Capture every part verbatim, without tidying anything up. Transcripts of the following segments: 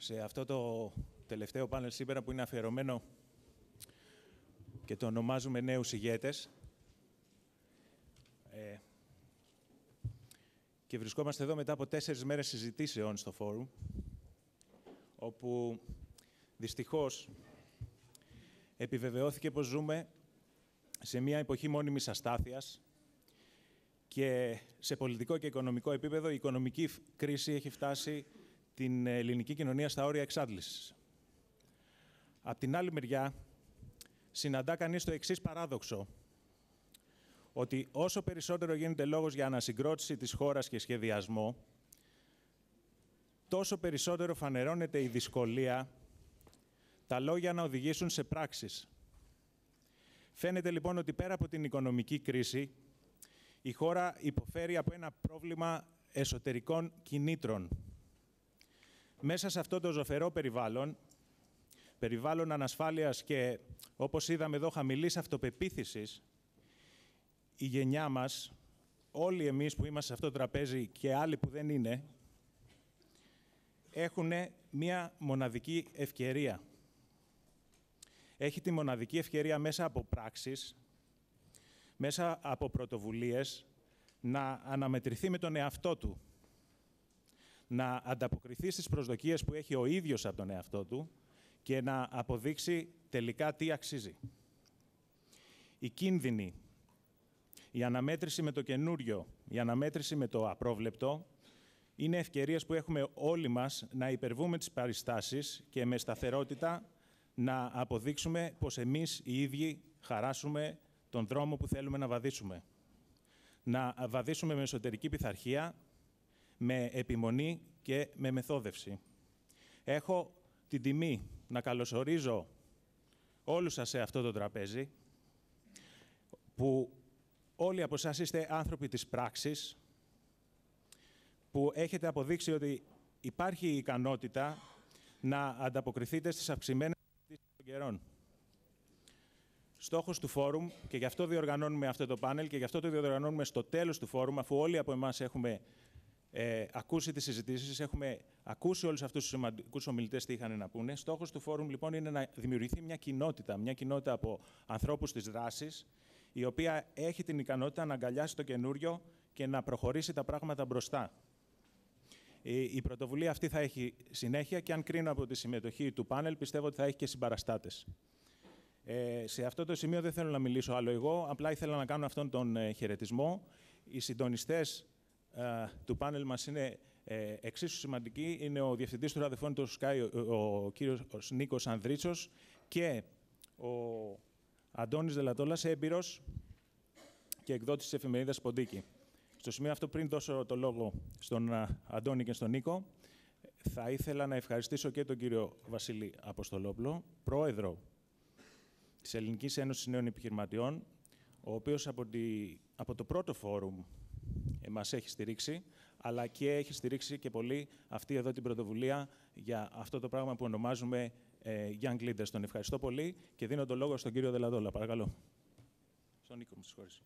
σε αυτό το τελευταίο πάνελ σήμερα που είναι αφιερωμένο και το ονομάζουμε νέους ηγέτες. Ε, και βρισκόμαστε εδώ μετά από τέσσερις μέρες συζητήσεων στο φόρουμ, όπου δυστυχώς επιβεβαιώθηκε πως ζούμε σε μια εποχή μόνιμης αστάθειας και σε πολιτικό και οικονομικό επίπεδο η οικονομική κρίση έχει φτάσει την ελληνική κοινωνία στα όρια εξάντλησης. Απ' την άλλη μεριά, συναντά κανείς το εξής παράδοξο, ότι όσο περισσότερο γίνεται λόγος για ανασυγκρότηση της χώρας και σχεδιασμό, τόσο περισσότερο φανερώνεται η δυσκολία τα λόγια να οδηγήσουν σε πράξεις. Φαίνεται λοιπόν ότι πέρα από την οικονομική κρίση, η χώρα υποφέρει από ένα πρόβλημα εσωτερικών κινήτρων. Μέσα σε αυτό το ζωφερό περιβάλλον, περιβάλλον ανασφάλειας και, όπως είδαμε εδώ, χαμηλής αυτοπεποίθησης, η γενιά μας, όλοι εμείς που είμαστε σε αυτό το τραπέζι και άλλοι που δεν είναι, έχουν μία μοναδική ευκαιρία. Έχει τη μοναδική ευκαιρία μέσα από πράξεις, μέσα από πρωτοβουλίες, να αναμετρηθεί με τον εαυτό του, να ανταποκριθεί στις προσδοκίες που έχει ο ίδιος από τον εαυτό του και να αποδείξει τελικά τι αξίζει. Η κίνδυνη, η αναμέτρηση με το καινούριο, η αναμέτρηση με το απρόβλεπτο, είναι ευκαιρίες που έχουμε όλοι μας να υπερβούμε τις παριστάσεις και με σταθερότητα να αποδείξουμε πως εμείς οι ίδιοι χαράσουμε τον δρόμο που θέλουμε να βαδίσουμε. Να βαδίσουμε με εσωτερική πειθαρχία, με επιμονή και με μεθόδευση. Έχω την τιμή να καλωσορίζω όλους σας σε αυτό το τραπέζι, που όλοι από εσάς είστε άνθρωποι της πράξης, που έχετε αποδείξει ότι υπάρχει η ικανότητα να ανταποκριθείτε στις αυξημένες απαιτήσεις των καιρών. Στόχος του φόρουμ, και γι' αυτό διοργανώνουμε αυτό το πάνελ και γι' αυτό το διοργανώνουμε στο τέλος του φόρουμ, αφού όλοι από εμάς έχουμε ε, ακούσει τις συζητήσεις, έχουμε ακούσει όλους αυτούς τους σημαντικούς ομιλητές τι είχαν να πούνε. Στόχος του φόρουμ, λοιπόν, είναι να δημιουργηθεί μια κοινότητα, μια κοινότητα από ανθρώπους της δράσης, η οποία έχει την ικανότητα να αγκαλιάσει το καινούριο και να προχωρήσει τα πράγματα μπροστά. Η πρωτοβουλία αυτή θα έχει συνέχεια και αν κρίνω από τη συμμετοχή του πάνελ, πιστεύω ότι θα έχει και συμπαραστάτες. Ε, σε αυτό το σημείο δεν θέλω να μιλήσω άλλο εγώ, απλά ήθελα να κάνω αυτόν τον ε, χαιρετισμό. Οι συντονιστές ε, του πάνελ μας είναι ε, εξίσου σημαντικοί. Είναι ο Διευθυντής του ραδιοφώνου του Sky, ο, ο, ο κύριος Νίκος Ανδρίτσος και ο Αντώνης Δελατόλας, έμπειρος και εκδότης της εφημερίδας Ποντίκη. Στο σημείο αυτό, πριν δώσω το λόγο στον Αντώνη και στον Νίκο, θα ήθελα να ευχαριστήσω και τον κύριο Βασίλη Αποστολόπουλο, πρόεδρο της Ελληνικής Ένωσης Νέων Επιχειρηματιών, ο οποίος από, τη, από το πρώτο φόρουμ ε, μας έχει στηρίξει, αλλά και έχει στηρίξει και πολύ αυτή εδώ την πρωτοβουλία για αυτό το πράγμα που ονομάζουμε ε, Young Leaders. Τον ευχαριστώ πολύ και δίνω το λόγο στον κύριο Δελατόλα. Παρακαλώ. Στον Νίκο, με συγχωρείς.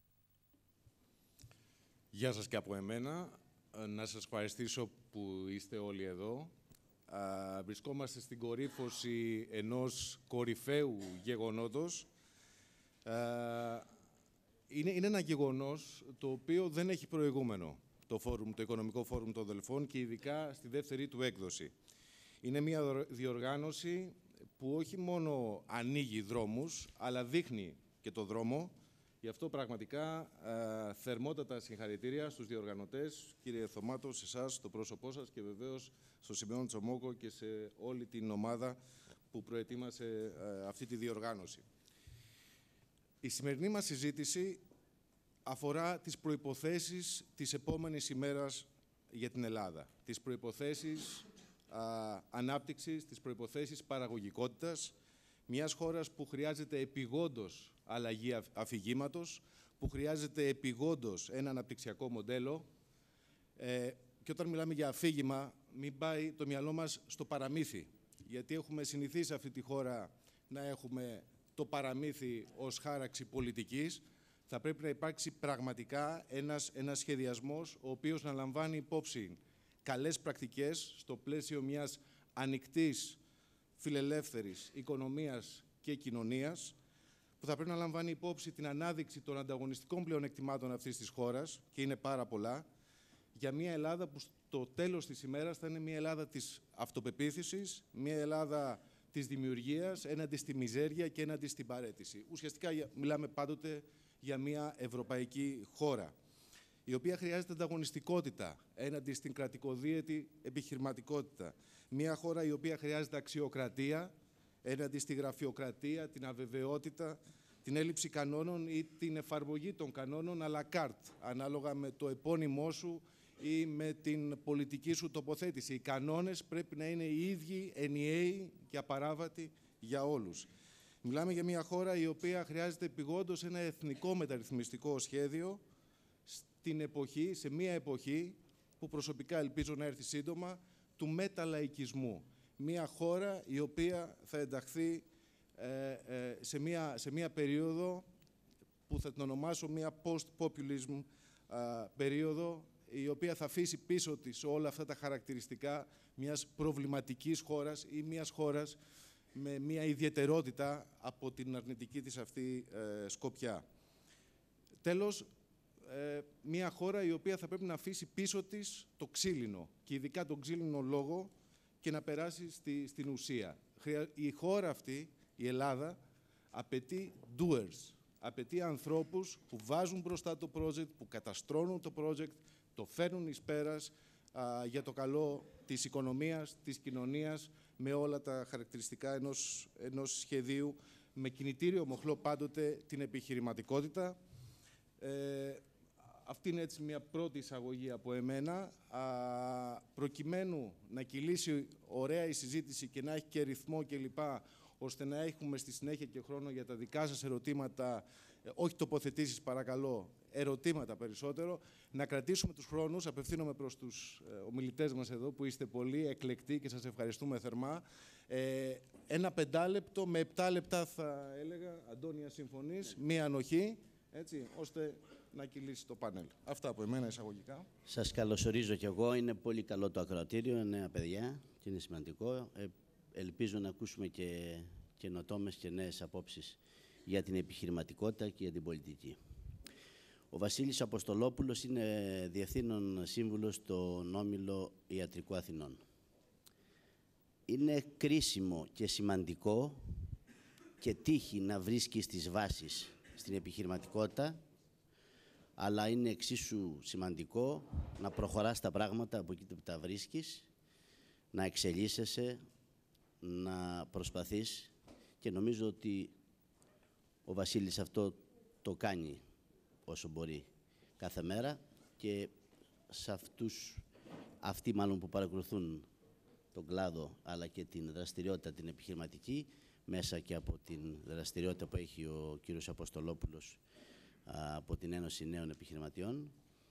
Γεια σας και από εμένα. Να σας ευχαριστήσω που είστε όλοι εδώ. Α, βρισκόμαστε στην κορύφωση ενός κορυφαίου γεγονότος. Α, είναι, είναι ένα γεγονός το οποίο δεν έχει προηγούμενο, το, φόρουμ, το Οικονομικό Φόρουμ των Δελφών και ειδικά στη δεύτερη του έκδοση. Είναι μια διοργάνωση που όχι μόνο ανοίγει δρόμους, αλλά δείχνει και το δρόμο. Γι' αυτό πραγματικά ε, θερμότατα συγχαρητήρια στους διοργανωτές, κύριε Thomatos, σε εσάς, το πρόσωπό σας και βεβαίως στο Σημειών Τσομόκο και σε όλη την ομάδα που προετοίμασε ε, αυτή τη διοργάνωση. Η σημερινή μας συζήτηση αφορά τις προϋποθέσεις της επόμενης ημέρας για την Ελλάδα. Τις προϋποθέσεις α, ανάπτυξης, τις προϋποθέσεις παραγωγικότητας, μιας χώρας που χρειάζεται επιγόντως αλλαγή αφηγήματος, που χρειάζεται επιγόντως ένα αναπτυξιακό μοντέλο ε, και όταν μιλάμε για αφήγημα μην πάει το μυαλό μας στο παραμύθι, γιατί έχουμε συνηθίσει αυτή τη χώρα να έχουμε το παραμύθι ως χάραξη πολιτικής. Θα πρέπει να υπάρξει πραγματικά ένας, ένας σχεδιασμός ο οποίος να λαμβάνει υπόψη καλές πρακτικές στο πλαίσιο μιας ανοιχτής, φιλελεύθερης οικονομίας και κοινωνίας, που θα πρέπει να λαμβάνει υπόψη την ανάδειξη των ανταγωνιστικών πλεονεκτημάτων αυτής της χώρας, και είναι πάρα πολλά, για μια Ελλάδα που στο τέλος της ημέρας θα είναι μια Ελλάδα της αυτοπεποίθησης, μια Ελλάδα της δημιουργίας, έναντι στη μιζέρια και έναντι στην παραίτηση. Ουσιαστικά μιλάμε πάντοτε για μια ευρωπαϊκή χώρα, η οποία χρειάζεται ανταγωνιστικότητα έναντι στην κρατικοδίαιτη επιχειρηματικότητα. Μια χώρα η οποία χρειάζεται αξιοκρατία έναντι στη γραφειοκρατία, την αβεβαιότητα, την έλλειψη κανόνων ή την εφαρμογή των κανόνων à la carte, ανάλογα με το επώνυμό σου ή με την πολιτική σου τοποθέτηση. Οι κανόνες πρέπει να είναι οι ίδιοι, ενιαίοι και απαράβατοι για όλους. Μιλάμε για μια χώρα η οποία χρειάζεται επειγόντως ένα εθνικό μεταρρυθμιστικό σχέδιο στην εποχή, σε μια εποχή που προσωπικά ελπίζω να έρθει σύντομα, του μεταλαϊκισμού. Μια χώρα η οποία θα ενταχθεί ε, ε, σε, μια, σε μια περίοδο που θα την ονομάσω μια post-populism ε, περίοδο, η οποία θα αφήσει πίσω της όλα αυτά τα χαρακτηριστικά μιας προβληματικής χώρας ή μιας χώρας με μια ιδιαιτερότητα από την αρνητική της αυτή ε, σκοπιά. Τέλος, ε, μια χώρα η οποία θα πρέπει να αφήσει πίσω της το ξύλινο, και ειδικά τον ξύλινο λόγο, και να περάσει στη, στην ουσία. Η χώρα αυτή, η Ελλάδα, απαιτεί doers, απαιτεί ανθρώπους που βάζουν μπροστά το project, που καταστρώνουν το project, το φέρνουν εις πέρας α, για το καλό της οικονομίας, της κοινωνίας, με όλα τα χαρακτηριστικά ενός, ενός σχεδίου, με κινητήριο μοχλό πάντοτε την επιχειρηματικότητα. Ε, αυτή είναι έτσι μια πρώτη εισαγωγή από εμένα. Α, προκειμένου να κυλήσει ωραία η συζήτηση και να έχει και ρυθμό κλπ, ώστε να έχουμε στη συνέχεια και χρόνο για τα δικά σας ερωτήματα, όχι τοποθετήσεις παρακαλώ, ερωτήματα περισσότερο, να κρατήσουμε τους χρόνους. Απευθύνομαι προς τους ομιλητές μας εδώ, που είστε πολύ εκλεκτοί και σας ευχαριστούμε θερμά. Ε, ένα πεντάλεπτο με επτά λεπτά θα έλεγα, Αντώνια, συμφωνείς, μία ανοχή, έτσι, ώστε να κυλήσει το πάνελ. Αυτά από εμένα εισαγωγικά. Σας καλωσορίζω κι εγώ. Είναι πολύ καλό το ακροατήριο, νέα παιδιά και είναι σημαντικό. Ε, ελπίζω να ακούσουμε και καινοτόμες και νέες απόψεις για την επιχειρηματικότητα και για την πολιτική. Ο Βασίλης Αποστολόπουλος είναι Διευθύνων Σύμβουλος στον Όμιλο Ιατρικού Αθηνών. Είναι κρίσιμο και σημαντικό και τύχη να βρίσκεις τις βάσεις στην επιχειρηματικότητα, αλλά είναι εξίσου σημαντικό να προχωράς τα πράγματα από εκεί που τα βρίσκεις, να εξελίσσεσαι, να προσπαθείς, και νομίζω ότι ο Βασίλης αυτό το κάνει όσο μπορεί κάθε μέρα, και σε αυτούς, αυτοί μάλλον που παρακολουθούν τον κλάδο αλλά και την δραστηριότητα την επιχειρηματική, μέσα και από την δραστηριότητα που έχει ο κύριος Αποστολόπουλος από την Ένωση Νέων Επιχειρηματιών,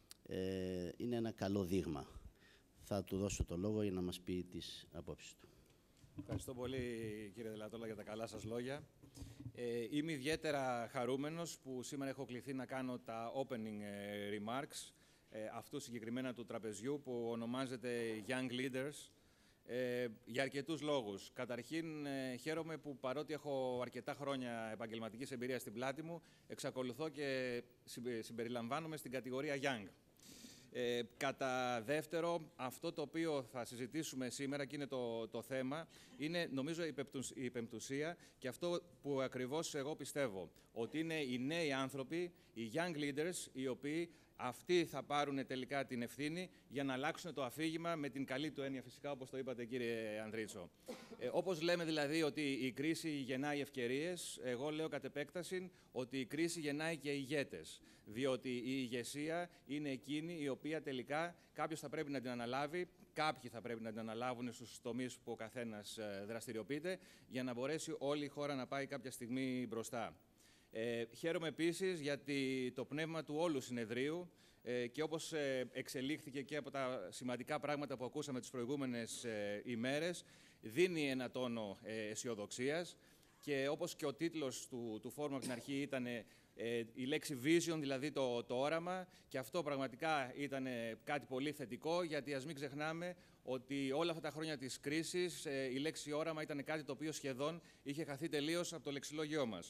ε, είναι ένα καλό δείγμα. Θα του δώσω το λόγο για να μας πει τις απόψεις του. Ευχαριστώ πολύ, κύριε Δελατόλα, για τα καλά σας λόγια. Ε, είμαι ιδιαίτερα χαρούμενος που σήμερα έχω κληθεί να κάνω τα opening remarks ε, αυτού συγκεκριμένα του τραπεζιού που ονομάζεται Young Leaders, ε, για αρκετούς λόγους. Καταρχήν, ε, χαίρομαι που παρότι έχω αρκετά χρόνια επαγγελματικής εμπειρίας στην πλάτη μου, εξακολουθώ και συμπεριλαμβάνομαι στην κατηγορία Young. Ε, κατά δεύτερο, αυτό το οποίο θα συζητήσουμε σήμερα και είναι το, το θέμα, είναι νομίζω η, πεπτουσ, η πεμπτουσία, και αυτό που ακριβώς εγώ πιστεύω, ότι είναι οι νέοι άνθρωποι, οι young leaders, οι οποίοι αυτοί θα πάρουν τελικά την ευθύνη για να αλλάξουν το αφήγημα με την καλή του έννοια, φυσικά, όπως το είπατε, κύριε Ανδρίτσο. Ε, όπως λέμε δηλαδή ότι η κρίση γεννάει ευκαιρίες, εγώ λέω κατ' επέκταση ότι η κρίση γεννάει και ηγέτες. Διότι η ηγεσία είναι εκείνη η οποία τελικά κάποιος θα πρέπει να την αναλάβει, κάποιοι θα πρέπει να την αναλάβουν στους τομείς που ο καθένας δραστηριοποιείται, για να μπορέσει όλη η χώρα να πάει κάποια στιγμή μπροστά. Ε, χαίρομαι επίσης γιατί το πνεύμα του όλου συνεδρίου, ε, και όπως ε, εξελίχθηκε και από τα σημαντικά πράγματα που ακούσαμε τις προηγούμενες ε, ημέρες, δίνει ένα τόνο ε, αισιοδοξίας, και όπως και ο τίτλος του, του φόρουμ από την αρχή ήταν ε, η λέξη vision, δηλαδή το, το όραμα, και αυτό πραγματικά ήταν κάτι πολύ θετικό, γιατί ας μην ξεχνάμε ότι όλα αυτά τα χρόνια της κρίσης η λέξη όραμα ήταν κάτι το οποίο σχεδόν είχε χαθεί τελείως από το λεξιλόγιό μας.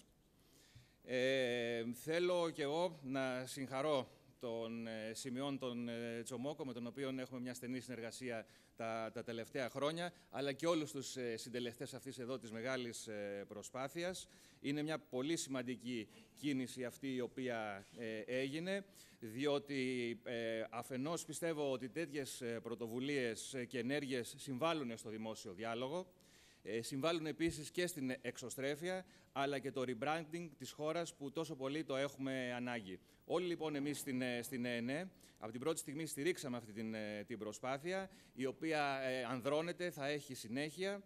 Ε, θέλω και εγώ να συγχαρώ τον ε, Σημειών τον ε, Τσομόκο, με τον οποίο έχουμε μια στενή συνεργασία τα, τα τελευταία χρόνια, αλλά και όλους τους ε, συντελεστές αυτής εδώ της μεγάλης ε, προσπάθειας. Είναι μια πολύ σημαντική κίνηση αυτή η οποία ε, έγινε, διότι ε, αφενός πιστεύω ότι τέτοιες ε, πρωτοβουλίες και ενέργειες συμβάλλουν στο δημόσιο διάλογο, ε, συμβάλλουν επίσης και στην εξωστρέφεια, αλλά και το rebranding της χώρας που τόσο πολύ το έχουμε ανάγκη. Όλοι λοιπόν εμείς στην, στην ΕΕΝΕ, από την πρώτη στιγμή στηρίξαμε αυτή την, την προσπάθεια, η οποία ε, ανδρώνεται, θα έχει συνέχεια,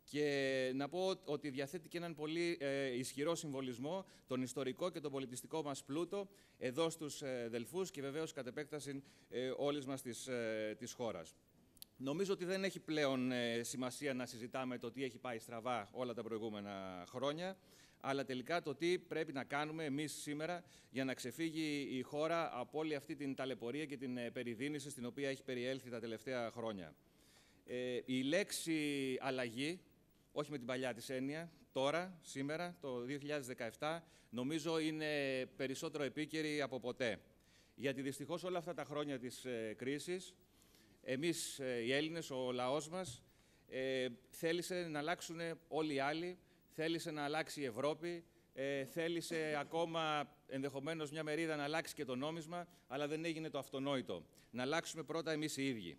και να πω ότι διαθέτει και έναν πολύ ε, ισχυρό συμβολισμό, τον ιστορικό και τον πολιτιστικό μας πλούτο, εδώ στους ε, Δελφούς και βεβαίως κατ' επέκταση ε, όλης μας της, ε, της χώρας. Νομίζω ότι δεν έχει πλέον ε, σημασία να συζητάμε το τι έχει πάει στραβά όλα τα προηγούμενα χρόνια, αλλά τελικά το τι πρέπει να κάνουμε εμείς σήμερα για να ξεφύγει η χώρα από όλη αυτή την ταλαιπωρία και την περιδίνηση στην οποία έχει περιέλθει τα τελευταία χρόνια. Ε, η λέξη αλλαγή, όχι με την παλιά της έννοια, τώρα, σήμερα, το δύο χιλιάδες δεκαεπτά, νομίζω είναι περισσότερο επίκαιρη από ποτέ. Γιατί δυστυχώς όλα αυτά τα χρόνια της ε, κρίσης, εμείς ε, οι Έλληνες, ο λαός μας, ε, θέλησε να αλλάξουν όλοι οι άλλοι, θέλησε να αλλάξει η Ευρώπη, ε, θέλησε ακόμα ενδεχομένως μια μερίδα να αλλάξει και το νόμισμα, αλλά δεν έγινε το αυτονόητο. Να αλλάξουμε πρώτα εμείς οι ίδιοι.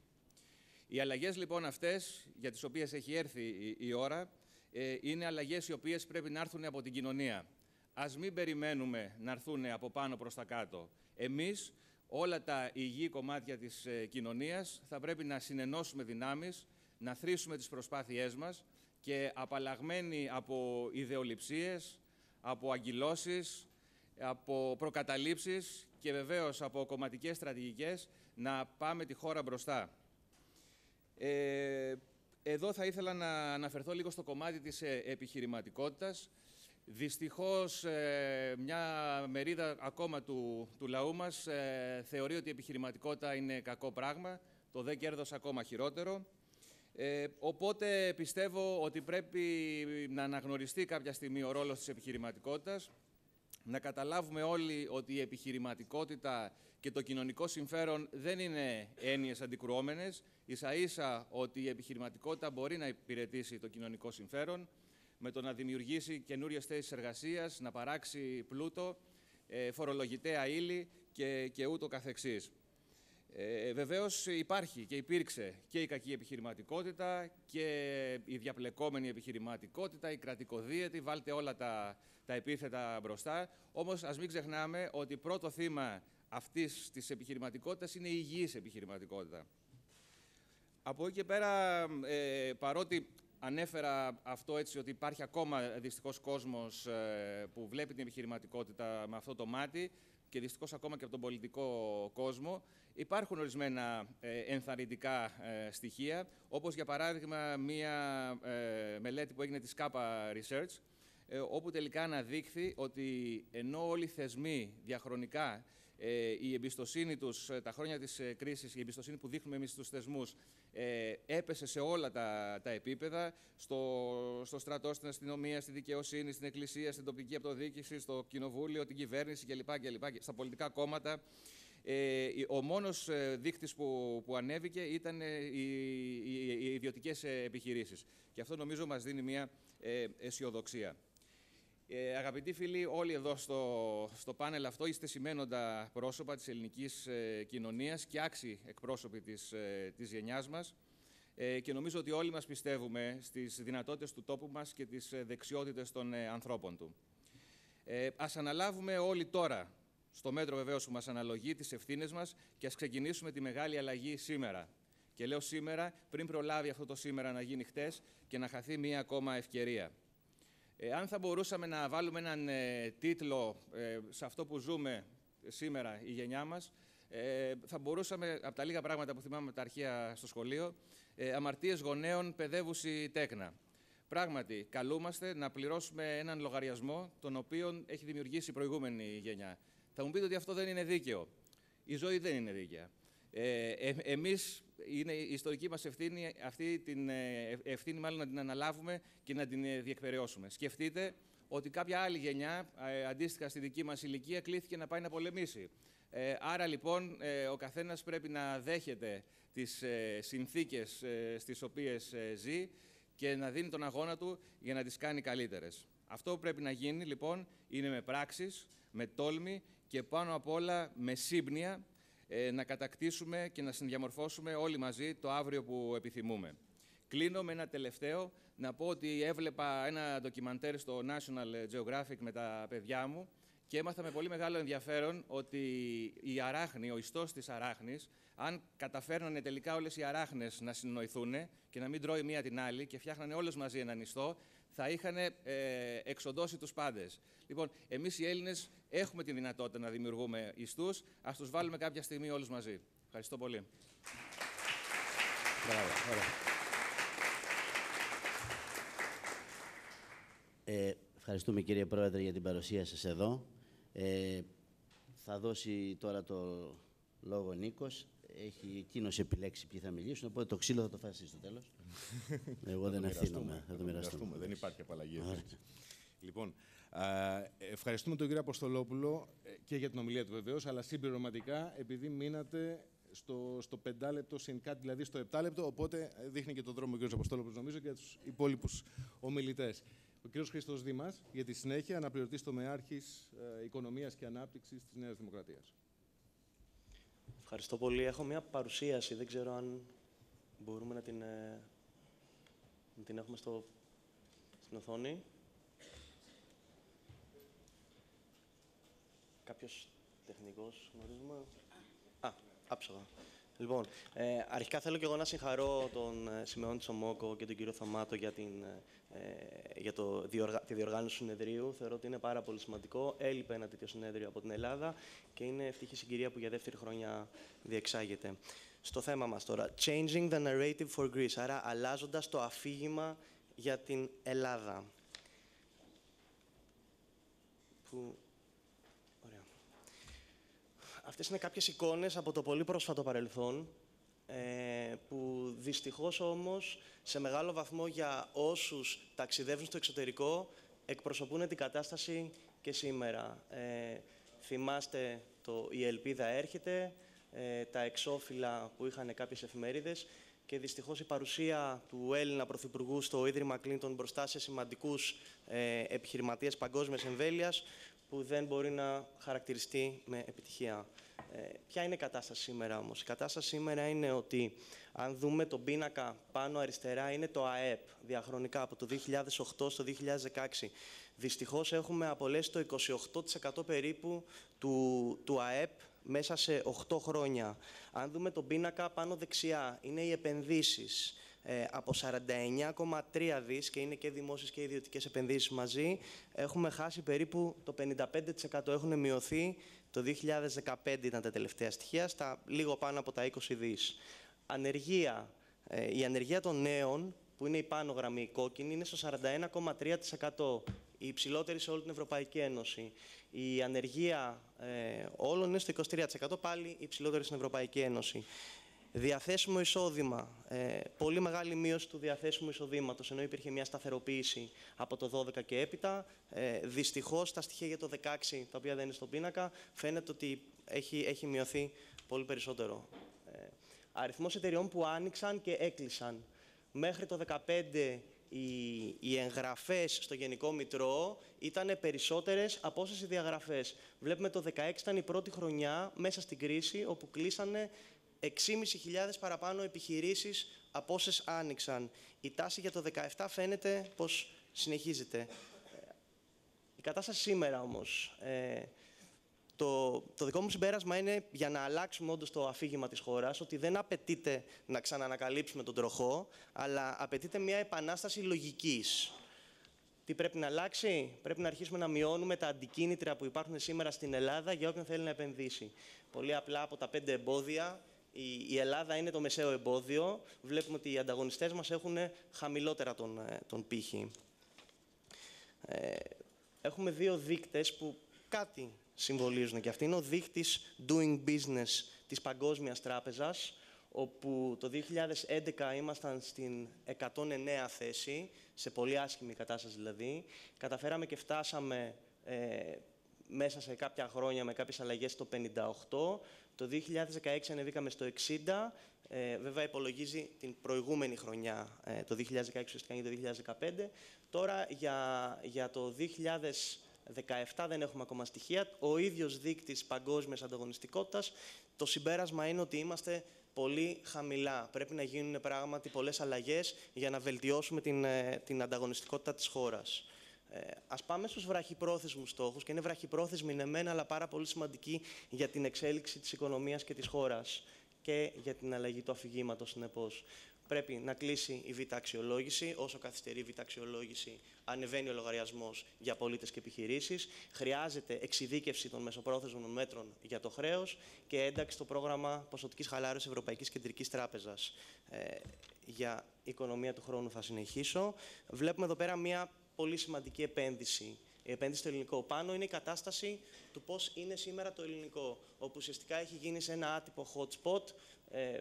Οι αλλαγές λοιπόν αυτές, για τις οποίες έχει έρθει η, η ώρα, ε, είναι αλλαγές οι οποίες πρέπει να έρθουν από την κοινωνία. Ας μην περιμένουμε να έρθουν από πάνω προς τα κάτω. Εμείς, όλα τα υγιή κομμάτια της ε, κοινωνίας, θα πρέπει να συνενώσουμε δυνάμεις, να θρήσουμε τις προσπάθειές μας, και απαλλαγμένοι από ιδεολειψίες, από αγκυλώσεις, από προκαταλήψεις και βεβαίως από κομματικές στρατηγικές να πάμε τη χώρα μπροστά. Ε, εδώ θα ήθελα να αναφερθώ λίγο στο κομμάτι της επιχειρηματικότητας. Δυστυχώς, ε, μια μερίδα ακόμα του, του λαού μας ε, θεωρεί ότι η επιχειρηματικότητα είναι κακό πράγμα, το δε κέρδος ακόμα χειρότερο. Ε, οπότε πιστεύω ότι πρέπει να αναγνωριστεί κάποια στιγμή ο ρόλος της επιχειρηματικότητας, να καταλάβουμε όλοι ότι η επιχειρηματικότητα και το κοινωνικό συμφέρον δεν είναι έννοιες αντικρουόμενες, ίσα-ίσα ότι η επιχειρηματικότητα μπορεί να υπηρετήσει το κοινωνικό συμφέρον με το να δημιουργήσει καινούριες θέσεις εργασίας, να παράξει πλούτο, ε, φορολογητέα ύλη και, και ούτω καθεξής. Ε, βεβαίως υπάρχει και υπήρξε και η κακή επιχειρηματικότητα και η διαπλεκόμενη επιχειρηματικότητα, η κρατικοδίαιτη, βάλτε όλα τα, τα επίθετα μπροστά. Όμως ας μην ξεχνάμε ότι πρώτο θύμα αυτής της επιχειρηματικότητας είναι η υγιής επιχειρηματικότητα. Από εκεί και πέρα, ε, παρότι ανέφερα αυτό έτσι, ότι υπάρχει ακόμα δυστυχώς κόσμος ε, που βλέπει την επιχειρηματικότητα με αυτό το μάτι, και δυστυχώς ακόμα και από τον πολιτικό κόσμο, υπάρχουν ορισμένα ε, ενθαρρυντικά ε, στοιχεία, όπως για παράδειγμα μία ε, μελέτη που έγινε της Kappa Research, ε, όπου τελικά αναδείχθη ότι ενώ όλοι οι θεσμοί διαχρονικά, ε, η εμπιστοσύνη τους τα χρόνια της ε, κρίσης, η εμπιστοσύνη που δείχνουμε εμείς στους θεσμούς, ε, έπεσε σε όλα τα, τα επίπεδα, στο, στο στρατό, στην αστυνομία, στη δικαιοσύνη, στην εκκλησία, στην τοπική αυτοδιοίκηση, στο κοινοβούλιο, την κυβέρνηση κλπ. κλπ, στα πολιτικά κόμματα. Ε, ο μόνος δείκτης που, που ανέβηκε ήταν οι, οι, οι ιδιωτικές επιχειρήσεις. Και αυτό νομίζω μας δίνει μια ε, αισιοδοξία. Ε, αγαπητοί φίλοι, όλοι εδώ στο, στο πάνελ αυτό είστε σημαίνοντα πρόσωπα της ελληνικής ε, κοινωνίας και άξιοι εκπρόσωποι της, ε, της γενιάς μας. Ε, και νομίζω ότι όλοι μας πιστεύουμε στις δυνατότητες του τόπου μας και τις ε, δεξιότητες των ε, ανθρώπων του. Ε, ας αναλάβουμε όλοι τώρα, στο μέτρο βεβαίως που μας αναλογεί, τις ευθύνες μας και ας ξεκινήσουμε τη μεγάλη αλλαγή σήμερα. Και λέω σήμερα, πριν προλάβει αυτό το σήμερα να γίνει χτες και να χαθεί μία ακόμα ευκαιρία. Ε, αν θα μπορούσαμε να βάλουμε έναν ε, τίτλο ε, σε αυτό που ζούμε σήμερα η γενιά μας, ε, θα μπορούσαμε, από τα λίγα πράγματα που θυμάμαι από τα αρχεία στο σχολείο, ε, αμαρτίες γονέων, παιδεύουση τέκνα. Πράγματι, καλούμαστε να πληρώσουμε έναν λογαριασμό τον οποίο έχει δημιουργήσει η προηγούμενη γενιά. Θα μου πείτε ότι αυτό δεν είναι δίκαιο. Η ζωή δεν είναι δίκαια. Ε, ε, εμείς είναι η ιστορική μας ευθύνη, αυτή την ευθύνη μάλλον να την αναλάβουμε και να την διεκπεραιώσουμε. Σκεφτείτε ότι κάποια άλλη γενιά, αντίστοιχα στη δική μας ηλικία, κλήθηκε να πάει να πολεμήσει. Άρα λοιπόν ο καθένας πρέπει να δέχεται τις συνθήκες στις οποίες ζει και να δίνει τον αγώνα του για να τις κάνει καλύτερες. Αυτό που πρέπει να γίνει λοιπόν είναι με πράξεις, με τόλμη και πάνω απ' όλα με σύμπνοια να κατακτήσουμε και να συνδιαμορφώσουμε όλοι μαζί το αύριο που επιθυμούμε. Κλείνω με ένα τελευταίο, να πω ότι έβλεπα ένα ντοκιμαντέρ στο National Geographic με τα παιδιά μου και έμαθα με πολύ μεγάλο ενδιαφέρον ότι η αράχνη, ο ιστός της αράχνης, αν καταφέρνανε τελικά όλες οι αράχνες να συνοηθούν και να μην τρώει μία την άλλη και φτιάχνανε όλες μαζί έναν ιστό, θα είχαν ε, εξοντώσει τους πάντες. Λοιπόν, εμείς οι Έλληνες έχουμε τη δυνατότητα να δημιουργούμε ιστούς, ας τους βάλουμε κάποια στιγμή όλους μαζί. Ευχαριστώ πολύ. Μπράβο, ε, ευχαριστούμε κύριε Πρόεδρε για την παρουσία σας εδώ. Ε, θα δώσει τώρα το λόγο ο Νίκος. Έχει εκείνος επιλέξει ποιοι θα μιλήσουν, οπότε το ξύλο θα το φάσει στο τέλος. Εγώ δεν ευθύνομαι. Θα το μοιραστούμε. Δεν υπάρχει απαλλαγή. Λοιπόν, ευχαριστούμε τον κύριο Αποστολόπουλο και για την ομιλία του βεβαίως, αλλά συμπληρωματικά επειδή μείνατε στο, στο πεντάλεπτο συν κάτι, δηλαδή στο επτάλεπτο, οπότε δείχνει και τον δρόμο ο κύριος Αποστολόπουλος, νομίζω, και για τους υπόλοιπους ομιλητές. Ο κύριος Χρήστος Δήμας, για τη συνέχεια, αναπληρωτής τομεάρχης ε, Οικονομίας και Ανάπτυξης της Νέας Δημοκρατίας. Ευχαριστώ πολύ. Έχω μια παρουσίαση, δεν ξέρω αν μπορούμε να την, να την έχουμε στο, στην οθόνη. Κάποιος τεχνικός γνωρίζουμε. Α, άψογα. Λοιπόν, ε, αρχικά θέλω και εγώ να συγχαρώ τον ε, Σιμεών Τσομόκο και τον κύριο Θωμάτο για, την, ε, για το, διοργα... τη διοργάνωση του συνεδρίου. Θεωρώ ότι είναι πάρα πολύ σημαντικό. Έλειπε ένα τέτοιο συνέδριο από την Ελλάδα και είναι ευτυχή συγκυρία που για δεύτερη χρονιά διεξάγεται. Στο θέμα μας τώρα. Changing the narrative for Greece. Άρα, αλλάζοντας το αφήγημα για την Ελλάδα. Που... Αυτές είναι κάποιες εικόνες από το πολύ πρόσφατο παρελθόν, ε, που δυστυχώς όμως σε μεγάλο βαθμό για όσους ταξιδεύουν στο εξωτερικό εκπροσωπούν την κατάσταση και σήμερα. Ε, θυμάστε το «Η ελπίδα έρχεται», ε, τα εξώφυλλα που είχαν κάποιες εφημερίδες και δυστυχώς η παρουσία του Έλληνα Πρωθυπουργού στο Ίδρυμα Κλίντον μπροστά σε σημαντικούς ε, επιχειρηματίες παγκόσμιας εμβέλειας που δεν μπορεί να χαρακτηριστεί με επιτυχία. Ε, ποια είναι η κατάσταση σήμερα όμως? Η κατάσταση σήμερα είναι ότι αν δούμε τον πίνακα πάνω αριστερά είναι το ΑΕΠ διαχρονικά από το δύο χιλιάδες οκτώ στο δύο χιλιάδες δεκαέξι. Δυστυχώς έχουμε απολέσει το είκοσι οκτώ τοις εκατό περίπου του, του ΑΕΠ μέσα σε οκτώ χρόνια. Αν δούμε τον πίνακα πάνω δεξιά είναι οι επενδύσεις. Ε, από σαράντα εννιά κόμμα τρία δις και είναι και δημόσιες και ιδιωτικές επενδύσεις μαζί, έχουμε χάσει περίπου το πενήντα πέντε τοις εκατό, έχουν μειωθεί. Το δύο χιλιάδες δεκαπέντε ήταν τα τελευταία στοιχεία, στα λίγο πάνω από τα είκοσι δις. Ανεργία. Ε, η ανεργία των νέων, που είναι η πάνω γραμμή, η κόκκινη, είναι στο σαράντα ένα κόμμα τρία τοις εκατό, η υψηλότερη σε όλη την Ευρωπαϊκή Ένωση. Η ανεργία ε, όλων είναι στο είκοσι τρία τοις εκατό, πάλι η υψηλότερη στην Ευρωπαϊκή Ένωση. Διαθέσιμο εισόδημα. Ε, πολύ μεγάλη μείωση του διαθέσιμου εισοδήματος, ενώ υπήρχε μια σταθεροποίηση από το δώδεκα και έπειτα. Ε, δυστυχώς, τα στοιχεία για το δεκαέξι, τα οποία δεν είναι στον πίνακα, φαίνεται ότι έχει, έχει μειωθεί πολύ περισσότερο. Ε, αριθμός εταιριών που άνοιξαν και έκλεισαν. Μέχρι το δεκαπέντε οι, οι εγγραφές στο Γενικό Μητρό ήταν περισσότερες από όσες οι διαγραφές. Βλέπουμε το δεκαέξι ήταν η πρώτη χρονιά μέσα στην κρίση, όπου κλείσανε έξι χιλιάδες πεντακόσιες παραπάνω επιχειρήσεις από όσες άνοιξαν. Η τάση για το δεκαεπτά φαίνεται πως συνεχίζεται. Η κατάσταση σήμερα όμως. Ε, το, το δικό μου συμπέρασμα είναι, για να αλλάξουμε όντως το αφήγημα της χώρας, ότι δεν απαιτείται να ξανανακαλύψουμε τον τροχό, αλλά απαιτείται μια επανάσταση λογικής. Τι πρέπει να αλλάξει? Πρέπει να αρχίσουμε να μειώνουμε τα αντικίνητρα που υπάρχουν σήμερα στην Ελλάδα για όποιον θέλει να επενδύσει. Πολύ απλά, από τα πέντε εμπόδια, η Ελλάδα είναι το μεσαίο εμπόδιο. Βλέπουμε ότι οι ανταγωνιστές μας έχουν χαμηλότερα τον, τον πύχη. Ε, έχουμε δύο δείκτες που κάτι συμβολίζουν και αυτοί. Είναι ο δείκτης Doing Business της Παγκόσμιας Τράπεζας, όπου το δύο χιλιάδες έντεκα ήμασταν στην εκατόν εννέα θέση, σε πολύ άσχημη κατάσταση δηλαδή. Καταφέραμε και φτάσαμε ε, μέσα σε κάποια χρόνια με κάποιες αλλαγές στο πενήντα οκτώ. Το δύο χιλιάδες δεκαέξι ανεβήκαμε στο εξήντα. Ε, βέβαια υπολογίζει την προηγούμενη χρονιά, ε, το δύο χιλιάδες δεκαέξι ουσιαστικά και το δύο χιλιάδες δεκαπέντε. Τώρα για, για το δύο χιλιάδες δεκαεπτά δεν έχουμε ακόμα στοιχεία. Ο ίδιος δείκτης παγκόσμιας ανταγωνιστικότητας, το συμπέρασμα είναι ότι είμαστε πολύ χαμηλά. Πρέπει να γίνουν πράγματι πολλές αλλαγές για να βελτιώσουμε την, την ανταγωνιστικότητα της χώρας. Ε, ας πάμε στους βραχυπρόθεσμους στόχους, και είναι βραχυπρόθεσμοι ναι μεν, αλλά πάρα πολύ σημαντικοί για την εξέλιξη της οικονομίας και της χώρας και για την αλλαγή του αφηγήματος, συνεπώς. Πρέπει να κλείσει η β' αξιολόγηση. Όσο καθυστερεί η β' αξιολόγηση, ανεβαίνει ο λογαριασμός για πολίτες και επιχειρήσεις. Χρειάζεται εξειδίκευση των μεσοπρόθεσμων μέτρων για το χρέος και ένταξη στο πρόγραμμα ποσοτικής χαλάρωσης Ευρωπαϊκής Κεντρικής Τράπεζας. Ε, για οικονομία του χρόνου θα συνεχίσω. Βλέπουμε εδώ πέρα μια πολύ σημαντική επένδυση. Η επένδυση στο ελληνικό. Πάνω είναι η κατάσταση του πώς είναι σήμερα το ελληνικό, όπου ουσιαστικά έχει γίνει σε ένα άτυπο hot spot. Ε,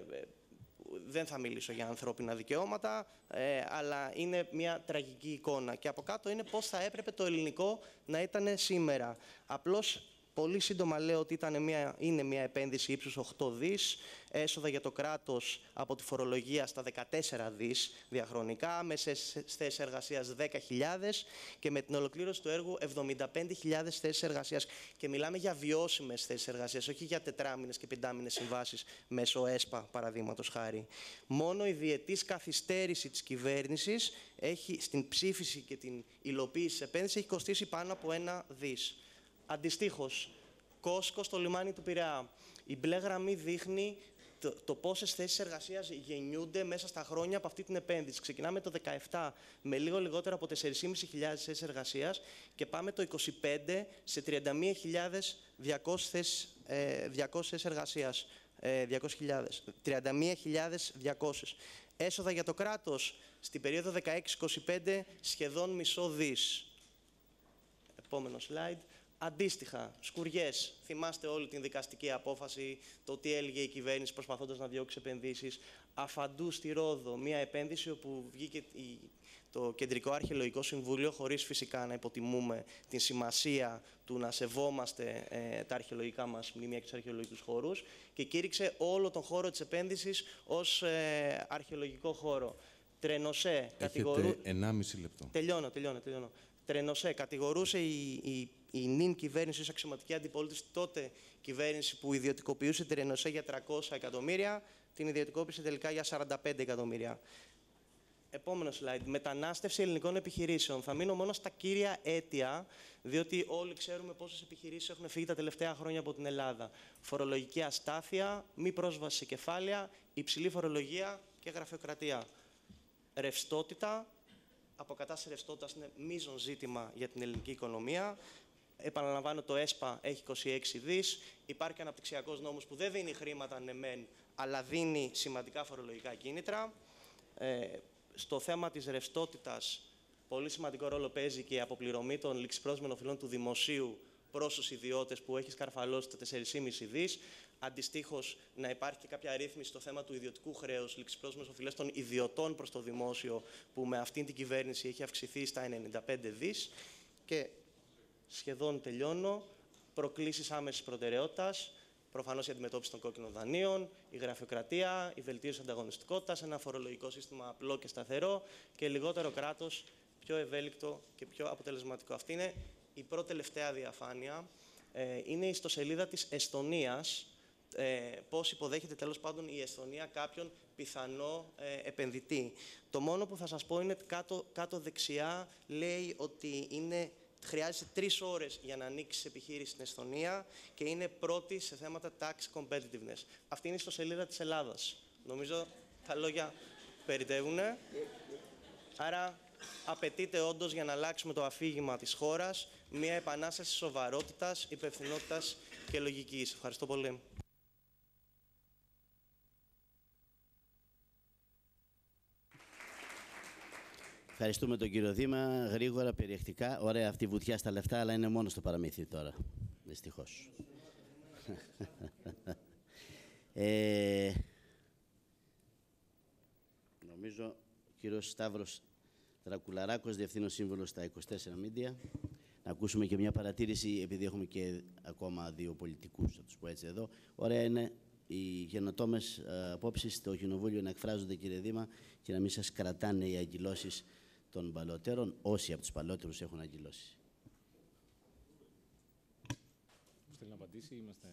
δεν θα μιλήσω για ανθρώπινα δικαιώματα, ε, αλλά είναι μια τραγική εικόνα. Και από κάτω είναι πώς θα έπρεπε το ελληνικό να ήταν σήμερα. Απλώς, πολύ σύντομα λέω ότι ήταν μια, είναι μια επένδυση ύψους οκτώ δις, έσοδα για το κράτος από τη φορολογία στα δεκατέσσερα δις διαχρονικά, μέσες θέσεις εργασίας δέκα χιλιάδες και με την ολοκλήρωση του έργου εβδομήντα πέντε χιλιάδες θέσεις εργασίας. Και μιλάμε για βιώσιμες θέσεις εργασίας, όχι για τετράμινες και πεντάμινες συμβάσεις μέσω ΕΣΠΑ, παραδείγματος χάρη. Μόνο η διετής καθυστέρηση της κυβέρνησης έχει, στην ψήφιση και την υλοποίηση της επένδυσης έχει κοστίσει πάνω από ένα δις. Αντιστοίχως, Κόσκο στο λιμάνι του Πειραιά. Η μπλε γραμμή δείχνει το, το πόσες θέσεις εργασίας γεννιούνται μέσα στα χρόνια από αυτή την επένδυση. Ξεκινάμε το δεκαεπτά με λίγο λιγότερο από τέσσερις χιλιάδες πεντακόσιες θέσεις εργασίας και πάμε το είκοσι πέντε σε τριάντα μία χιλιάδες διακόσιες θέσεις εργασίας. Ε, διακόσιες χιλιάδες. τριάντα μία χιλιάδες διακόσιες. Έσοδα για το κράτος στην περίοδο δεκαέξι είκοσι πέντε σχεδόν μισό δις. Επόμενο slide. Αντίστοιχα, σκουριές. Θυμάστε όλη την δικαστική απόφαση, το τι έλεγε η κυβέρνηση προσπαθώντας να διώξει επενδύσεις. Αφαντού στη Ρόδο, μια επένδυση όπου βγήκε το Κεντρικό Αρχαιολογικό Συμβούλιο, χωρίς φυσικά να υποτιμούμε την σημασία του να σεβόμαστε ε, τα αρχαιολογικά μας μνημεία και τους αρχαιολογικούς χώρους, και κήρυξε όλο τον χώρο της επένδυσης ως ε, αρχαιολογικό χώρο. Τρενοσέ, κατηγορού... Έχετε ενάμιση λεπτό. Τελειώνω, τελειώνω, τελειώνω. Τρενοσέ, κατηγορούσε η, η, η νυν κυβέρνηση ως αξιωματική αντιπολίτευση, τότε κυβέρνηση που ιδιωτικοποιούσε τη Τρενοσέ για τριακόσια εκατομμύρια, την ιδιωτικοποίησε τελικά για σαράντα πέντε εκατομμύρια. Επόμενο slide. Μετανάστευση ελληνικών επιχειρήσεων. Θα μείνω μόνο στα κύρια αίτια, διότι όλοι ξέρουμε πόσες επιχειρήσεις έχουν φύγει τα τελευταία χρόνια από την Ελλάδα. Φορολογική αστάθεια, μη πρόσβαση σε κεφάλαια, υψηλή φορολογία και γραφειοκρατία. Ρευστότητα. Αποκατάσταση ρευστότητας είναι μείζον ζήτημα για την ελληνική οικονομία. Επαναλαμβάνω, το ΕΣΠΑ έχει είκοσι έξι δις. Υπάρχει αναπτυξιακός νόμος που δεν δίνει χρήματα, ναι μεν, αλλά δίνει σημαντικά φορολογικά κίνητρα. Ε, στο θέμα της ρευστότητας, πολύ σημαντικό ρόλο παίζει και η αποπληρωμή των ληξιπρόσμενων οφειλών του δημοσίου προς τους ιδιώτες, που έχει σκαρφαλώσει τα τέσσερα κόμμα πέντε δις. Αντιστοίχως, να υπάρχει και κάποια ρύθμιση στο θέμα του ιδιωτικού χρέους, ληξιπρόσμενες οφειλές των ιδιωτών προς το δημόσιο, που με αυτήν την κυβέρνηση έχει αυξηθεί στα ενενήντα πέντε δις. Και σχεδόν τελειώνω. Προκλήσεις άμεσης προτεραιότητας. Προφανώς η αντιμετώπιση των κόκκινων δανείων, η γραφειοκρατία, η βελτίωση της ανταγωνιστικότητας, ένα φορολογικό σύστημα απλό και σταθερό και λιγότερο κράτος, πιο ευέλικτο και πιο αποτελεσματικό. Αυτή είναι η πρώτη τελευταία διαφάνεια. Ε, είναι η ιστοσελίδα της Εστονίας. Ε, πώς υποδέχεται τέλος πάντων η Εστονία κάποιον πιθανό ε, επενδυτή. Το μόνο που θα σας πω είναι κάτω, κάτω δεξιά λέει ότι είναι, χρειάζεται τρεις ώρες για να ανοίξει επιχείρηση στην Εστονία και είναι πρώτη σε θέματα tax competitiveness. Αυτή είναι η ιστοσελίδα της Ελλάδας. Νομίζω τα λόγια περιτεύουν. Άρα απαιτείται όντως, για να αλλάξουμε το αφήγημα της χώρας, μια επανάσταση σοβαρότητας, υπευθυνότητας και λογικής. Ευχαριστώ πολύ. Ευχαριστούμε τον κύριο Δήμα. Γρήγορα, περιεκτικά. Ωραία αυτή η βουτιά στα λεφτά, αλλά είναι μόνο στο παραμύθι τώρα. Δυστυχώς. ε, Νομίζω ο κύριος Σταύρος Drakoularakos, Διευθύνων Σύμβουλος στα είκοσι τέσσερα Media. Να ακούσουμε και μια παρατήρηση, επειδή έχουμε και ακόμα δύο πολιτικούς, θα τους πω έτσι εδώ. Ωραία είναι οι καινοτόμες απόψεις στο Κοινοβούλιο να εκφράζονται, κύριε Δήμα, και να μην σας κρατάνε οι αγκυλώσεις των παλαιότερων, όσοι από τους παλαιότερους έχουν αγκυλώσει. Θέλει να απαντήσει ή είμαστε...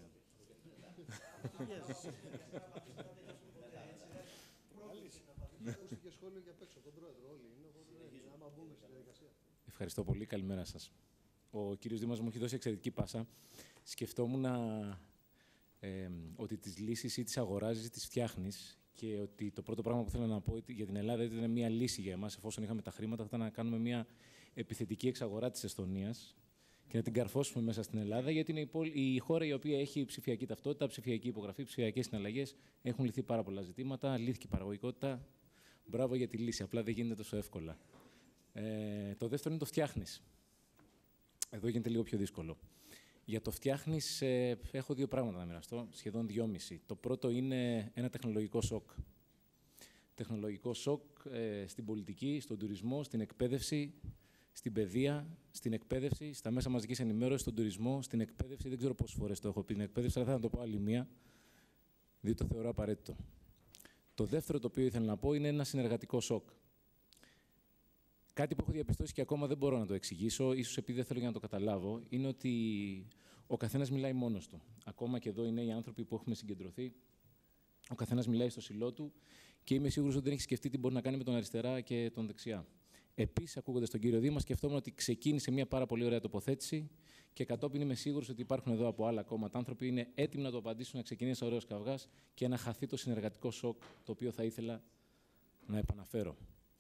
Ευχαριστώ πολύ. Καλημέρα σας. Ο κύριος Δήμας μου έχει δώσει εξαιρετική πάσα. Σκεφτόμουν ε, ότι τις λύσεις ή τις αγοράζεις ή τις φτιάχνεις και ότι το πρώτο πράγμα που θέλω να πω για την Ελλάδα ήταν μια λύση για εμάς, εφόσον είχαμε τα χρήματα, θα ήταν να κάνουμε μια επιθετική εξαγορά της Εστονίας και να την καρφώσουμε μέσα στην Ελλάδα, γιατί είναι η χώρα η οποία έχει ψηφιακή ταυτότητα, ψηφιακή υπογραφή, ψηφιακές συναλλαγές. Έχουν λυθεί πάρα πολλά ζητήματα, λύθηκε η παραγωγικότητα. Μπράβο για τη λύση, απλά δεν γίνεται τόσο εύκολα. Ε, το δεύτερο είναι το φτιάχνεις. Εδώ γίνεται λίγο πιο δύσκολο. Για το φτιάχνεις ε, έχω δύο πράγματα να μοιραστώ, σχεδόν δυόμιση. Το πρώτο είναι ένα τεχνολογικό σοκ. Τεχνολογικό σοκ ε, στην πολιτική, στον τουρισμό, στην εκπαίδευση, στην παιδεία, στην εκπαίδευση, στα μέσα μαζικής ενημέρωσης, στον τουρισμό, στην εκπαίδευση. Δεν ξέρω πόσες φορές το έχω πει την εκπαίδευση, αλλά θα το πω άλλη μία, διότι το θεωρώ απαραίτητο. Το δεύτερο το οποίο ήθελα να πω είναι ένα συνεργατικό σοκ. Κάτι που έχω διαπιστώσει και ακόμα δεν μπορώ να το εξηγήσω, ίσως επειδή δεν θέλω για να το καταλάβω, είναι ότι ο καθένας μιλάει μόνος του. Ακόμα και εδώ οι νέοι άνθρωποι που έχουμε συγκεντρωθεί, ο καθένας μιλάει στο σιλό του και είμαι σίγουρος ότι δεν έχει σκεφτεί τι μπορεί να κάνει με τον αριστερά και τον δεξιά. Επίσης, ακούγοντας τον κύριο Δήμα, σκεφτόμουν ότι ξεκίνησε μια πάρα πολύ ωραία τοποθέτηση και κατόπιν είμαι σίγουρος ότι υπάρχουν εδώ από άλλα κόμματα άνθρωποι είναι έτοιμοι να το απαντήσουν, να ξεκινήσει ωραίος καυγάς και να χαθεί το συνεργατικό σοκ το οποίο θα ήθελα να επαναφέρω.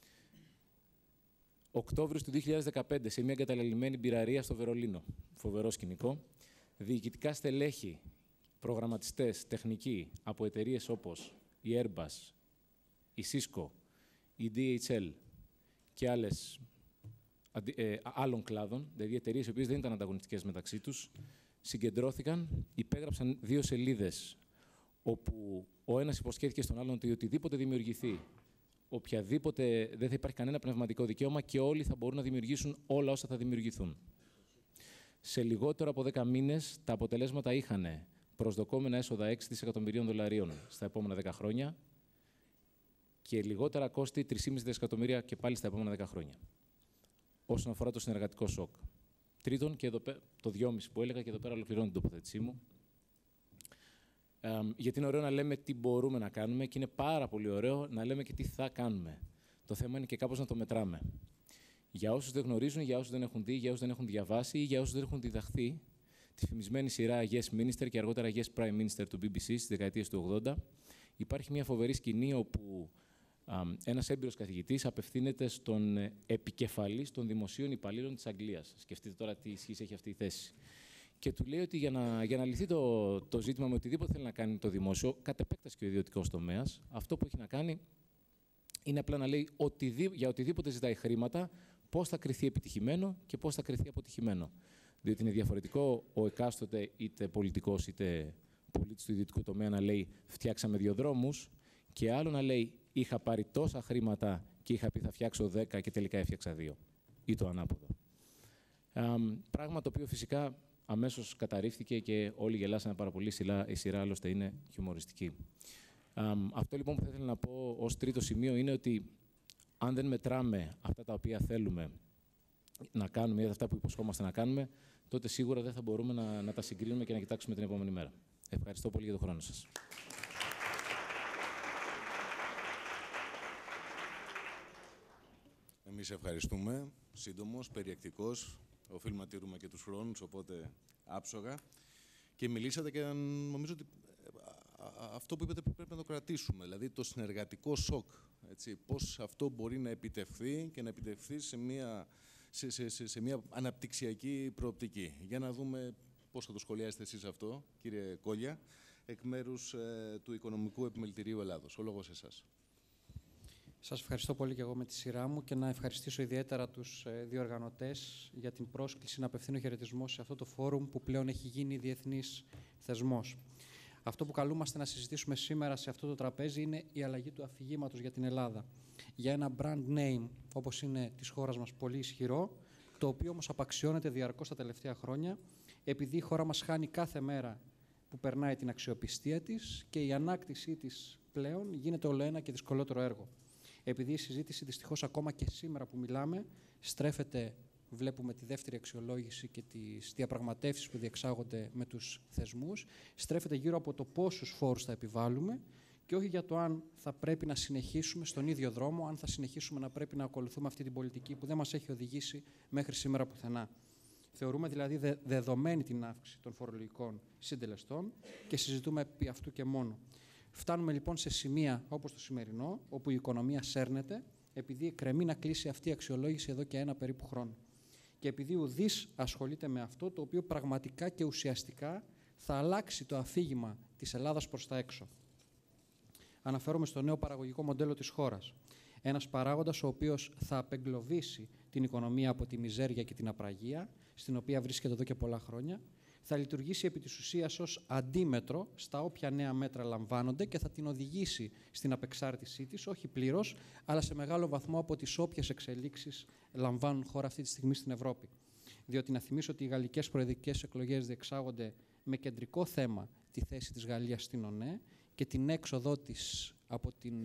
Οκτώβριος του δύο χιλιάδες δεκαπέντε, σε μια εγκαταλελειμμένη μπειραρία στο Βερολίνο, φοβερό σκηνικό, διοικητικά στελέχη, προγραμματιστές, τεχνικοί από εταιρείες όπως η Airbus, η Cisco, η ντι έιτς ελ και άλλες, ε, άλλων κλάδων, δηλαδή εταιρείες οι οποίες δεν ήταν ανταγωνιστικές μεταξύ τους, συγκεντρώθηκαν, υπέγραψαν δύο σελίδες όπου ο ένας υποσχέθηκε στον άλλον ότι οτιδήποτε δημιουργηθεί, οποιαδήποτε, δεν θα υπάρχει κανένα πνευματικό δικαίωμα και όλοι θα μπορούν να δημιουργήσουν όλα όσα θα δημιουργηθούν. Σε λιγότερο από δέκα μήνες τα αποτελέσματα είχαν προσδοκόμενα έσοδα έξι δισεκατομμυρίων δολαρίων στα επόμενα δέκα χρόνια και λιγότερα κόστη τρία κόμμα πέντε δισεκατομμύρια και πάλι στα επόμενα δέκα χρόνια. Όσον αφορά το συνεργατικό σοκ. Τρίτον, και εδώ, το δυόμιση που έλεγα και εδώ πέρα ολοκληρώνω την τοποθέτησή μου. Ε, γιατί είναι ωραίο να λέμε τι μπορούμε να κάνουμε και είναι πάρα πολύ ωραίο να λέμε και τι θα κάνουμε. Το θέμα είναι και κάπως να το μετράμε. Για όσους δεν γνωρίζουν, για όσους δεν έχουν δει, για όσους δεν έχουν διαβάσει ή για όσους δεν έχουν διδαχθεί, τη φημισμένη σειρά Yes Minister και αργότερα Yes Prime Minister του μπι μπι σι στις δεκαετίες του ογδόντα, υπάρχει μια φοβερή σκηνή όπου α, ένας έμπειρος καθηγητής απευθύνεται στον επικεφαλής των δημοσίων υπαλλήλων της Αγγλίας. Σκεφτείτε τώρα τι ισχύς έχει αυτή η θέση. Και του λέει ότι για να, για να λυθεί το, το ζήτημα με οτιδήποτε θέλει να κάνει το δημόσιο, κατ' επέκταση και ο ιδιωτικός τομέας, αυτό που έχει να κάνει είναι απλά να λέει οτιδή, για οτιδήποτε ζητάει χρήματα, πώς θα κριθεί επιτυχημένο και πώς θα κριθεί αποτυχημένο. Διότι είναι διαφορετικό ο εκάστοτε είτε πολιτικός είτε πολίτης του ιδιωτικού τομέα να λέει φτιάξαμε δύο δρόμους και άλλο να λέει είχα πάρει τόσα χρήματα και είχα πει θα φτιάξω δέκα και τελικά έφτιαξα δύο. Ή το ανάποδο. Ε, πράγμα το οποίο φυσικά αμέσως καταρρίφθηκε και όλοι γελάσανε πάρα πολύ. Η σειρά άλλωστε είναι χιουμοριστική. Ε, αυτό λοιπόν που θα ήθελα να πω ως τρίτο σημείο είναι ότι αν δεν μετράμε αυτά τα οποία θέλουμε να κάνουμε ή αυτά που υποσχόμαστε να κάνουμε, τότε σίγουρα δεν θα μπορούμε να, να τα συγκρίνουμε και να κοιτάξουμε την επόμενη μέρα. Ευχαριστώ πολύ για τον χρόνο σας. Εμείς ευχαριστούμε. Σύντομος, περιεκτικός. Οφείλουμε να τηρούμε και τους χρόνους, οπότε άψογα. Και μιλήσατε και νομίζω ότι αυτό που είπατε πρέπει να το κρατήσουμε, δηλαδή το συνεργατικό σοκ. Έτσι, πώς αυτό μπορεί να επιτευχθεί και να επιτευχθεί σε μια, σε, σε, σε, σε μια αναπτυξιακή προοπτική. Για να δούμε πώς θα το σχολιάσετε εσείς αυτό, κύριε Κόλλια, εκ μέρους ε, του Οικονομικού Επιμελητηρίου Ελλάδος. Ο λόγος σε εσάς. Σας ευχαριστώ πολύ και εγώ με τη σειρά μου και να ευχαριστήσω ιδιαίτερα τους διοργανωτές για την πρόσκληση να απευθύνω χαιρετισμό σε αυτό το φόρουμ που πλέον έχει γίνει διεθνής θεσμός. Αυτό που καλούμαστε να συζητήσουμε σήμερα σε αυτό το τραπέζι είναι η αλλαγή του αφηγήματος για την Ελλάδα. Για ένα brand name, όπως είναι της χώρας μας, πολύ ισχυρό, το οποίο όμως απαξιώνεται διαρκώς τα τελευταία χρόνια, επειδή η χώρα μας χάνει κάθε μέρα που περνάει την αξιοπιστία της και η ανάκτησή της πλέον γίνεται όλο ένα και δυσκολότερο έργο. Επειδή η συζήτηση δυστυχώς ακόμα και σήμερα που μιλάμε στρέφεται, βλέπουμε τη δεύτερη αξιολόγηση και τις διαπραγματεύσεις που διεξάγονται με τους θεσμούς, στρέφεται γύρω από το πόσους φόρους θα επιβάλλουμε και όχι για το αν θα πρέπει να συνεχίσουμε στον ίδιο δρόμο, αν θα συνεχίσουμε να πρέπει να ακολουθούμε αυτή την πολιτική που δεν μας έχει οδηγήσει μέχρι σήμερα πουθενά. Θεωρούμε δηλαδή δε, δεδομένη την αύξηση των φορολογικών συντελεστών και συζητούμε επί αυτού και μόνο. Φτάνουμε λοιπόν σε σημεία όπως το σημερινό, όπου η οικονομία σέρνεται, επειδή εκκρεμεί να κλείσει αυτή η αξιολόγηση εδώ και ένα περίπου χρόνο. Και επειδή ουδής ασχολείται με αυτό, το οποίο πραγματικά και ουσιαστικά θα αλλάξει το αφήγημα της Ελλάδας προς τα έξω. Αναφέρομαι στο νέο παραγωγικό μοντέλο της χώρας. Ένας παράγοντας ο οποίος θα απεγκλωβίσει την οικονομία από τη μιζέρια και την απραγία, στην οποία βρίσκεται εδώ και πολλά χρόνια, θα λειτουργήσει επί της ουσίας ως αντίμετρο στα όποια νέα μέτρα λαμβάνονται και θα την οδηγήσει στην απεξάρτησή της, όχι πλήρως, αλλά σε μεγάλο βαθμό από τις όποιες εξελίξεις λαμβάνουν χώρα αυτή τη στιγμή στην Ευρώπη. Διότι να θυμίσω ότι οι γαλλικές προεδρικές εκλογές διεξάγονται με κεντρικό θέμα τη θέση της Γαλλίας στην ΟΝΕ και την έξοδο της από την,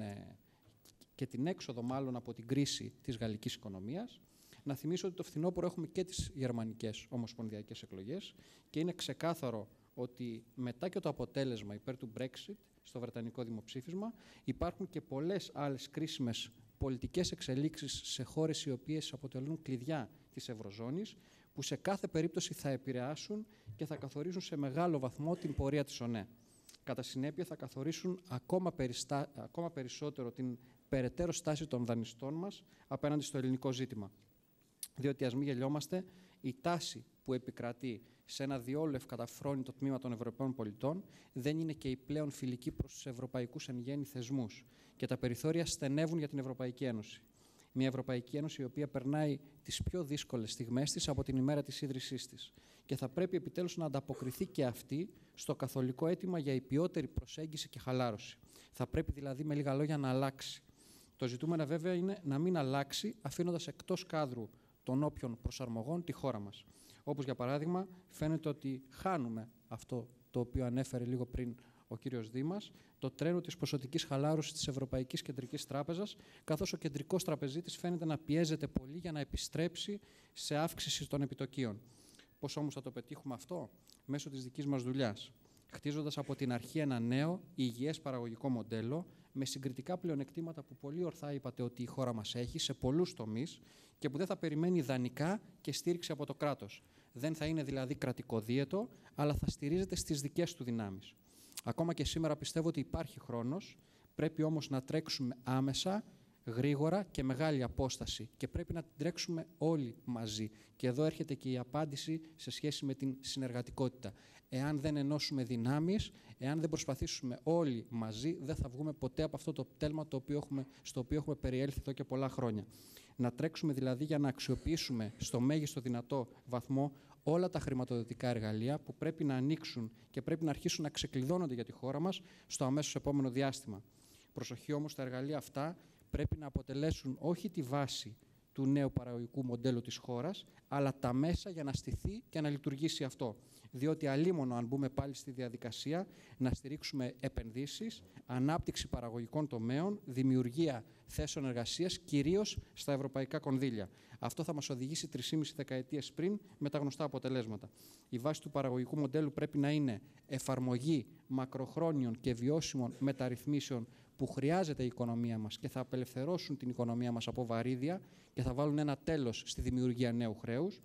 και την έξοδο μάλλον από την κρίση της γαλλικής οικονομίας. Να θυμίσω ότι το φθινόπωρο έχουμε και τις γερμανικές ομοσπονδιακές εκλογές και είναι ξεκάθαρο ότι μετά και το αποτέλεσμα υπέρ του Brexit στο βρετανικό δημοψήφισμα υπάρχουν και πολλές άλλες κρίσιμες πολιτικές εξελίξεις σε χώρες οι οποίες αποτελούν κλειδιά της Ευρωζώνης που σε κάθε περίπτωση θα επηρεάσουν και θα καθορίσουν σε μεγάλο βαθμό την πορεία της ΟΝΕ. Κατά συνέπεια θα καθορίσουν ακόμα, περιστα... ακόμα περισσότερο την περαιτέρω στάση των δανειστών μας απέναντι στο ελληνικό ζήτημα. Διότι ας μην γελιόμαστε, η τάση που επικρατεί σε ένα διόλου ευκαταφρόνητο τμήμα των Ευρωπαίων πολιτών δεν είναι και η πλέον φιλική προς τους ευρωπαϊκούς εν γέννη θεσμούς και τα περιθώρια στενεύουν για την Ευρωπαϊκή Ένωση. Μια Ευρωπαϊκή Ένωση η οποία περνάει τις πιο δύσκολες στιγμές της από την ημέρα της ίδρυσής της και θα πρέπει επιτέλους να ανταποκριθεί και αυτή στο καθολικό αίτημα για υπιότερη προσέγγιση και χαλάρωση. Θα πρέπει δηλαδή με λίγα λόγια να αλλάξει. Το ζητούμενο βέβαια είναι να μην αλλάξει αφήνοντας εκτός κάδρου των όποιων προσαρμογών τη χώρα μας. Όπως για παράδειγμα φαίνεται ότι χάνουμε αυτό το οποίο ανέφερε λίγο πριν ο κύριος Δήμας, το τρένο της ποσοτικής χαλάρωσης της Ευρωπαϊκής Κεντρικής Τράπεζας, καθώς ο κεντρικός τραπεζίτης φαίνεται να πιέζεται πολύ για να επιστρέψει σε αύξηση των επιτοκίων. Πώς όμως θα το πετύχουμε αυτό? Μέσω της δικής μας δουλειάς, χτίζοντας από την αρχή ένα νέο υγιές παραγωγικό μοντέλο με συγκριτικά πλεονεκτήματα που πολύ ορθά είπατε ότι η χώρα μας έχει σε πολλούς τομείς και που δεν θα περιμένει ιδανικά και στήριξη από το κράτος. Δεν θα είναι δηλαδή κρατικοδίαιτο, αλλά θα στηρίζεται στις δικές του δυνάμεις. Ακόμα και σήμερα πιστεύω ότι υπάρχει χρόνος, πρέπει όμως να τρέξουμε άμεσα, γρήγορα και μεγάλη απόσταση και πρέπει να την τρέξουμε όλοι μαζί. Και εδώ έρχεται και η απάντηση σε σχέση με την συνεργατικότητα. Εάν δεν ενώσουμε δυνάμεις, εάν δεν προσπαθήσουμε όλοι μαζί, δεν θα βγούμε ποτέ από αυτό το τέλμα το οποίο έχουμε, στο οποίο έχουμε περιέλθει εδώ και πολλά χρόνια. Να τρέξουμε δηλαδή για να αξιοποιήσουμε στο μέγιστο δυνατό βαθμό όλα τα χρηματοδοτικά εργαλεία που πρέπει να ανοίξουν και πρέπει να αρχίσουν να ξεκλειδώνονται για τη χώρα μας στο αμέσως επόμενο διάστημα. Προσοχή όμως, τα εργαλεία αυτά πρέπει να αποτελέσουν όχι τη βάση του νέου παραγωγικού μοντέλου της χώρας, αλλά τα μέσα για να στηθεί και να λειτουργήσει αυτό. Διότι αλίμονο αν μπούμε πάλι στη διαδικασία να στηρίξουμε επενδύσεις, ανάπτυξη παραγωγικών τομέων, δημιουργία θέσεων εργασίας, κυρίως στα ευρωπαϊκά κονδύλια. Αυτό θα μας οδηγήσει τρεις και μισή δεκαετίες πριν με τα γνωστά αποτελέσματα. Η βάση του παραγωγικού μοντέλου πρέπει να είναι εφαρμογή μακροχρόνιων και βιώσιμων μεταρρυθμίσεων που χρειάζεται η οικονομία μας και θα απελευθερώσουν την οικονομία μας από βαρύδια και θα βάλουν ένα τέλος στη δημιουργία νέου χρέους.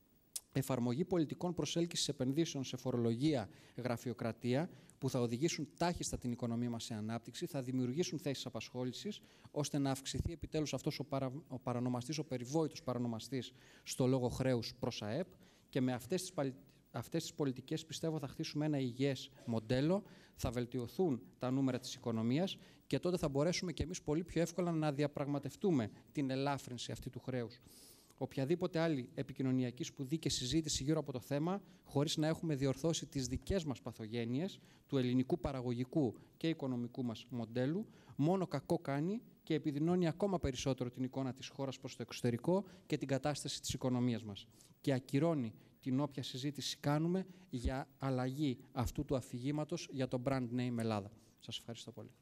Εφαρμογή πολιτικών προσέλκυσης επενδύσεων σε φορολογία, γραφειοκρατία, που θα οδηγήσουν τάχιστα την οικονομία μας σε ανάπτυξη, θα δημιουργήσουν θέσεις απασχόλησης, ώστε να αυξηθεί επιτέλους αυτός ο, παρα, ο παρανομαστής, ο περιβόητος παρανομαστής στο λόγο χρέους προς ΑΕΠ και με αυτές τις, αυτές τις πολιτικές πιστεύω θα χτίσουμε ένα υγιές μοντέλο, θα βελτιωθούν τα νούμερα της οικονομίας και τότε θα μπορέσουμε και εμείς πολύ πιο εύκολα να διαπραγματευτούμε την ελάφρυνση αυτή του χρέους. οποιαδήποτε άλλη επικοινωνιακή σπουδή και συζήτηση γύρω από το θέμα, χωρίς να έχουμε διορθώσει τις δικές μας παθογένειες του ελληνικού παραγωγικού και οικονομικού μας μοντέλου, μόνο κακό κάνει και επιδεινώνει ακόμα περισσότερο την εικόνα της χώρας προς το εξωτερικό και την κατάσταση της οικονομίας μας. Και ακυρώνει την όποια συζήτηση κάνουμε για αλλαγή αυτού του αφηγήματος για το brand name Ελλάδα. Σας ευχαριστώ πολύ.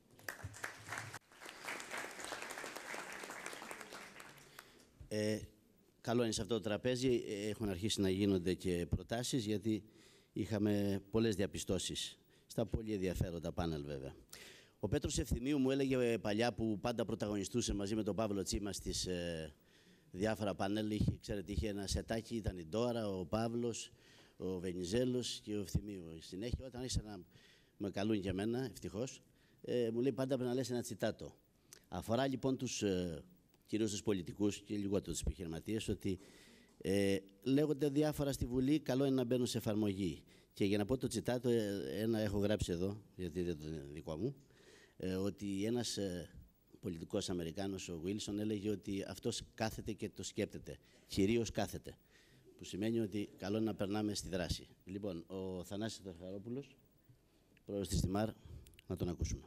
Ε, καλό είναι σε αυτό το τραπέζι. Έχουν αρχίσει να γίνονται και προτάσεις, γιατί είχαμε πολλές διαπιστώσεις στα πολύ ενδιαφέροντα πάνελ, βέβαια. Ο Πέτρος Ευθυμίου μου έλεγε παλιά, που πάντα πρωταγωνιστούσε μαζί με τον Παύλο Τσίμα στις ε, διάφορα πάνελ, είχε, ξέρετε, είχε ένα σετάκι, ήταν η Ντόρα, ο Παύλος, ο Βενιζέλος και ο Ευθυμίου. Συνέχεια, όταν άρχισα να με καλούν και εμένα, ευτυχώς, ε, μου λέει πάντα πρέπει να λες ένα τσιτάτο. Αφορά λοιπόν τους, ε, κυρίως τους πολιτικούς και λιγότερο τους επιχειρηματίες, ότι ε, λέγονται διάφορα στη Βουλή, καλό είναι να μπαίνουν σε εφαρμογή. Και για να πω το τσιτάτο, ε, ένα έχω γράψει εδώ, γιατί δεν είναι δικό μου, ε, ότι ένας ε, πολιτικός Αμερικάνος, ο Βίλσον, έλεγε ότι αυτός κάθεται και το σκέπτεται, κυρίως κάθεται, που σημαίνει ότι καλό είναι να περνάμε στη δράση. Λοιπόν, ο Αθανάσιος Θεοcharopoulos, πρόεδρος της ντιμαρ, να τον ακούσουμε.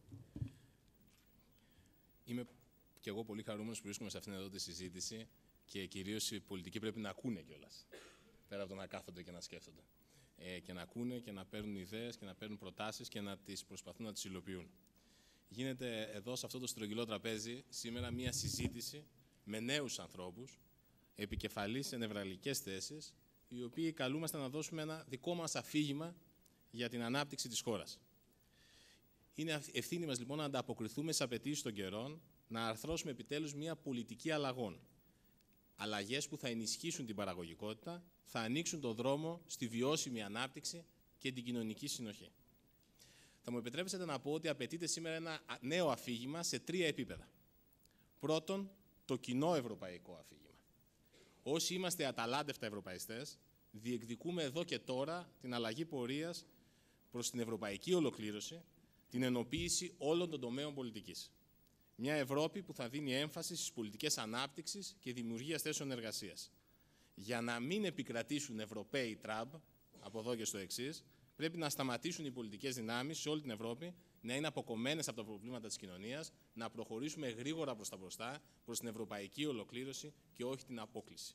Είμαι και εγώ πολύ χαρούμενος που βρίσκομαι σε αυτήν εδώ τη συζήτηση και κυρίως οι πολιτικοί πρέπει να ακούνε κιόλας, πέρα από το να κάθονται και να σκέφτονται. Ε, και να ακούνε και να παίρνουν ιδέες και να παίρνουν προτάσεις και να τις προσπαθούν να τις υλοποιούν. Γίνεται εδώ, σε αυτό το στρογγυλό τραπέζι, σήμερα μία συζήτηση με νέους ανθρώπους, επικεφαλής σε νευραλικές θέσεις, οι οποίοι καλούμαστε να δώσουμε ένα δικό μας αφήγημα για την ανάπτυξη της χώρας. Είναι ευθύνη μας λοιπόν να ανταποκριθούμε στις απαιτήσεις των καιρών, να αρθρώσουμε επιτέλους μία πολιτική αλλαγών. Αλλαγές που θα ενισχύσουν την παραγωγικότητα, θα ανοίξουν τον δρόμο στη βιώσιμη ανάπτυξη και την κοινωνική συνοχή. Θα μου επιτρέψετε να πω ότι απαιτείται σήμερα ένα νέο αφήγημα σε τρία επίπεδα. Πρώτον, το κοινό ευρωπαϊκό αφήγημα. Όσοι είμαστε αταλάντευτα ευρωπαϊστές, διεκδικούμε εδώ και τώρα την αλλαγή πορείας προς την ευρωπαϊκή ολοκλήρωση, την ενοποίηση όλων των τομέων πολιτικής. Μια Ευρώπη που θα δίνει έμφαση στις πολιτικές ανάπτυξης και δημιουργίας θέσεων εργασίας. Για να μην επικρατήσουν Ευρωπαίοι Τραμπ, από εδώ και στο εξής, πρέπει να σταματήσουν οι πολιτικές δυνάμεις σε όλη την Ευρώπη, να είναι αποκομμένες από τα προβλήματα της κοινωνίας, να προχωρήσουμε γρήγορα προς τα μπροστά, προς την ευρωπαϊκή ολοκλήρωση και όχι την απόκλιση.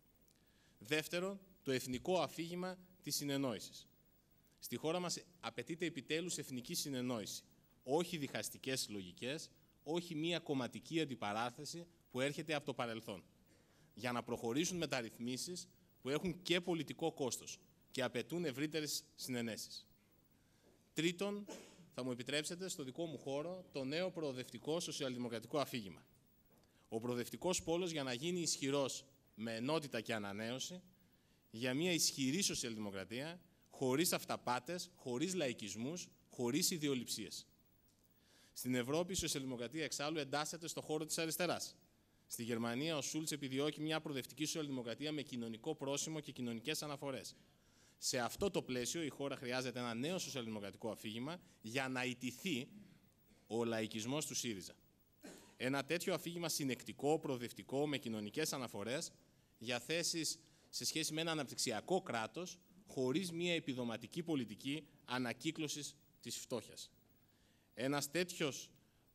Δεύτερον, το εθνικό αφήγημα της συνεννόησης. Στη χώρα μας απαιτείται επιτέλους εθνική συνεννόηση, όχι διχαστικές λογικές, όχι μία κομματική αντιπαράθεση που έρχεται από το παρελθόν, για να προχωρήσουν μεταρρυθμίσεις που έχουν και πολιτικό κόστος και απαιτούν ευρύτερες συνενέσεις. Τρίτον, θα μου επιτρέψετε στο δικό μου χώρο το νέο προοδευτικό σοσιαλδημοκρατικό αφήγημα. Ο προοδευτικός πόλος για να γίνει ισχυρός με ενότητα και ανανέωση, για μια ισχυρή σοσιαλδημοκρατία, χωρίς αυταπάτες, χωρίς λαϊκισμούς, χωρίς ιδεολειψίες. Στην Ευρώπη η σοσιαλδημοκρατία εξάλλου εντάσσεται στο χώρο της αριστεράς. Στη Γερμανία ο Σούλτς επιδιώκει μια προοδευτική σοσιαλδημοκρατία με κοινωνικό πρόσημο και κοινωνικές αναφορές. Σε αυτό το πλαίσιο η χώρα χρειάζεται ένα νέο σοσιαλδημοκρατικό αφήγημα για να ιτηθεί ο λαϊκισμός του ΣΥΡΙΖΑ. Ένα τέτοιο αφήγημα συνεκτικό, προοδευτικό, με κοινωνικές αναφορές για θέσεις σε σχέση με ένα αναπτυξιακό κράτος, χωρίς μια επιδοματική πολιτική ανακύκλωσης της φτώχειας. Ένας τέτοιος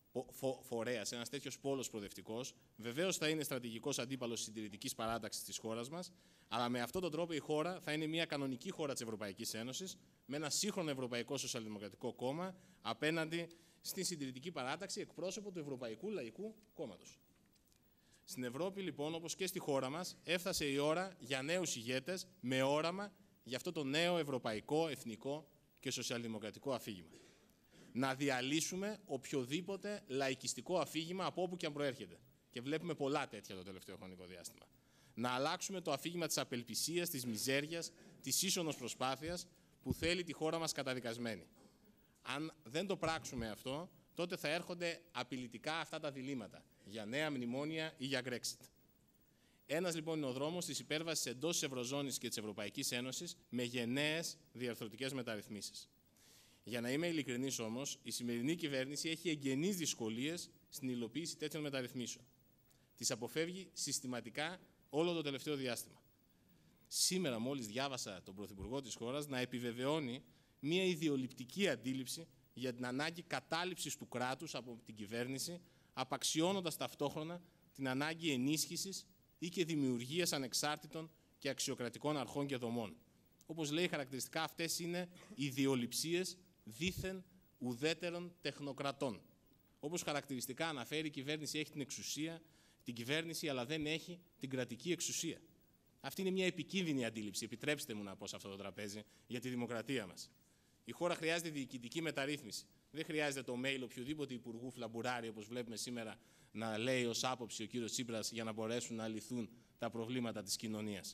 φορέας, ένας τέτοιος πόλος προοδευτικός, βεβαίως θα είναι στρατηγικός αντίπαλος της συντηρητικής παράταξης της χώρας μας, αλλά με αυτόν τον τρόπο η χώρα θα είναι μια κανονική χώρα της Ευρωπαϊκής Ένωσης, με ένα σύγχρονο Ευρωπαϊκό Σοσιαλδημοκρατικό Κόμμα απέναντι στην συντηρητική παράταξη εκπρόσωπο του Ευρωπαϊκού Λαϊκού Κόμματος. Στην Ευρώπη, λοιπόν, όπως και στη χώρα μας, έφτασε η ώρα για νέους ηγέτες με όραμα για αυτό το νέο ευρωπαϊκό, εθνικό και σοσιαλδημοκρατικό αφήγημα. Να διαλύσουμε οποιοδήποτε λαϊκιστικό αφήγημα από όπου και αν προέρχεται. Και βλέπουμε πολλά τέτοια το τελευταίο χρονικό διάστημα. Να αλλάξουμε το αφήγημα της απελπισίας, της μιζέριας, της ίσονος προσπάθειας που θέλει τη χώρα μας καταδικασμένη. Αν δεν το πράξουμε αυτό, τότε θα έρχονται απειλητικά αυτά τα διλήμματα για νέα μνημόνια ή για Brexit. Ένας λοιπόν είναι ο δρόμος της υπέρβασης εντός της Ευρωζώνης και της Ευρωπαϊκής Ένωσης με γενναίες διαρθρωτικές μεταρρυθμίσεις. Για να είμαι ειλικρινής όμως, η σημερινή κυβέρνηση έχει εγγενείς δυσκολίες στην υλοποίηση τέτοιων μεταρρυθμίσεων. Τις αποφεύγει συστηματικά όλο το τελευταίο διάστημα. Σήμερα μόλις διάβασα τον Πρωθυπουργό της χώρας να επιβεβαιώνει μια ιδεολειπτική αντίληψη για την ανάγκη κατάληψης του κράτους από την κυβέρνηση, απαξιώνοντας ταυτόχρονα την ανάγκη ενίσχυσης ή και δημιουργίας ανεξάρτητων και αξιοκρατικών αρχών και δομών. Όπως λέει, χαρακτηριστικά αυτές είναι ιδεολειψίες δήθεν ουδέτερων τεχνοκρατών. Όπως χαρακτηριστικά αναφέρει, η κυβέρνηση έχει την εξουσία, την κυβέρνηση, αλλά δεν έχει την κρατική εξουσία. Αυτή είναι μια επικίνδυνη αντίληψη, επιτρέψτε μου να πω σε αυτό το τραπέζι, για τη δημοκρατία μας. Η χώρα χρειάζεται διοικητική μεταρρύθμιση. Δεν χρειάζεται το mail οποιοδήποτε υπουργού φλαμπουράρι, όπως βλέπουμε σήμερα, να λέει ως άποψη ο κύριος Τσίπρας για να μπορέσουν να λυθούν τα προβλήματα της κοινωνίας.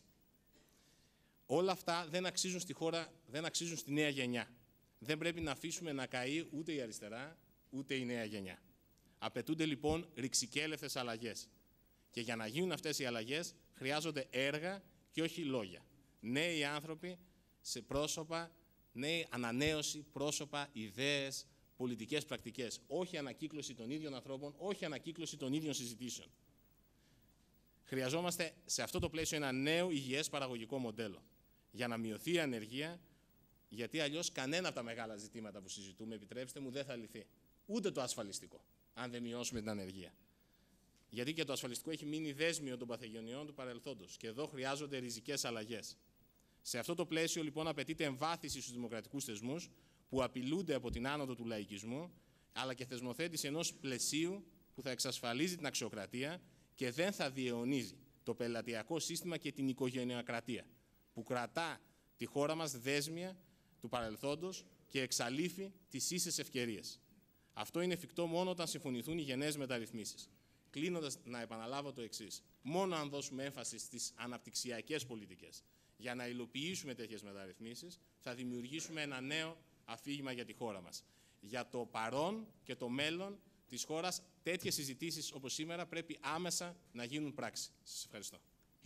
Όλα αυτά δεν αξίζουν στη χώρα, δεν αξίζουν στη νέα γενιά. Δεν πρέπει να αφήσουμε να καεί ούτε η αριστερά, ούτε η νέα γενιά. Απαιτούνται λοιπόν ρηξικέλευτες αλλαγές. Και για να γίνουν αυτές οι αλλαγές χρειάζονται έργα και όχι λόγια. Νέοι άνθρωποι σε πρόσωπα, νέη ανανέωση, πρόσωπα, ιδέες, πολιτικές πρακτικές. Όχι ανακύκλωση των ίδιων ανθρώπων, όχι ανακύκλωση των ίδιων συζητήσεων. Χρειαζόμαστε σε αυτό το πλαίσιο ένα νέο υγιές παραγωγικό μοντέλο. Για να μειωθεί η ανεργία, γιατί αλλιώς κανένα από τα μεγάλα ζητήματα που συζητούμε, επιτρέψτε μου, δεν θα λυθεί. Ούτε το ασφαλιστικό, αν δεν μειώσουμε την ανεργία. Γιατί και το ασφαλιστικό έχει μείνει δέσμιο των παθογενειών του παρελθόντος. Και εδώ χρειάζονται ριζικές αλλαγές. Σε αυτό το πλαίσιο, λοιπόν, απαιτείται εμβάθυνση στους δημοκρατικούς θεσμούς που απειλούνται από την άνοδο του λαϊκισμού, αλλά και θεσμοθέτηση ενός πλαισίου που θα εξασφαλίζει την αξιοκρατία και δεν θα διαιωνίζει το πελατειακό σύστημα και την οικογενειακρατία, που κρατά τη χώρα μας δέσμια του παρελθόντος και εξαλείφει τις ίσες ευκαιρίες. Αυτό είναι εφικτό μόνο όταν συμφωνηθούν οι γενναίες μεταρρυθμίσεις. Κλείνοντας, να επαναλάβω το εξής. Μόνο αν δώσουμε έμφαση στις αναπτυξιακές πολιτικές για να υλοποιήσουμε τέτοιες μεταρρυθμίσεις, θα δημιουργήσουμε ένα νέο αφήγημα για τη χώρα μας. Για το παρόν και το μέλλον της χώρας, τέτοιες συζητήσεις όπως σήμερα πρέπει άμεσα να γίνουν πράξη. Σας ευχαριστώ.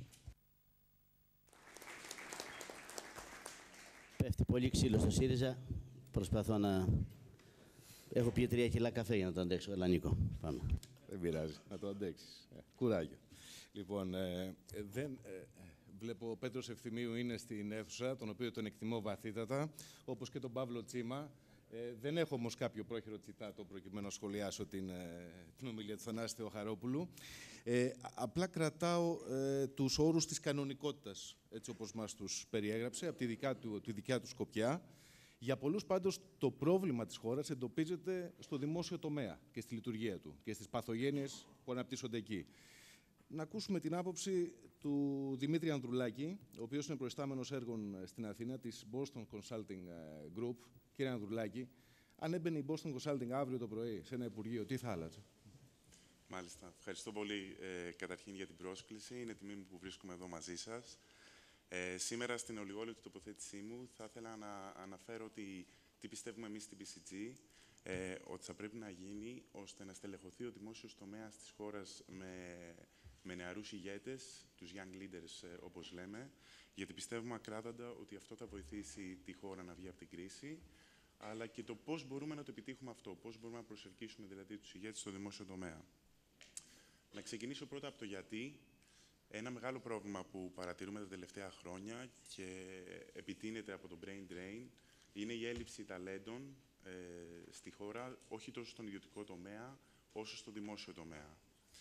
Πέφτει πολύ ξύλο στο ΣΥΡΙΖΑ. Προσπαθώ να... Έχω πει τρία κιλά καφέ για να το αντέξω. Έλα, Νίκο, πάμε. Δεν πειράζει, να το αντέξεις. Ε, κουράγιο. Λοιπόν, ε, δεν... Ε, βλέπω ο Πέτρος Ευθυμίου είναι στην αίθουσα, τον οποίο τον εκτιμώ βαθύτατα, όπως και τον Παύλο Τσίμα. Ε, δεν έχω όμως κάποιο πρόχειρο τσιτάτο προκειμένου να σχολιάσω την, ε, την ομιλία του Θανάση Θεοχαρόπουλου. Ε, απλά κρατάω ε, τους όρους της κανονικότητας, έτσι όπως μας τους περιέγραψε, από τη δικιά του, τη δικιά του σκοπιά. Για πολλούς πάντως το πρόβλημα της χώρας εντοπίζεται στο δημόσιο τομέα και στη λειτουργία του και στις παθογένειες που αναπτύσσονται εκεί. Να ακούσουμε την άποψη του Δημήτρη Ανδρουλάκη, ο οποίος είναι προϊστάμενος έργων στην Αθήνα της Boston Consulting Group. Κύριε Ανδρουλάκη, αν έμπαινε η Boston Consulting αύριο το πρωί σε ένα υπουργείο, τι θα άλλαζε? Μάλιστα. Ευχαριστώ πολύ ε, καταρχήν για την πρόσκληση. Είναι τιμή μου που βρίσκομαι εδώ μαζί σας. Ε, σήμερα στην ολιγόλεπτη τοποθέτησή μου θα ήθελα να αναφέρω ότι τι πιστεύουμε εμείς στην πι σι τζι, ε, ότι θα πρέπει να γίνει ώστε να στελεχωθεί ο δημόσιος τομέας της χώρας με, με νεαρούς ηγέτες, τους Young Leaders ε, όπως λέμε, γιατί πιστεύουμε ακράδαντα ότι αυτό θα βοηθήσει τη χώρα να βγει από την κρίση, αλλά και το πώς μπορούμε να το επιτύχουμε αυτό, πώς μπορούμε να προσελκύσουμε δηλαδή τους ηγέτες στο δημόσιο τομέα. Να ξεκινήσω πρώτα από το γιατί. Ένα μεγάλο πρόβλημα που παρατηρούμε τα τελευταία χρόνια και επιτείνεται από το brain drain είναι η έλλειψη ταλέντων ε, στη χώρα, όχι τόσο στον ιδιωτικό τομέα, όσο στο δημόσιο τομέα.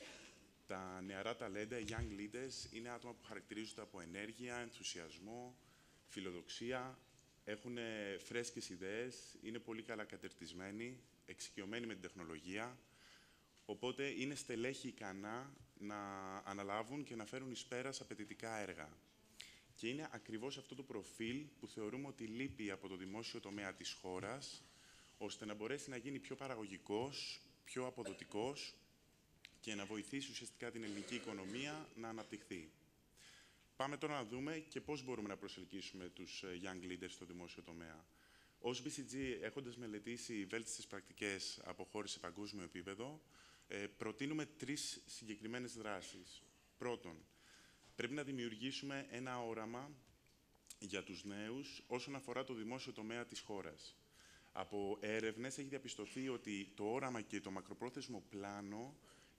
Τα νεαρά ταλέντα, οι young leaders, είναι άτομα που χαρακτηρίζονται από ενέργεια, ενθουσιασμό, φιλοδοξία, έχουν φρέσκες ιδέες, είναι πολύ καλά κατερτισμένοι, εξοικειωμένοι με την τεχνολογία, οπότε είναι στελέχη ικανά να αναλάβουν και να φέρουν εις πέρας απαιτητικά έργα. Και είναι ακριβώς αυτό το προφίλ που θεωρούμε ότι λείπει από το δημόσιο τομέα της χώρας, ώστε να μπορέσει να γίνει πιο παραγωγικός, πιο αποδοτικός και να βοηθήσει ουσιαστικά την ελληνική οικονομία να αναπτυχθεί. Πάμε τώρα να δούμε και πώς μπορούμε να προσελκύσουμε τους young leaders στο δημόσιο τομέα. Ως μπι σι τζι, έχοντας μελετήσει βέλτιστες πρακτικές από χώρες σε παγκόσμιο επίπεδο, Ε, προτείνουμε τρεις συγκεκριμένες δράσεις. Πρώτον, πρέπει να δημιουργήσουμε ένα όραμα για τους νέους όσον αφορά το δημόσιο τομέα της χώρας. Από έρευνες έχει διαπιστωθεί ότι το όραμα και το μακροπρόθεσμο πλάνο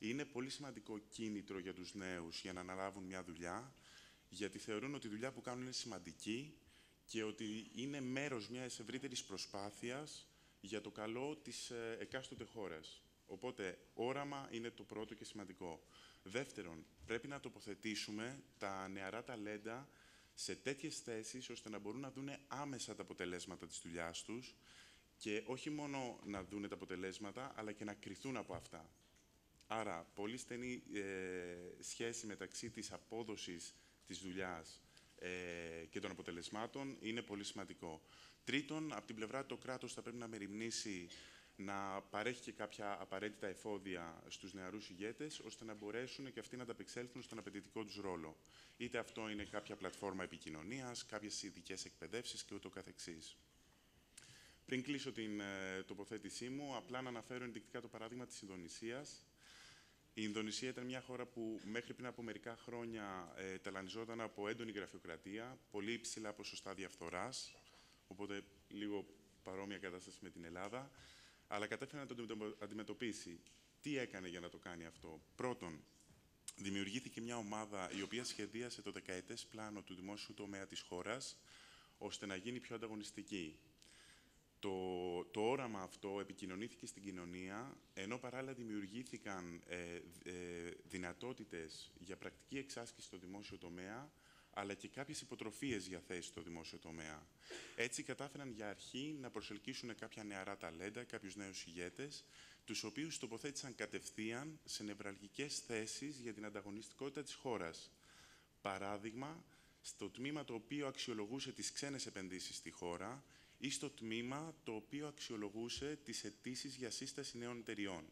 είναι πολύ σημαντικό κίνητρο για τους νέους για να αναλάβουν μια δουλειά, γιατί θεωρούν ότι η δουλειά που κάνουν είναι σημαντική και ότι είναι μέρος μιας ευρύτερης προσπάθειας για το καλό της εκάστοτε χώρας. Οπότε, όραμα είναι το πρώτο και σημαντικό. Δεύτερον, πρέπει να τοποθετήσουμε τα νεαρά ταλέντα σε τέτοιες θέσεις, ώστε να μπορούν να δουν άμεσα τα αποτελέσματα της δουλειάς τους και όχι μόνο να δουν τα αποτελέσματα, αλλά και να κριθούν από αυτά. Άρα, πολύ στενή ε, σχέση μεταξύ της απόδοσης της δουλειάς ε, και των αποτελεσμάτων είναι πολύ σημαντικό. Τρίτον, από την πλευρά το κράτος θα πρέπει να μεριμνήσει να παρέχει και κάποια απαραίτητα εφόδια στους νεαρούς ηγέτες, ώστε να μπορέσουν και αυτοί να ανταπεξέλθουν στον απαιτητικό τους ρόλο. Είτε αυτό είναι κάποια πλατφόρμα επικοινωνίας, κάποιες ειδικές εκπαιδεύσεις και ούτω καθεξής. Πριν κλείσω την ε, τοποθέτησή μου, απλά να αναφέρω ενδεικτικά το παράδειγμα της Ινδονησίας. Η Ινδονησία ήταν μια χώρα που μέχρι πριν από μερικά χρόνια ε, ταλανιζόταν από έντονη γραφειοκρατία, πολύ υψηλά ποσοστά διαφθοράς, οπότε λίγο παρόμοια κατάσταση με την Ελλάδα, αλλά κατέφερε να το αντιμετωπίσει. Τι έκανε για να το κάνει αυτό? Πρώτον, δημιουργήθηκε μια ομάδα η οποία σχεδίασε το δεκαετές πλάνο του δημόσιου τομέα της χώρας, ώστε να γίνει πιο ανταγωνιστική. Το, το όραμα αυτό επικοινωνήθηκε στην κοινωνία, ενώ παράλληλα δημιουργήθηκαν ε, ε, δυνατότητες για πρακτική εξάσκηση στο δημόσιο τομέα, αλλά και κάποιες υποτροφίες για θέσεις στο δημόσιο τομέα. Έτσι κατάφεραν για αρχή να προσελκύσουν κάποια νεαρά ταλέντα, κάποιους νέους ηγέτες, τους οποίους τοποθέτησαν κατευθείαν σε νευραλγικές θέσεις για την ανταγωνιστικότητα της χώρας. Παράδειγμα, στο τμήμα το οποίο αξιολογούσε τις ξένες επενδύσεις στη χώρα ή στο τμήμα το οποίο αξιολογούσε τις αιτήσεις για σύσταση νέων εταιριών.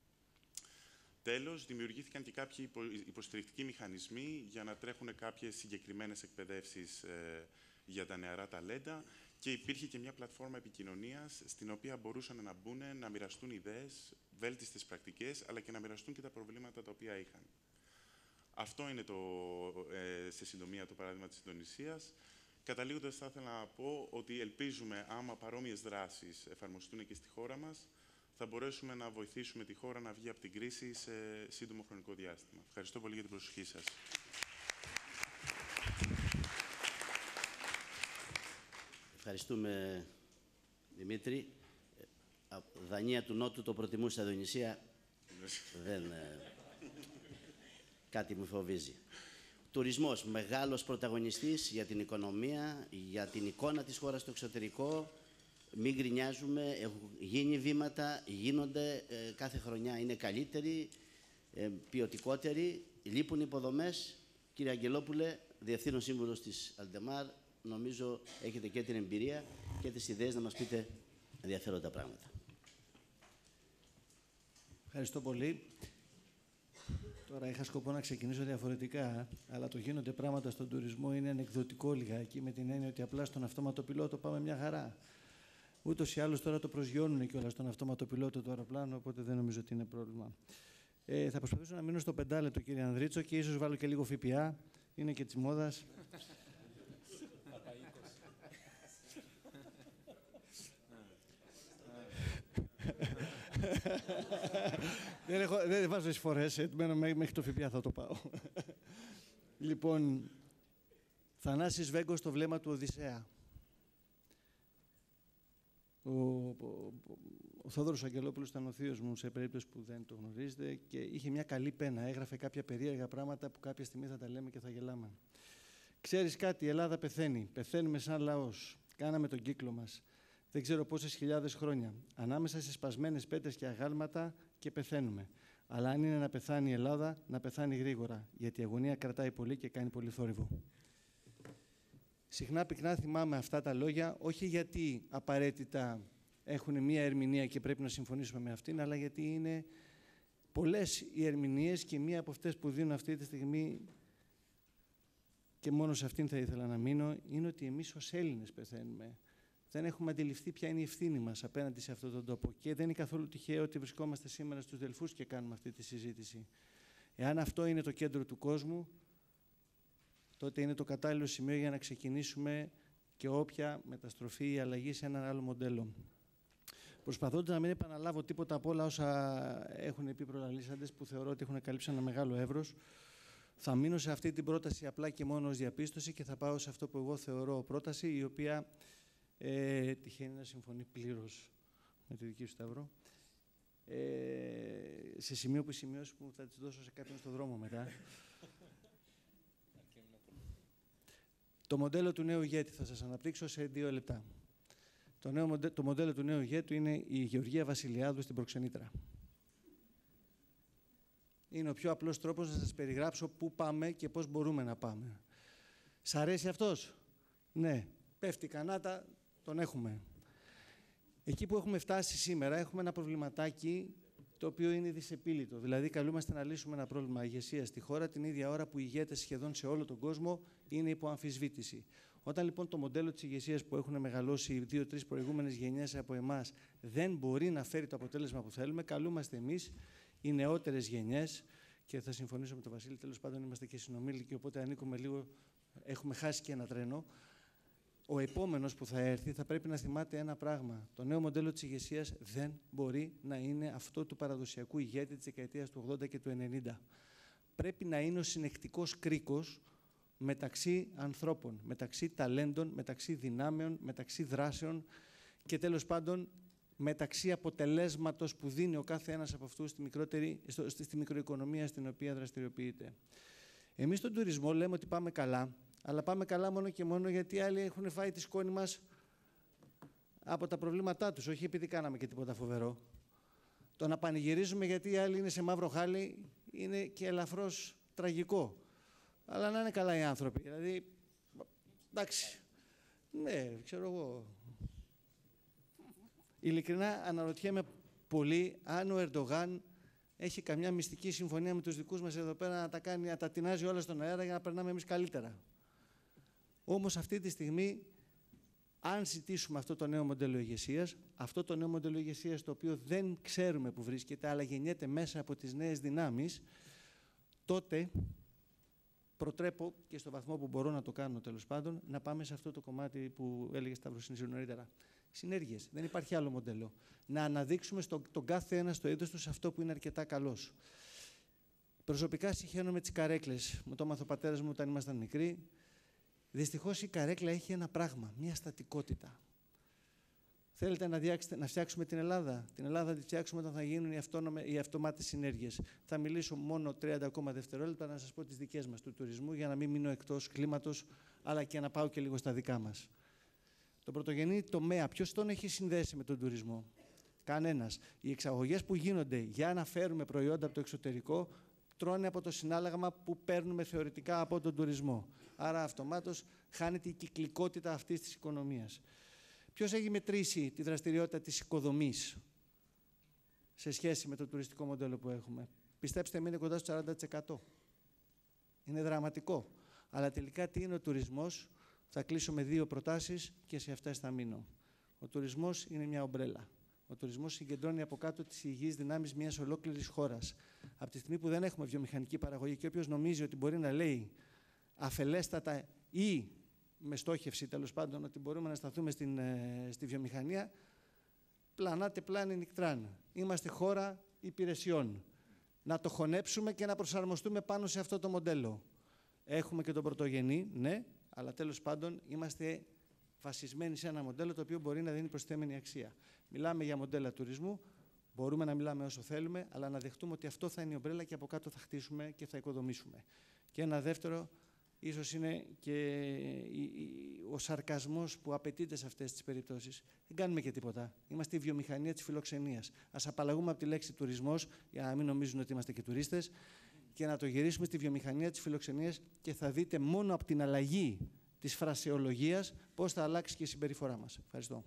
Τέλος, δημιουργήθηκαν και κάποιοι υποστηρικτικοί μηχανισμοί για να τρέχουν κάποιες συγκεκριμένες εκπαιδεύσεις ε, για τα νεαρά ταλέντα και υπήρχε και μια πλατφόρμα επικοινωνίας στην οποία μπορούσαν να μπουν, να μοιραστούν ιδέες, βέλτιστες πρακτικές, αλλά και να μοιραστούν και τα προβλήματα τα οποία είχαν. Αυτό είναι το, ε, σε συντομία το παράδειγμα της Ινδονησίας. Καταλήγοντας, θα ήθελα να πω ότι ελπίζουμε, άμα παρόμοιες δράσεις εφαρμοστούν και στη χώρα μας, θα μπορέσουμε να βοηθήσουμε τη χώρα να βγει από την κρίση σε σύντομο χρονικό διάστημα. Ευχαριστώ πολύ για την προσοχή σας. Ευχαριστούμε, Δημήτρη. Δανία του Νότου το προτιμούσα, Ινδονησία. Δεν... Κάτι μου φοβίζει. Τουρισμός, μεγάλος πρωταγωνιστής για την οικονομία, για την εικόνα της χώρας στο εξωτερικό. Μην γκρινιάζουμε, έχουν γίνει βήματα, γίνονται, ε, κάθε χρονιά είναι καλύτεροι, ε, ποιοτικότεροι, λείπουν υποδομές. Κύριε Αγγελόπουλε, Διευθύνων Σύμβουλος της Aldemar, νομίζω έχετε και την εμπειρία και τις ιδέες να μας πείτε ενδιαφέροντα πράγματα. Ευχαριστώ πολύ. Τώρα είχα σκοπό να ξεκινήσω διαφορετικά, αλλά το γίνονται πράγματα στον τουρισμό είναι ανεκδοτικό λιγάκι, με την έννοια ότι απλά στον αυτόματο πιλότο πάμε μια χαρά. Ούτως ή άλλως τώρα το προσγειώνουν κιόλας στον αυτόματο πιλότο του αεροπλάνου, οπότε δεν νομίζω ότι είναι πρόβλημα. Ε, θα προσπαθήσω να μείνω στο πεντάλεπτο, κύριε Ανδρίτσο, και ίσως βάλω και λίγο ΦΠΑ. Είναι και της μόδας. δεν, έχω, δεν βάζω εισφορές, μένω μέχρι το ΦΠΑ θα το πάω. Λοιπόν, Θανάσης Βέγκος, το βλέμμα του Οδυσσέα. Ο, ο, ο Θόδωρος Αγγελόπουλος ήταν ο θείος μου, σε περίπτωση που δεν το γνωρίζετε, και είχε μια καλή πένα. Έγραφε κάποια περίεργα πράγματα που κάποια στιγμή θα τα λέμε και θα γελάμε. Ξέρεις κάτι, η Ελλάδα πεθαίνει. Πεθαίνουμε σαν λαός. Κάναμε τον κύκλο μας. Δεν ξέρω πόσες χιλιάδες χρόνια. Ανάμεσα σε σπασμένες πέτρες και αγάλματα και πεθαίνουμε. Αλλά αν είναι να πεθάνει η Ελλάδα, να πεθάνει γρήγορα. Γιατί η αγωνία κρατάει πολύ και κάνει πολύ θόρυβο. Συχνά πυκνά θυμάμαι αυτά τα λόγια, όχι γιατί απαραίτητα έχουν μία ερμηνεία και πρέπει να συμφωνήσουμε με αυτήν, αλλά γιατί είναι πολλές οι ερμηνείες και μία από αυτές που δίνουν αυτή τη στιγμή, και μόνο σε αυτήν θα ήθελα να μείνω, είναι ότι εμείς ως Έλληνες πεθαίνουμε. Δεν έχουμε αντιληφθεί ποια είναι η ευθύνη μας απέναντι σε αυτόν τον τόπο. Και δεν είναι καθόλου τυχαίο ότι βρισκόμαστε σήμερα στους Δελφούς και κάνουμε αυτή τη συζήτηση. Εάν αυτό είναι το κέντρο του κόσμου, τότε είναι το κατάλληλο σημείο για να ξεκινήσουμε και όποια μεταστροφή ή αλλαγή σε έναν άλλο μοντέλο. Προσπαθώντας να μην επαναλάβω τίποτα από όλα όσα έχουν πει προλαλήσαντες, που θεωρώ ότι έχουν καλύψει ένα μεγάλο εύρος, θα μείνω σε αυτή την πρόταση απλά και μόνο ως διαπίστωση και θα πάω σε αυτό που εγώ θεωρώ πρόταση, η οποία ε, τυχαίνει να συμφωνεί πλήρως με τη δική σου, Σταύρο. Ε, σε σημείο που οι σημειώσεις που θα τις δώσω σε κάποιον στον δρόμο μετά. Το μοντέλο του νέου ηγέτη θα σας αναπτύξω σε δύο λεπτά. Το, νέο, το μοντέλο του νέου ηγέτη είναι η Γεωργία Βασιλιάδου στην Προξενήτρα. Είναι ο πιο απλός τρόπος να σας περιγράψω πού πάμε και πώς μπορούμε να πάμε. Σ' αρέσει αυτός? Ναι. Πέφτει κανάτα, τον έχουμε. Εκεί που έχουμε φτάσει σήμερα έχουμε ένα προβληματάκι το οποίο είναι δυσεπίλητο. Δηλαδή καλούμαστε να λύσουμε ένα πρόβλημα ηγεσίας στη χώρα την ίδια ώρα που οι ηγέτες σχεδόν σε όλο τον κόσμο είναι υπό αμφισβήτηση. Όταν λοιπόν το μοντέλο της ηγεσίας που έχουν μεγαλώσει οι δύο-τρεις προηγούμενες γενιές από εμάς δεν μπορεί να φέρει το αποτέλεσμα που θέλουμε, καλούμαστε εμείς, οι νεότερες γενιές, και θα συμφωνήσω με τον Βασίλη, τέλος πάντων είμαστε και συνομήλικοι, οπότε ανήκουμε λίγο, έχουμε χάσει και ένα τρένο. Ο επόμενος που θα έρθει θα πρέπει να θυμάται ένα πράγμα. Το νέο μοντέλο της ηγεσίας δεν μπορεί να είναι αυτό του παραδοσιακού ηγέτη της δεκαετίας του ογδόντα και του ενενήντα. Πρέπει να είναι ο συνεκτικός κρίκος μεταξύ ανθρώπων, μεταξύ ταλέντων, μεταξύ δυνάμεων, μεταξύ δράσεων και τέλος πάντων μεταξύ αποτελέσματος που δίνει ο κάθε ένας από αυτούς στη, μικρότερη, στο, στη μικροοικονομία στην οποία δραστηριοποιείται. Εμείς στον τουρισμό λέμε ότι πάμε καλά, αλλά πάμε καλά μόνο και μόνο γιατί άλλοι έχουν φάει τη σκόνη μας από τα προβλήματά τους, όχι επειδή κάναμε και τίποτα φοβερό. Το να πανηγυρίζουμε γιατί οι άλλοι είναι σε μαύρο χάλι είναι και ελαφρώς τραγικό. Αλλά να είναι καλά οι άνθρωποι. Δηλαδή, εντάξει, ναι, ξέρω εγώ. Ειλικρινά αναρωτιέμαι πολύ αν ο Ερντογάν έχει καμιά μυστική συμφωνία με τους δικούς μας εδώ πέρα να τα κάνει, να τα τεινάζει όλα στον αέρα για να περνάμε εμείς καλύτερα. Όμως αυτή τη στιγμή, αν ζητήσουμε αυτό το νέο μοντέλο ηγεσίας, αυτό το νέο μοντέλο ηγεσίας το οποίο δεν ξέρουμε που βρίσκεται, αλλά γεννιέται μέσα από τις νέες δυνάμεις, τότε προτρέπω και στο βαθμό που μπορώ να το κάνω τέλος πάντων, να πάμε σε αυτό το κομμάτι που έλεγε Stavros νωρίτερα. Συνέργειες. Δεν υπάρχει άλλο μοντέλο. Να αναδείξουμε στο, τον κάθε ένα στο είδος του σε αυτό που είναι αρκετά καλός. Προσωπικά συχαίνω με τις καρέκλες. Μου το έμαθε ο πατέρας μου όταν ήμασταν μικροί. Δυστυχώς η καρέκλα έχει ένα πράγμα, μια στατικότητα. Θέλετε να, διάξετε, να φτιάξουμε την Ελλάδα. Την Ελλάδα θα τη φτιάξουμε όταν θα γίνουν οι, οι αυτομάτες συνέργειες. Θα μιλήσω μόνο τριάντα ακόμα δευτερόλεπτα να σας πω τις δικές μας του τουρισμού για να μην μείνω εκτός κλίματος, αλλά και να πάω και λίγο στα δικά μας. Το πρωτογενή τομέα, ποιος τον έχει συνδέσει με τον τουρισμό? Κανένας. Οι εξαγωγές που γίνονται για να φέρουμε προϊόντα από το εξωτερικό τρώνε από το συνάλλαγμα που παίρνουμε θεωρητικά από τον τουρισμό. Άρα αυτομάτως χάνεται η κυκλικότητα αυτής της οικονομίας. Ποιος έχει μετρήσει τη δραστηριότητα της οικοδομής σε σχέση με το τουριστικό μοντέλο που έχουμε? Πιστέψτε με, είναι κοντά στο σαράντα τοις εκατό. Είναι δραματικό. Αλλά τελικά τι είναι ο τουρισμός? Θα κλείσω με δύο προτάσεις και σε αυτές θα μείνω. Ο τουρισμός είναι μια ομπρέλα. Ο τουρισμός συγκεντρώνει από κάτω τις υγιείς δυνάμεις μιας ολόκληρης χώρας. Από τη στιγμή που δεν έχουμε βιομηχανική παραγωγή και όποιος νομίζει ότι μπορεί να λέει αφελέστατα ή με στόχευση τέλος πάντων ότι μπορούμε να σταθούμε στην, ε, στη βιομηχανία, πλανάτε πλάνη νικτράν. Είμαστε χώρα υπηρεσιών. Να το χωνέψουμε και να προσαρμοστούμε πάνω σε αυτό το μοντέλο. Έχουμε και τον πρωτογενή, ναι, αλλά τέλος πάντων είμαστε βασισμένοι σε ένα μοντέλο το οποίο μπορεί να δίνει προσθέμενη αξία. Μιλάμε για μοντέλα τουρισμού, μπορούμε να μιλάμε όσο θέλουμε, αλλά να δεχτούμε ότι αυτό θα είναι η ομπρέλα και από κάτω θα χτίσουμε και θα οικοδομήσουμε. Και ένα δεύτερο, ίσως είναι και ο σαρκασμός που απαιτείται σε αυτές τις περιπτώσεις. Δεν κάνουμε και τίποτα. Είμαστε η βιομηχανία της φιλοξενίας. Ας απαλλαγούμε από τη λέξη τουρισμός, για να μην νομίζουν ότι είμαστε και τουρίστες, και να το γυρίσουμε στη βιομηχανία της φιλοξενίας και θα δείτε μόνο από την αλλαγή της φρασεολογίας πώς θα αλλάξει και η συμπεριφορά μας. Ευχαριστώ.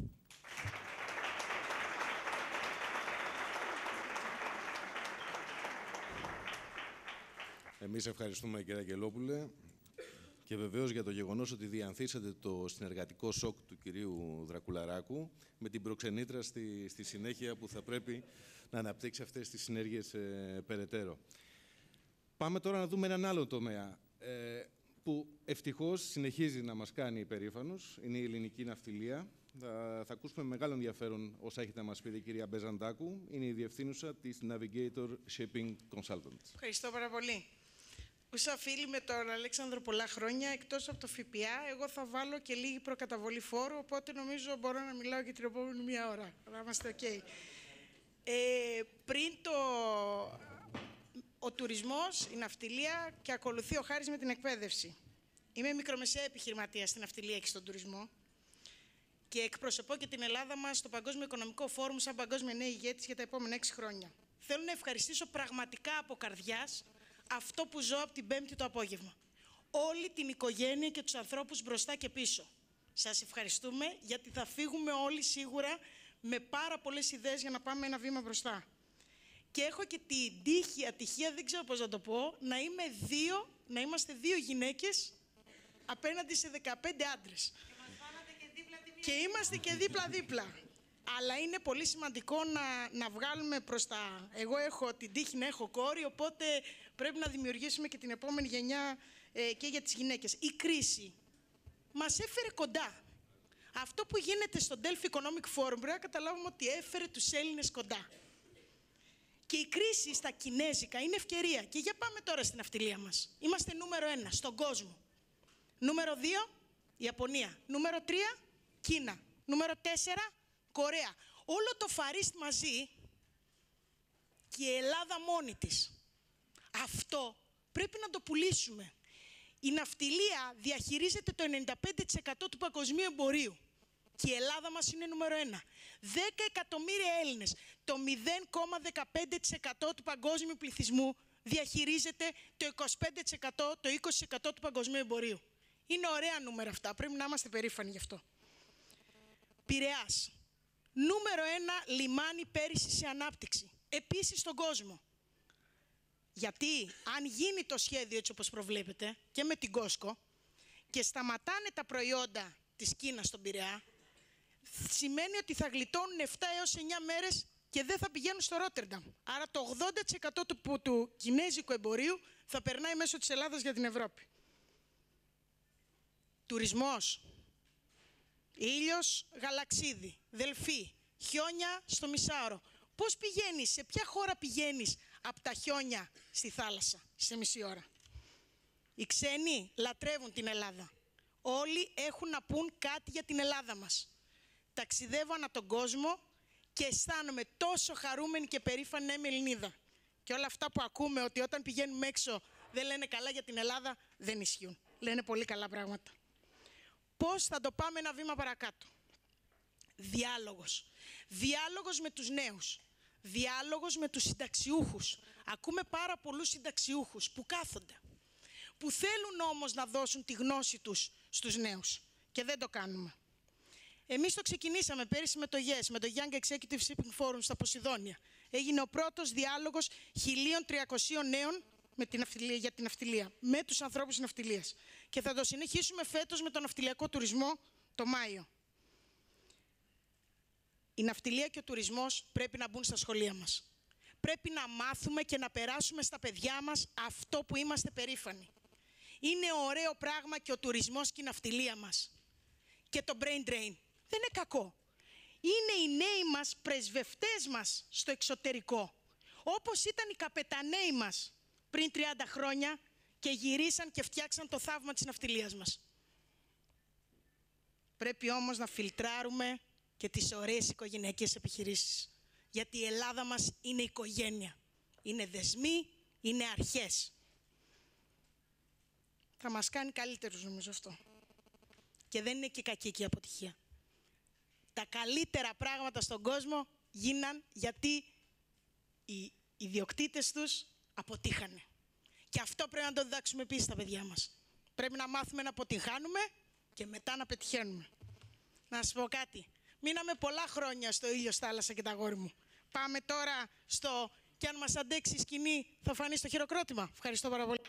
Εμείς ευχαριστούμε, κύριε Αγγελόπουλε, και βεβαίως για το γεγονός ότι διανθίσατε το συνεργατικό σοκ του κυρίου Δρακουλαράκου με την προξενήτρα στη, στη συνέχεια που θα πρέπει να αναπτύξει αυτές τις συνέργειες ε, περαιτέρω. Πάμε τώρα να δούμε έναν άλλο τομέα. Ε, που ευτυχώς συνεχίζει να μας κάνει υπερήφανους, είναι η ελληνική ναυτιλία. Θα, θα ακούσουμε με μεγάλο ενδιαφέρον όσα έχετε να μας πείτε η κυρία Μπεζαντάκου. Είναι η διευθύνουσα της Navigator Shipping Consultants. Ευχαριστώ πάρα πολύ. Ούσα φίλοι με τον Αλέξανδρο πολλά χρόνια, εκτός από το ΦΠΑ, εγώ θα βάλω και λίγη προκαταβολή φόρου, οπότε νομίζω μπορώ να μιλάω και την επόμενη μία ώρα. Θα είμαστε ok. Ε, πριν το... Ο τουρισμός, η ναυτιλία και ακολουθεί ο Χάρης με την εκπαίδευση. Είμαι μικρομεσαία επιχειρηματία στην ναυτιλία και στον τουρισμό και εκπροσωπώ και την Ελλάδα μας στο Παγκόσμιο Οικονομικό Φόρουμ σαν παγκόσμια νέα ηγέτης για τα επόμενα έξι χρόνια. Θέλω να ευχαριστήσω πραγματικά από καρδιάς αυτό που ζω από την Πέμπτη το απόγευμα. Όλη την οικογένεια και τους ανθρώπους μπροστά και πίσω. Σας ευχαριστούμε γιατί θα φύγουμε όλοι σίγουρα με πάρα πολλές ιδέες για να πάμε ένα βήμα μπροστά. Και έχω και την τύχη, ατυχία, δεν ξέρω πώς να το πω, να, είμαι δύο, να είμαστε δύο γυναίκες απέναντι σε δεκαπέντε άντρες. Και, και, δίπλα και είμαστε και δίπλα-δίπλα. Αλλά είναι πολύ σημαντικό να, να βγάλουμε προς τα... Εγώ έχω την τύχη να έχω κόρη, οπότε πρέπει να δημιουργήσουμε και την επόμενη γενιά ε, και για τις γυναίκες. Η κρίση μας έφερε κοντά. Αυτό που γίνεται στο Delphi Economic Forum πρέπει να καταλάβουμε ότι έφερε τους Έλληνες κοντά. Και η κρίση στα κινέζικα είναι ευκαιρία. Και για πάμε τώρα στην ναυτιλία μας. Είμαστε νούμερο ένα στον κόσμο. Νούμερο δύο, Ιαπωνία. Νούμερο τρία, Κίνα. Νούμερο τέσσερα, Κορέα. Όλο το φαρίστ μαζί και η Ελλάδα μόνη της. Αυτό πρέπει να το πουλήσουμε. Η ναυτιλία διαχειρίζεται το ενενήντα πέντε τοις εκατό του παγκοσμίου εμπορίου. Και η Ελλάδα μας είναι νούμερο ένα. δέκα εκατομμύρια Έλληνες, το μηδέν κόμμα δεκαπέντε τοις εκατό του παγκόσμιου πληθυσμού, διαχειρίζεται το είκοσι πέντε τοις εκατό, το είκοσι τοις εκατό του παγκοσμίου εμπορίου. Είναι ωραία νούμερα αυτά, πρέπει να είμαστε περήφανοι γι' αυτό. Πειραιάς, νούμερο ένα λιμάνι πέρυσι σε ανάπτυξη, επίσης στον κόσμο. Γιατί αν γίνει το σχέδιο έτσι όπως προβλέπετε και με την Κόσκο και σταματάνε τα προϊόντα της Κίνας στον Πειραιά, σημαίνει ότι θα γλιτώνουν επτά έως εννιά μέρες και δεν θα πηγαίνουν στο Ρότερνταμ. Άρα το ογδόντα τοις εκατό του, του κινέζικου εμπορίου θα περνάει μέσω της Ελλάδας για την Ευρώπη. Τουρισμός. Ήλιος, γαλαξίδι, Δελφή, χιόνια στο Μισάωρο. Πώς πηγαίνεις, σε ποια χώρα πηγαίνεις από τα χιόνια στη θάλασσα, σε μισή ώρα. Οι ξένοι λατρεύουν την Ελλάδα. Όλοι έχουν να πούν κάτι για την Ελλάδα μας. Ταξιδεύω ανά τον κόσμο και αισθάνομαι τόσο χαρούμενη και περήφανη να είμαι Ελληνίδα. Και όλα αυτά που ακούμε ότι όταν πηγαίνουμε έξω δεν λένε καλά για την Ελλάδα, δεν ισχύουν. Λένε πολύ καλά πράγματα. Πώς θα το πάμε ένα βήμα παρακάτω. Διάλογος. Διάλογος με τους νέους. Διάλογος με τους συνταξιούχους. Ακούμε πάρα πολλούς συνταξιούχους που κάθονται. Που θέλουν όμως να δώσουν τη γνώση τους στους νέους. Και δεν το κάνουμε. Εμείς το ξεκινήσαμε πέρυσι με το YES, με το Young Executive Shipping Forum στα Ποσειδόνια. Έγινε ο πρώτος διάλογος χίλια τριακοσίων νέων με την ναυτιλία, για την ναυτιλία, με τους ανθρώπους της ναυτιλίας. Και θα το συνεχίσουμε φέτος με τον ναυτιλιακό τουρισμό το Μάιο. Η ναυτιλία και ο τουρισμός πρέπει να μπουν στα σχολεία μας. Πρέπει να μάθουμε και να περάσουμε στα παιδιά μας αυτό που είμαστε περήφανοι. Είναι ωραίο πράγμα και ο τουρισμός και η ναυτιλία μας. Και το brain drain. Δεν είναι κακό. Είναι οι νέοι μας πρεσβευτές μας στο εξωτερικό. Όπως ήταν οι καπεταναίοι μας πριν τριάντα χρόνια και γυρίσαν και φτιάξαν το θαύμα της ναυτιλίας μας. Πρέπει όμως να φιλτράρουμε και τις ωραίες οικογενειακές επιχειρήσεις. Γιατί η Ελλάδα μας είναι οικογένεια. Είναι δεσμοί, είναι αρχές. Θα μας κάνει καλύτερους νομίζω αυτό. Και δεν είναι και κακή και η αποτυχία. Τα καλύτερα πράγματα στον κόσμο γίναν γιατί οι ιδιοκτήτες τους αποτύχανε. Και αυτό πρέπει να το διδάξουμε επίσης στα παιδιά μας. Πρέπει να μάθουμε να αποτυγχάνουμε και μετά να πετυχαίνουμε. Να σας πω κάτι. Μείναμε πολλά χρόνια στο ήλιο, θάλασσα και τα αγόρι μου. Πάμε τώρα στο «Κι αν μας αντέξει η σκηνή θα φανεί στο χειροκρότημα». Ευχαριστώ πάρα πολύ.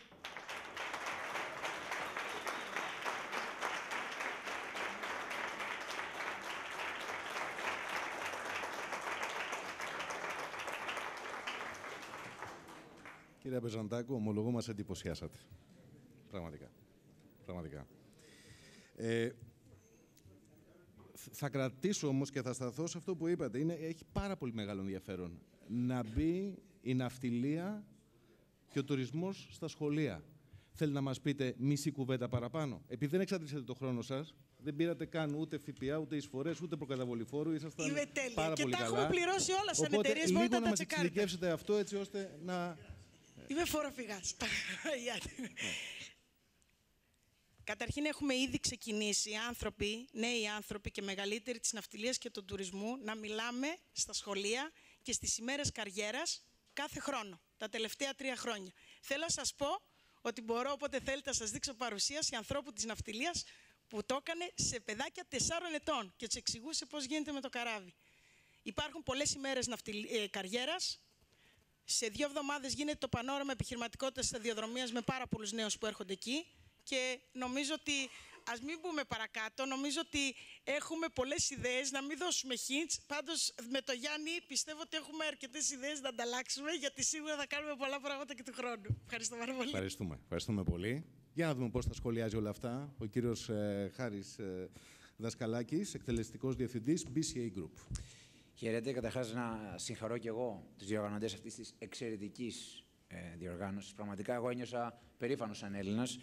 Κύριε Μπεζαντάκου, ομολογώ μας εντυπωσιάσατε. Πραγματικά. πραγματικά. Ε, θα κρατήσω όμως και θα σταθώ σε αυτό που είπατε. Είναι, έχει πάρα πολύ μεγάλο ενδιαφέρον να μπει η ναυτιλία και ο τουρισμός στα σχολεία. Θέλει να μας πείτε μισή κουβέντα παραπάνω? Επειδή δεν εξαντλήσατε το χρόνο σας, δεν πήρατε καν ούτε ΦΠΑ, ούτε εισφορές, ούτε προκαταβολή φόρου. Ήσασταν Είμαι τέλεια. πάρα και πολύ τα καλά. έχουμε πληρώσει όλα σαν Οπότε, εταιρείες, λίγο μπορείτε να να τα μας τσεκάρετε. εξειδικεύσετε αυτό έτσι ώστε να... Είμαι φοροφυγάς. Καταρχήν έχουμε ήδη ξεκινήσει άνθρωποι, νέοι άνθρωποι και μεγαλύτεροι της ναυτιλίας και του τουρισμού να μιλάμε στα σχολεία και στις ημέρες καριέρας κάθε χρόνο, τα τελευταία τρία χρόνια. Θέλω να σας πω ότι μπορώ, όποτε θέλετε, να σας δείξω παρουσίαση ανθρώπου της ναυτιλίας που το έκανε σε παιδάκια τεσσάρων ετών και τους εξηγούσε πώς γίνεται με το καράβι. Υπάρχουν πολλές ημέρες ναυτιλ... ε, καριέρας. Σε δύο εβδομάδες γίνεται το πανόραμα επιχειρηματικότητας σταδιοδρομίας με πάρα πολλούς νέους που έρχονται εκεί. Και νομίζω ότι, ας μην πούμε παρακάτω, νομίζω ότι έχουμε πολλές ιδέες, να μην δώσουμε hints. Πάντως, με το Γιάννη πιστεύω ότι έχουμε αρκετές ιδέες να ανταλλάξουμε, γιατί σίγουρα θα κάνουμε πολλά πράγματα και του χρόνου. Ευχαριστώ πάρα πολύ. Ευχαριστούμε. Ευχαριστούμε πολύ. Για να δούμε πώς θα σχολιάζει όλα αυτά ο κύριος ε, Χάρης ε, Δασκαλάκης, εκτελεστικός διευθυντής μπι σι έι Group. Χαίρετε. Καταρχάς, να συγχαρώ και εγώ τους διοργανωτές αυτής της εξαιρετικής ε, διοργάνωσης. Πραγματικά, εγώ ένιωσα περήφανος σαν Έλληνας,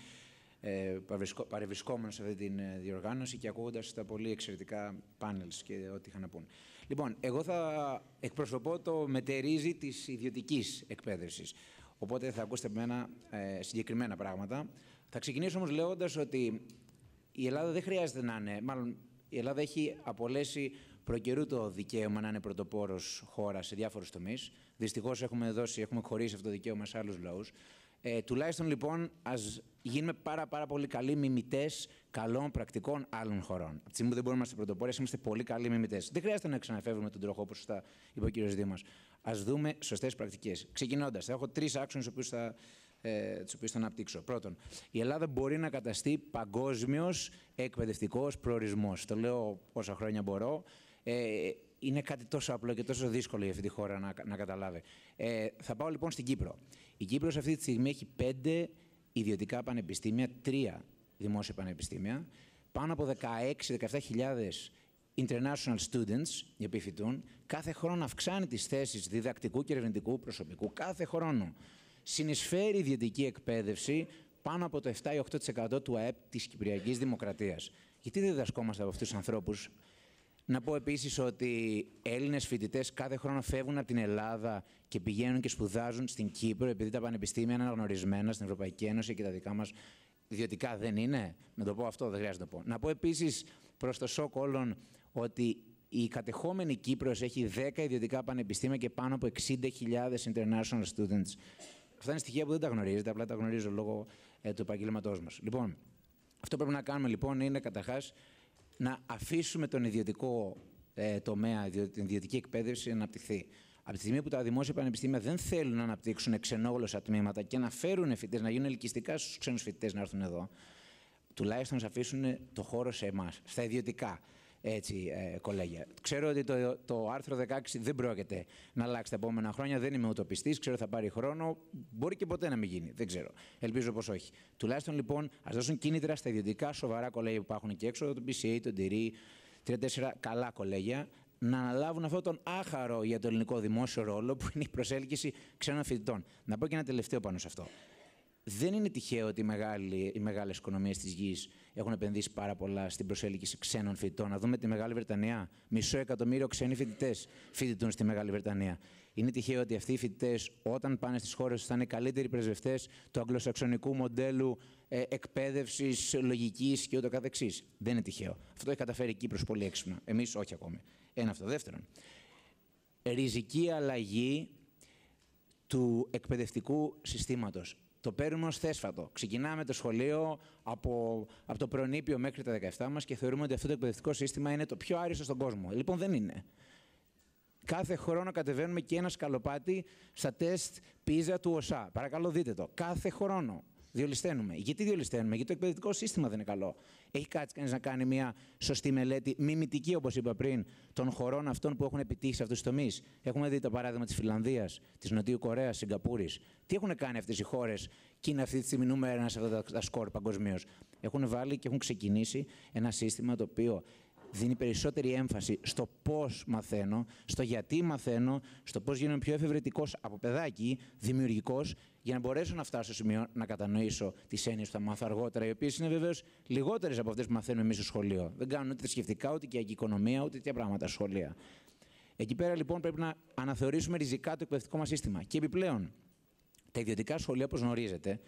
Ε, παρευρισκόμενος σε αυτή τη διοργάνωση και ακούγοντας τα πολύ εξαιρετικά πάνελς και ό,τι είχαν να πούν. Λοιπόν, εγώ θα εκπροσωπώ το μετερίζει της ιδιωτικής εκπαίδευσης. Οπότε θα ακούσετε από μένα ε, συγκεκριμένα πράγματα. Θα ξεκινήσω όμως λέγοντας ότι η Ελλάδα δεν χρειάζεται να είναι, μάλλον η Ελλάδα έχει απολέσει προκαιρού το δικαίωμα να είναι πρωτοπόρος χώρα σε διάφορους τομείς. Δυστυχώς έχουμε δώσει, έχουμε χωρίσει αυτό το δικαίωμα σε άλλους λαούς. Ε, τουλάχιστον λοιπόν ας γίνουμε πάρα, πάρα πολύ καλοί μιμητές καλών πρακτικών άλλων χωρών. Από τη στιγμή που δεν μπορούμε να είμαστε πρωτοπόροι, είμαστε πολύ καλοί μιμητές. Δεν χρειάζεται να ξαναφεύγουμε τον τροχό, όπως σωστά είπε ο κύριος Δήμας. Ας δούμε σωστές πρακτικές. Ξεκινώντας, θα έχω τρεις άξονες τους οποίους θα, ε, τους οποίους θα αναπτύξω. Πρώτον, η Ελλάδα μπορεί να καταστεί παγκόσμιος εκπαιδευτικός προορισμός. Το λέω όσα χρόνια μπορώ. Ε, είναι κάτι τόσο απλό και τόσο δύσκολο για αυτή τη χώρα να, να καταλάβει. Ε, θα πάω λοιπόν στην Κύπρο. Η Κύπρος αυτή τη στιγμή έχει πέντε ιδιωτικά πανεπιστήμια, τρία δημόσια πανεπιστήμια, πάνω από δεκαέξι με δεκαεπτά χιλιάδες international students, οι οποίοι φοιτούν, κάθε χρόνο αυξάνει τις θέσεις διδακτικού και ερευνητικού προσωπικού, κάθε χρόνο συνεισφέρει η ιδιωτική εκπαίδευση πάνω από το επτά με οκτώ τοις εκατό του ΑΕΠ της Κυπριακής Δημοκρατίας. Γιατί δεν διδασκόμαστε από αυτούς τους ανθρώπους? Να πω επίσης ότι Έλληνες φοιτητές κάθε χρόνο φεύγουν από την Ελλάδα και πηγαίνουν και σπουδάζουν στην Κύπρο, επειδή τα πανεπιστήμια είναι αναγνωρισμένα στην Ευρωπαϊκή Ένωση και τα δικά μας ιδιωτικά δεν είναι. Να το πω αυτό, δεν χρειάζεται να το πω. Να πω επίσης προς το σοκ όλων ότι η κατεχόμενη Κύπρος έχει δέκα ιδιωτικά πανεπιστήμια και πάνω από εξήντα χιλιάδες international students. Αυτά είναι στοιχεία που δεν τα γνωρίζετε, απλά τα γνωρίζω λόγω ε, του επαγγελματός μας. Λοιπόν, αυτό που πρέπει να κάνουμε λοιπόν είναι καταρχάς να αφήσουμε τον ιδιωτικό ε, τομέα, την ιδιωτική εκπαίδευση να αναπτυχθεί. Από τη στιγμή που τα δημόσια πανεπιστήμια δεν θέλουν να αναπτύξουν ξενόγλωσσα τμήματα και να φέρουν φοιτητές, να γίνουν ελκυστικά στους ξένους φοιτητές να έρθουν εδώ, τουλάχιστον να αφήσουν το χώρο σε εμάς, στα ιδιωτικά έτσι, ε, κολέγια. Ξέρω ότι το, το άρθρο δεκαέξι δεν πρόκειται να αλλάξει τα επόμενα χρόνια, δεν είμαι ουτοπιστής, ξέρω ότι θα πάρει χρόνο, μπορεί και ποτέ να μην γίνει, δεν ξέρω. Ελπίζω πως όχι. Τουλάχιστον λοιπόν ας δώσουν κίνητρα στα ιδιωτικά σοβαρά κολέγια που υπάρχουν εκεί έξω, το μπι σι έι, το ντυρί, τρία τέσσερα καλά κολέγια, να αναλάβουν αυτόν τον άχαρο για το ελληνικό δημόσιο ρόλο που είναι η προσέλκυση ξένων φοιτητών. Να πω και ένα τελευταίο πάνω σε αυτό. Δεν είναι τυχαίο ότι οι, μεγάλοι, οι μεγάλες οικονομίες της γης έχουν επενδύσει πάρα πολλά στην προσέλκυση ξένων φοιτητών. Να δούμε τη Μεγάλη Βρετανία. Μισό εκατομμύριο ξένοι φοιτητές φοιτητούν στη Μεγάλη Βρετανία. Είναι τυχαίο ότι αυτοί οι φοιτητές, όταν πάνε στις χώρες τους, θα είναι καλύτεροι πρεσβευτές του αγγλοσαξονικού μοντέλου ε, εκπαίδευσης, λογικής και ούτω καθεξής. Δεν είναι τυχαίο. Αυτό έχει καταφέρει η Κύπρος πολύ έξυπνα. Εμείς όχι ακόμη. Ένα αυτό. Δεύτερον, ριζική αλλαγή του εκπαιδευτικού συστήματος. Το παίρνουμε ως θέσφατο. Ξεκινάμε το σχολείο από, από το προενήπιο μέχρι τα δεκαεπτά μας και θεωρούμε ότι αυτό το εκπαιδευτικό σύστημα είναι το πιο άριστο στον κόσμο. Λοιπόν, δεν είναι. Κάθε χρόνο κατεβαίνουμε και ένα σκαλοπάτι στα τεστ πίζα του ΟΣΑ. Παρακαλώ, δείτε το. Κάθε χρόνο. διολυσθένουμε. Γιατί διολυσθένουμε? Γιατί το εκπαιδευτικό σύστημα δεν είναι καλό. Έχει κάτσει κανείς να κάνει μια σωστή μελέτη, μιμητική, όπως είπα πριν, των χωρών αυτών που έχουν επιτύχει σε αυτούς τους τομείς. Έχουμε δει το παράδειγμα της Φινλανδίας, της Νοτιού Κορέας, Σιγκαπούρης. Τι έχουν κάνει αυτές οι χώρες και είναι αυτή τη στιγμή νούμερο ένα σε αυτά τα σκορ παγκοσμίως? Έχουν βάλει και έχουν ξεκινήσει ένα σύστημα το οποίο δίνει περισσότερη έμφαση στο πώς μαθαίνω, στο γιατί μαθαίνω, στο πώς γίνομαι πιο εφευρετικός από παιδάκι, δημιουργικός, για να μπορέσω να φτάσω στο σημείο να κατανοήσω τις έννοιες που θα μάθω αργότερα, οι οποίες είναι βεβαίως λιγότερες από αυτές που μαθαίνουμε εμείς στο σχολείο. Δεν κάνουν ούτε θρησκευτικά, ούτε και οικονομία, ούτε τέτοια πράγματα στα σχολεία. Εκεί πέρα λοιπόν πρέπει να αναθεωρήσουμε ριζικά το εκπαιδευτικό μας σύστημα. Και επιπλέον, τα ιδιωτικά σχολεία, όπως γνωρίζετε,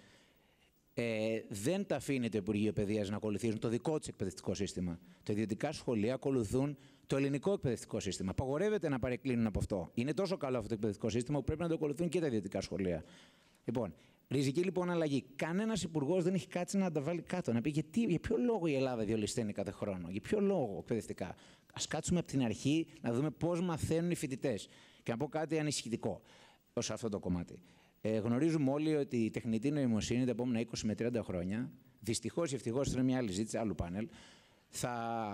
Ε, δεν τα αφήνει το Υπουργείο Παιδείας να ακολουθήσουν το δικό του εκπαιδευτικό σύστημα. Τα ιδιωτικά σχολεία ακολουθούν το ελληνικό εκπαιδευτικό σύστημα. Απαγορεύεται να παρεκκλίνουν από αυτό. Είναι τόσο καλό αυτό το εκπαιδευτικό σύστημα που πρέπει να το ακολουθούν και τα ιδιωτικά σχολεία. Λοιπόν, ριζική λοιπόν αλλαγή. Κανένας υπουργός δεν έχει κάτσει να τα βάλει κάτω. Να πει γιατί, για ποιο λόγο η Ελλάδα διολυσθένει κάθε χρόνο, για ποιο λόγο εκπαιδευτικά. Ας κάτσουμε από την αρχή να δούμε πώς μαθαίνουν οι φοιτητές. Και να πω κάτι ανησυχητικό ως αυτό το κομμάτι. Ε, γνωρίζουμε όλοι ότι η τεχνητή νοημοσύνη τα επόμενα είκοσι με τριάντα χρόνια, δυστυχώς ή ευτυχώς, αυτό είναι μια άλλη ζήτηση, άλλου πάνελ, θα,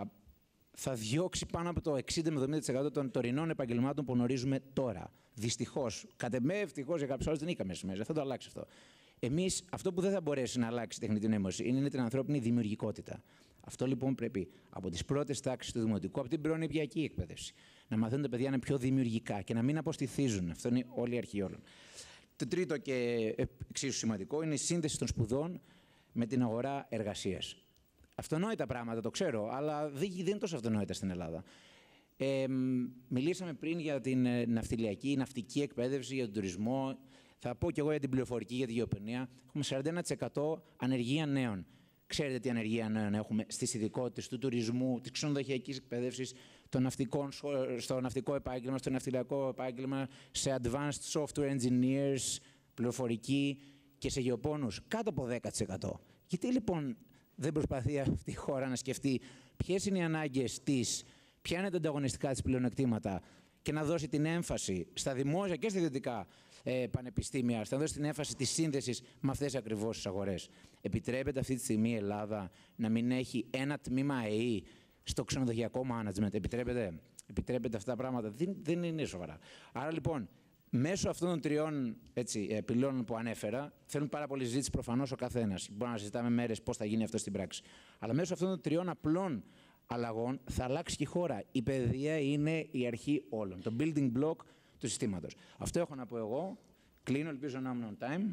θα διώξει πάνω από το εξήντα με εβδομήντα τοις εκατό των τωρινών επαγγελμάτων που γνωρίζουμε τώρα. Δυστυχώς. Κατ' εμέ, ευτυχώς, για κάποιους άλλους δεν είχαμε σήμερα. Θα το αλλάξει αυτό. Εμείς, αυτό που δεν θα μπορέσει να αλλάξει η τεχνητή νοημοσύνη είναι την ανθρώπινη δημιουργικότητα. Αυτό λοιπόν πρέπει από τις πρώτες τάξεις του δημοτικού, από την προνηπιακή εκπαίδευση, να μαθαίνουν τα παιδιά να είναι πιο δημιουργικά και να μην αποστηθίζουν. Αυτό είναι όλη η αρχή όλων. Το τρίτο και εξίσου σημαντικό είναι η σύνδεση των σπουδών με την αγορά εργασίας. Αυτονόητα πράγματα, το ξέρω, αλλά δεν είναι τόσο αυτονόητα στην Ελλάδα. Ε, μιλήσαμε πριν για την ναυτιλιακή, ναυτική εκπαίδευση, για τον τουρισμό. Θα πω κι εγώ για την πληροφορική, για τη γεωπονία. Έχουμε σαράντα ένα τοις εκατό ανεργία νέων. Ξέρετε τι ανεργία νέων έχουμε στις ειδικότητες του τουρισμού, της ξενοδοχειακής εκπαίδευσης, των ναυτικών, στο ναυτικό επάγγελμα, στο ναυτιλιακό επάγγελμα, σε advanced software engineers, πληροφορική και σε γεωπόνους, κάτω από δέκα τοις εκατό. Γιατί λοιπόν δεν προσπαθεί αυτή η χώρα να σκεφτεί ποιες είναι οι ανάγκες της, ποια είναι τα ανταγωνιστικά της πλεονεκτήματα και να δώσει την έμφαση στα δημόσια και στα ιδιωτικά ε, πανεπιστήμια, να δώσει την έμφαση της σύνδεσης με αυτές ακριβώς τις αγορές. Επιτρέπεται αυτή τη στιγμή η Ελλάδα να μην έχει ένα τμήμα ΑΕΗ στο ξενοδοχειακό management? Επιτρέπεται, επιτρέπεται αυτά τα πράγματα? Δεν, δεν είναι σοβαρά. Άρα λοιπόν, μέσω αυτών των τριών έτσι, πυλώνων που ανέφερα, θέλουν πάρα πολύ συζήτηση προφανώς ο καθένας. Μπορούμε να συζητάμε μέρες πώς θα γίνει αυτό στην πράξη. Αλλά μέσω αυτών των τριών απλών αλλαγών θα αλλάξει και η χώρα. Η παιδεία είναι η αρχή όλων. Το building block του συστήματος. Αυτό έχω να πω εγώ. Κλείνω, ελπίζω να ήμουν on time.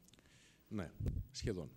Ναι, σχεδόν.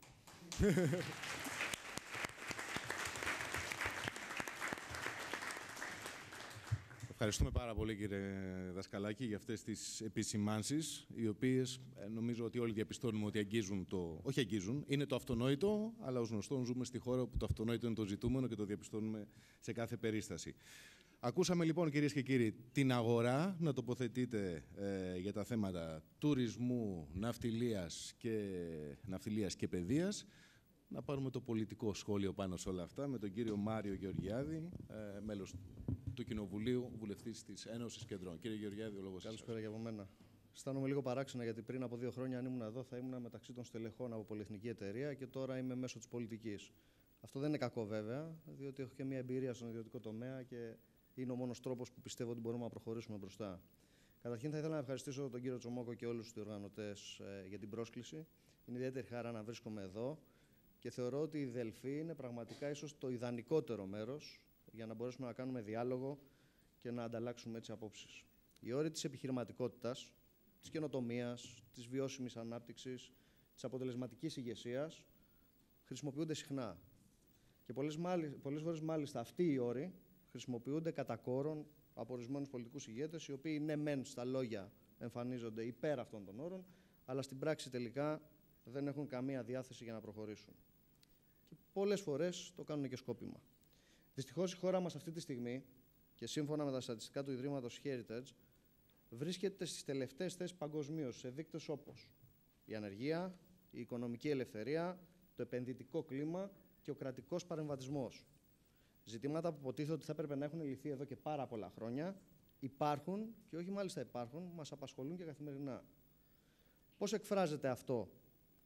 Ευχαριστούμε πάρα πολύ, κύριε Δασκαλάκη, για αυτές τις επισημάνσεις, οι οποίες ε, νομίζω ότι όλοι διαπιστώνουμε ότι αγγίζουν το... Όχι αγγίζουν, είναι το αυτονόητο, αλλά ως γνωστόν ζούμε στη χώρα που το αυτονόητο είναι το ζητούμενο και το διαπιστώνουμε σε κάθε περίσταση. Ακούσαμε λοιπόν, κυρίες και κύριοι, την αγορά να τοποθετείτε ε, για τα θέματα τουρισμού, ναυτιλίας και, ναυτιλίας και παιδείας. Να πάρουμε το πολιτικό σχόλιο πάνω σε όλα αυτά με τον κύριο Μάριο Γεωργιάδη, ε, μέλος του Κοινοβουλίου, βουλευτής της Ένωσης Κεντρών. Κύριε Γεωργιάδη, ο λόγος σας. Καλησπέρα για από μένα. Αισθάνομαι λίγο παράξενα γιατί πριν από δύο χρόνια, αν ήμουν εδώ, θα ήμουν μεταξύ των στελεχών από πολυεθνική εταιρεία και τώρα είμαι μέσω της πολιτικής. Αυτό δεν είναι κακό βέβαια, διότι έχω και μια εμπειρία στον ιδιωτικό τομέα και είναι ο μόνος τρόπος που πιστεύω ότι μπορούμε να προχωρήσουμε μπροστά. Καταρχήν, θα ήθελα να ευχαριστήσω τον κύριο Τσομόκο και όλους τους διοργανωτές ε, για την πρόσκληση. Είναι ιδιαίτερη χαρά να βρίσκομαι εδώ και θεωρώ ότι η Δελφή είναι πραγματικά ίσως το ιδανικότερο μέρος για να μπορέσουμε να κάνουμε διάλογο και να ανταλλάξουμε έτσι απόψεις. Οι όροι της επιχειρηματικότητας, της καινοτομίας, της βιώσιμης ανάπτυξης, της αποτελεσματικής ηγεσίας χρησιμοποιούνται συχνά. Και πολλές, πολλές φορές μάλιστα αυτοί οι όροι χρησιμοποιούνται κατά κόρον από ορισμένους πολιτικούς ηγέτες, οι οποίοι ναι μεν στα λόγια εμφανίζονται υπέρ αυτών των όρων, αλλά στην πράξη τελικά δεν έχουν καμία διάθεση για να προχωρήσουν. Και πολλές φορές το κάνουν και σκόπιμα. Δυστυχώς η χώρα μας αυτή τη στιγμή, και σύμφωνα με τα στατιστικά του Ιδρύματος Heritage, βρίσκεται στις τελευταίες θέσεις παγκοσμίως σε δείκτες όπως η ανεργία, η οικονομική ελευθερία, το επενδυτικό κλίμα και ο κρατικός παρεμβατισμός. Ζητήματα που υποτίθεται ότι θα έπρεπε να έχουν λυθεί εδώ και πάρα πολλά χρόνια, υπάρχουν και όχι μάλιστα υπάρχουν, μας απασχολούν και καθημερινά. Πώς εκφράζεται αυτό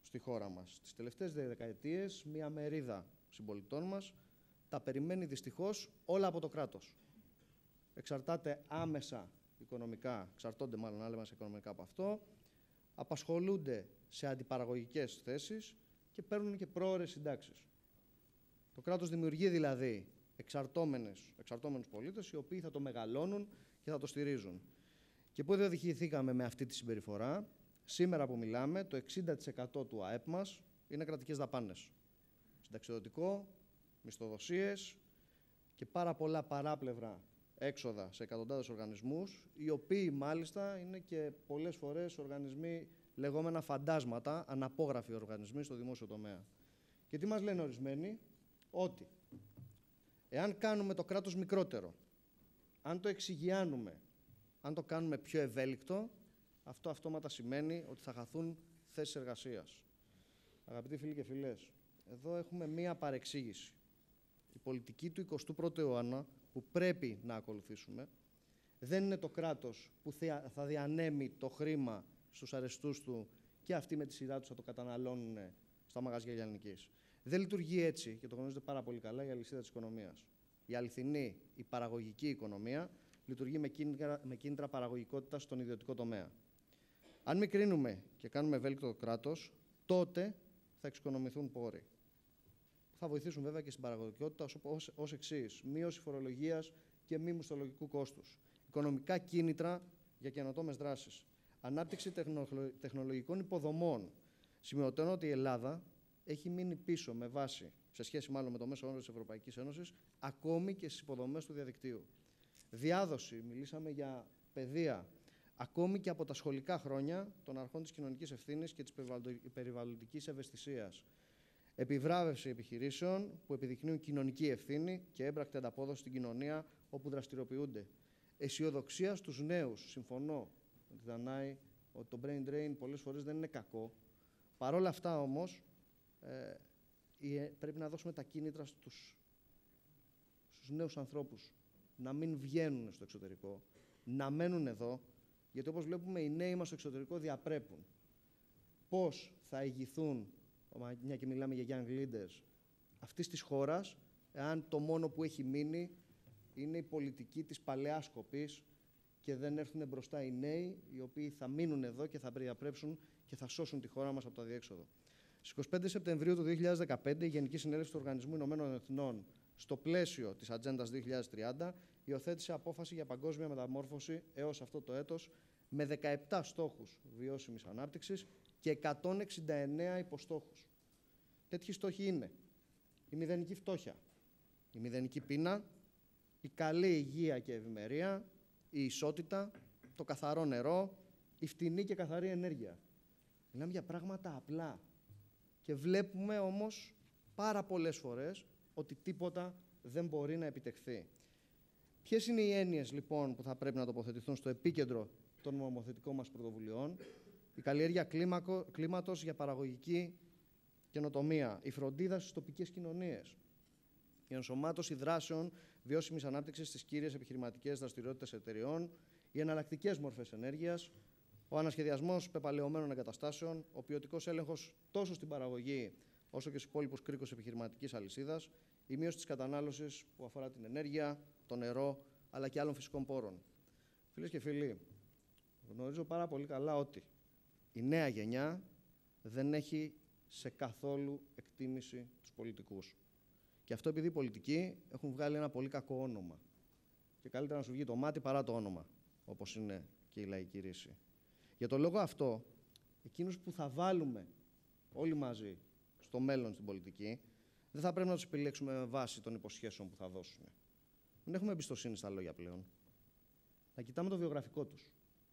στη χώρα μας. Τις τελευταίες δεκαετίες, μία μερίδα συμπολιτών μας τα περιμένει δυστυχώς όλα από το κράτος. Εξαρτάται άμεσα οικονομικά, εξαρτώνται μάλλον άμεσα οικονομικά από αυτό, απασχολούνται σε αντιπαραγωγικές θέσεις και παίρνουν και πρόωρες συντάξεις. Το κράτος δημιουργεί δηλαδή εξαρτώμενες, εξαρτώμενους πολίτες, οι οποίοι θα το μεγαλώνουν και θα το στηρίζουν. Και πού δεν οδηγηθήκαμε με αυτή τη συμπεριφορά? Σήμερα που μιλάμε, το εξήντα τοις εκατό του ΑΕΠ μας είναι κρατικές δαπάνες. Συνταξιδοτικό, μισθοδοσίες και πάρα πολλά παράπλευρα έξοδα σε εκατοντάδες οργανισμούς, οι οποίοι μάλιστα είναι και πολλές φορές οργανισμοί λεγόμενα φαντάσματα, αναπόγραφοι οργανισμοί στο δημόσιο τομέα. Και τι μας λένε ορισμένοι? Ότι εάν κάνουμε το κράτος μικρότερο, αν το εξηγιάνουμε, αν το κάνουμε πιο ευέλικτο, αυτό αυτόματα σημαίνει ότι θα χαθούν θέσεις εργασίας. Αγαπητοί φίλοι και φιλές, εδώ έχουμε μία παρεξήγηση. Η πολιτική του εικοστού πρώτου αιώνα που πρέπει να ακολουθήσουμε δεν είναι το κράτος που θα διανέμει το χρήμα στους αρεστούς του και αυτοί με τη σειρά τους θα το καταναλώνουν στα μαγαζιά Hellenic. Δεν λειτουργεί έτσι, και το γνωρίζετε πάρα πολύ καλά, η αλυσίδα της οικονομίας. Η αληθινή, η παραγωγική οικονομία λειτουργεί με κίνητρα, με κίνητρα παραγωγικότητας στον ιδιωτικό τομέα. Αν μικρύνουμε και κάνουμε ευέλικτο το κράτος, τότε θα εξοικονομηθούν πόροι. Θα βοηθήσουν βέβαια και στην παραγωγικότητα ως, ως εξής: μείωση φορολογίας και μη μισθολογικού κόστους, οικονομικά κίνητρα για καινοτόμες δράσεις, ανάπτυξη τεχνολογικών υποδομών. Σημειωτώνω ότι η Ελλάδα έχει μείνει πίσω με βάση, σε σχέση μάλλον με το μέσο όρο της Ευρωπαϊκής Ένωσης, ακόμη και στις υποδομές του διαδικτύου. Διάδοση, μιλήσαμε για παιδεία, ακόμη και από τα σχολικά χρόνια των αρχών της κοινωνικής ευθύνης και της περιβαλλοντικής ευαισθησίας. Επιβράβευση επιχειρήσεων που επιδεικνύουν κοινωνική ευθύνη και έμπρακτη ανταπόδοση στην κοινωνία όπου δραστηριοποιούνται. Αισιοδοξία στους νέους. Συμφωνώ με τη Danae ότι το brain drain πολλές φορές δεν είναι κακό. Παρ' όλα αυτά όμως ε, πρέπει να δώσουμε τα κίνητρα στους, στους νέους ανθρώπους να μην βγαίνουν στο εξωτερικό, να μένουν εδώ, γιατί όπως βλέπουμε οι νέοι μας στο εξωτερικό διαπρέπουν. Πώς θα ηγηθούν, μια και μιλάμε για young leaders, αυτής της χώρας, εάν το μόνο που έχει μείνει είναι η πολιτική της παλαιάς σκοπής και δεν έρθουν μπροστά οι νέοι, οι οποίοι θα μείνουν εδώ και θα διαπρέψουν και θα σώσουν τη χώρα μας από το αδιέξοδο. Στις είκοσι πέντε Σεπτεμβρίου του δύο χιλιάδες δεκαπέντε, η Γενική Συνέλευση του Οργανισμού Ηνωμένων Εθνών, στο πλαίσιο της Ατζέντας δύο χιλιάδες τριάντα, υιοθέτησε απόφαση για παγκόσμια μεταμόρφωση έως αυτό το έτος, με δεκαεπτά στόχους βιώσιμης ανάπτυξης και εκατόν εξήντα εννέα υποστόχους. Τέτοιοι στόχοι είναι η μηδενική φτώχεια, η μηδενική πείνα, η καλή υγεία και ευημερία, η ισότητα, το καθαρό νερό, η φτηνή και καθαρή ενέργεια. Μιλάμε για πράγματα απλά και βλέπουμε όμως πάρα πολλές φορές ότι τίποτα δεν μπορεί να επιτευχθεί. Ποιες είναι οι έννοιες λοιπόν που θα πρέπει να τοποθετηθούν στο επίκεντρο των νομοθετικών μας πρωτοβουλειών? Η καλλιέργεια κλίμακο, κλίματος για παραγωγική καινοτομία, η φροντίδα στις τοπικές κοινωνίες, η ενσωμάτωση δράσεων βιώσιμης ανάπτυξης στις κύριες επιχειρηματικές δραστηριότητες εταιριών, οι εναλλακτικές μορφές ενέργειας, ο ανασχεδιασμός πεπαλαιωμένων εγκαταστάσεων, ο ποιοτικός έλεγχος τόσο στην παραγωγή όσο και στους υπόλοιπους κρίκους επιχειρηματικής αλυσίδας, η μείωση της κατανάλωσης που αφορά την ενέργεια, το νερό, αλλά και άλλων φυσικών πόρων. Φίλες και φίλοι, γνωρίζω πάρα πολύ καλά ότι η νέα γενιά δεν έχει σε καθόλου εκτίμηση τους πολιτικούς. Και αυτό επειδή οι πολιτικοί έχουν βγάλει ένα πολύ κακό όνομα. Και καλύτερα να σου βγει το μάτι παρά το όνομα, όπως είναι και η λαϊκή ρίση. Για τον λόγο αυτό, εκείνους που θα βάλουμε όλοι μαζί στο μέλλον στην πολιτική, δεν θα πρέπει να τους επιλέξουμε με βάση των υποσχέσεων που θα δώσουν. Μην έχουμε εμπιστοσύνη στα λόγια πλέον. Να κοιτάμε το βιογραφικό τους.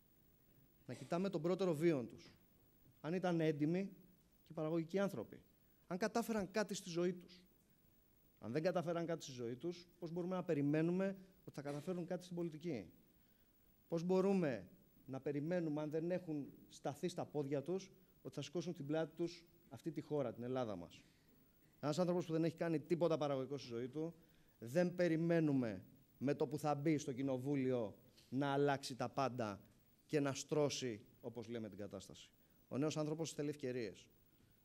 Να κοιτάμε τον πρώτερο βίον τους. Αν ήταν έντιμοι και παραγωγικοί άνθρωποι. Αν κατάφεραν κάτι στη ζωή τους. Αν δεν καταφέραν κάτι στη ζωή τους, πώς μπορούμε να περιμένουμε ότι θα καταφέρουν κάτι στην πολιτική? Πώς μπορούμε να περιμένουμε, αν δεν έχουν σταθεί στα πόδια τους, ότι θα σηκώσουν την πλάτη τους αυτή τη χώρα, την Ελλάδα μας? Ένας άνθρωπος που δεν έχει κάνει τίποτα παραγωγικό στη ζωή του, δεν περιμένουμε με το που θα μπει στο κοινοβούλιο να αλλάξει τα πάντα και να στρώσει, όπως λέμε, την κατάσταση. Ο νέος άνθρωπος θέλει ευκαιρίες.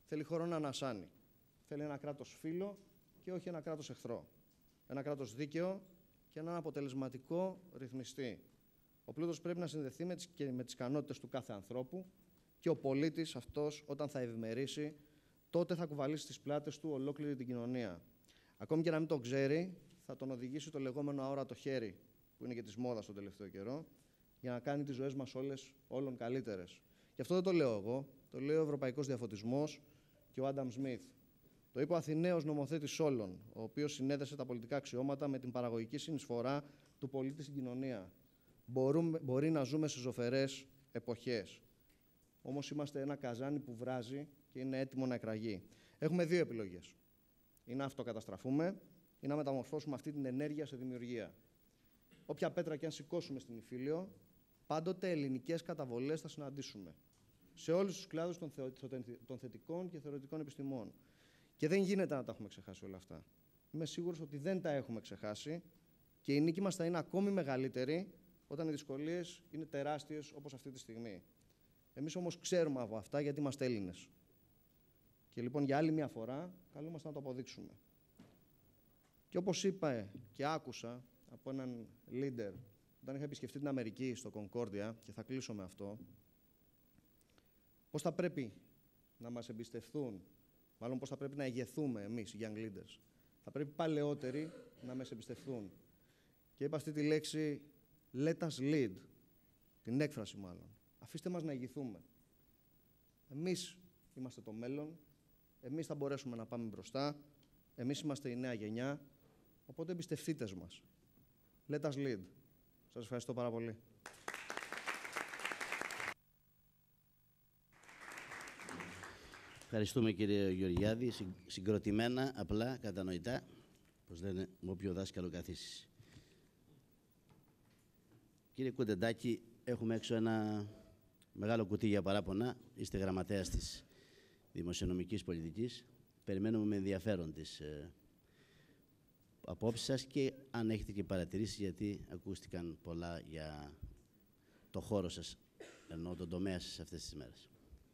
θέλει χώρο να ανασάνει. Θέλει ένα κράτος φίλο και όχι ένα κράτος εχθρό. Ένα κράτος δίκαιο και έναν αποτελεσματικό ρυθμιστή. Ο πλούτος πρέπει να συνδεθεί με τις, και με τις ικανότητες του κάθε ανθρώπου και ο πολίτης αυτός, όταν θα ευημερήσει, τότε θα κουβαλήσει στις πλάτες του ολόκληρη την κοινωνία. Ακόμη και να μην το ξέρει, θα τον οδηγήσει το λεγόμενο αόρατο χέρι, που είναι και της μόδας τον τελευταίο καιρό, για να κάνει τις ζωές μας όλες όλων καλύτερες. Και αυτό δεν το λέω εγώ, το λέει ο Ευρωπαϊκός Διαφωτισμός και ο Άνταμ Σμιθ. Το είπε ο Αθηναίος νομοθέτης όλων, ο οποίος συνέδεσε τα πολιτικά αξιώματα με την παραγωγική συνεισφορά του πολίτη στην κοινωνία. Μπορούμε, μπορεί να ζούμε σε ζωφερές εποχές. Όμως είμαστε ένα καζάνι που βράζει και είναι έτοιμο να εκραγεί. Έχουμε δύο επιλογές. Ή να αυτοκαταστραφούμε ή να μεταμορφώσουμε αυτή την ενέργεια σε δημιουργία. Όποια πέτρα και αν σηκώσουμε στην Ιφίλιο, πάντοτε ελληνικές καταβολές θα συναντήσουμε. Σε όλους τους κλάδους των, θεω... των θετικών και θεωρητικών επιστημών. Και δεν γίνεται να τα έχουμε ξεχάσει όλα αυτά. Είμαι σίγουρος ότι δεν τα έχουμε ξεχάσει και η νίκη μας θα είναι ακόμη μεγαλύτερη όταν οι δυσκολίες είναι τεράστιες όπως αυτή τη στιγμή. Εμείς όμως ξέρουμε από αυτά γιατί είμαστε Έλληνες. Και λοιπόν για άλλη μια φορά καλούμαστε να το αποδείξουμε. Και όπως είπα και άκουσα από έναν leader όταν είχα επισκεφτεί την Αμερική στο Concordia, και θα κλείσω με αυτό, πώς θα πρέπει να μας εμπιστευθούν, μάλλον πώς θα πρέπει να ηγεθούμε εμείς, οι Young Leaders. Θα πρέπει παλαιότεροι να μας εμπιστευθούν. Και είπα αυτή τη λέξη let us lead, την έκφραση μάλλον. Αφήστε μας να ηγηθούμε. Εμείς είμαστε το μέλλον, εμείς θα μπορέσουμε να πάμε μπροστά, εμείς είμαστε η νέα γενιά, οπότε εμπιστευτείτε μας. Let us lead. Σας ευχαριστώ πάρα πολύ. Ευχαριστούμε κύριε Γεωργιάδη. Συγκροτημένα, απλά, κατανοητά, πως λένε με όποιο δάσκαλο καθίσεις. Κύριε Κουντεντάκη, έχουμε έξω ένα μεγάλο κουτί για παράπονα. Είστε γραμματέας της Δημοσιονομικής Πολιτικής. Περιμένουμε με ενδιαφέρον τις ε, απόψεις σας και αν έχετε και παρατηρήσεις, γιατί ακούστηκαν πολλά για το χώρο σας, ενώ τον τομέα σας αυτές τις μέρες.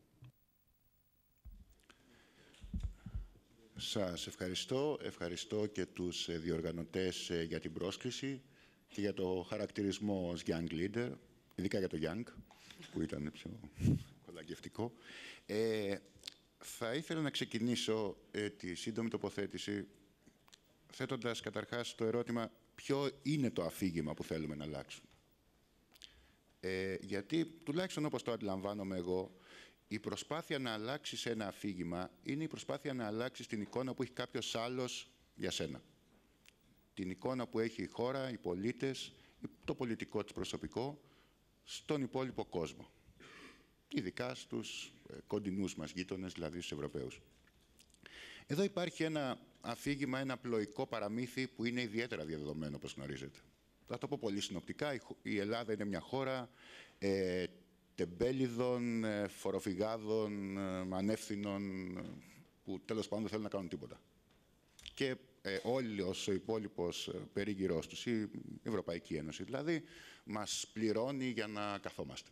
Σας ευχαριστώ. Ευχαριστώ και τους διοργανωτές για την πρόσκληση και για το χαρακτηρισμό ως Young Leader, ειδικά για το Young, που ήταν πιο κολακευτικό. Ε, θα ήθελα να ξεκινήσω ε, τη σύντομη τοποθέτηση θέτοντας καταρχάς το ερώτημα ποιο είναι το αφήγημα που θέλουμε να αλλάξουμε. Ε, γιατί, τουλάχιστον όπως το αντιλαμβάνομαι εγώ, η προσπάθεια να αλλάξεις ένα αφήγημα είναι η προσπάθεια να αλλάξεις την εικόνα που έχει κάποιος άλλος για σένα. Την εικόνα που έχει η χώρα, οι πολίτες, το πολιτικό της προσωπικό, στον υπόλοιπο κόσμο. Ειδικά στους κοντινούς μας γείτονες, δηλαδή στους Ευρωπαίους. Εδώ υπάρχει ένα αφήγημα, ένα πλοϊκό παραμύθι που είναι ιδιαίτερα διαδεδομένο, όπως γνωρίζετε. Θα το πω πολύ συνοπτικά. Η Ελλάδα είναι μια χώρα ε, τεμπέλιδων, ε, φοροφυγάδων, ε, ανεύθυνων, ε, που τέλος πάντων δεν θέλουν να κάνουν τίποτα. Και ε, όλος ο υπόλοιπος ε, περίγυρός τους, η Ευρωπαϊκή Ένωση δηλαδή, μας πληρώνει για να καθόμαστε.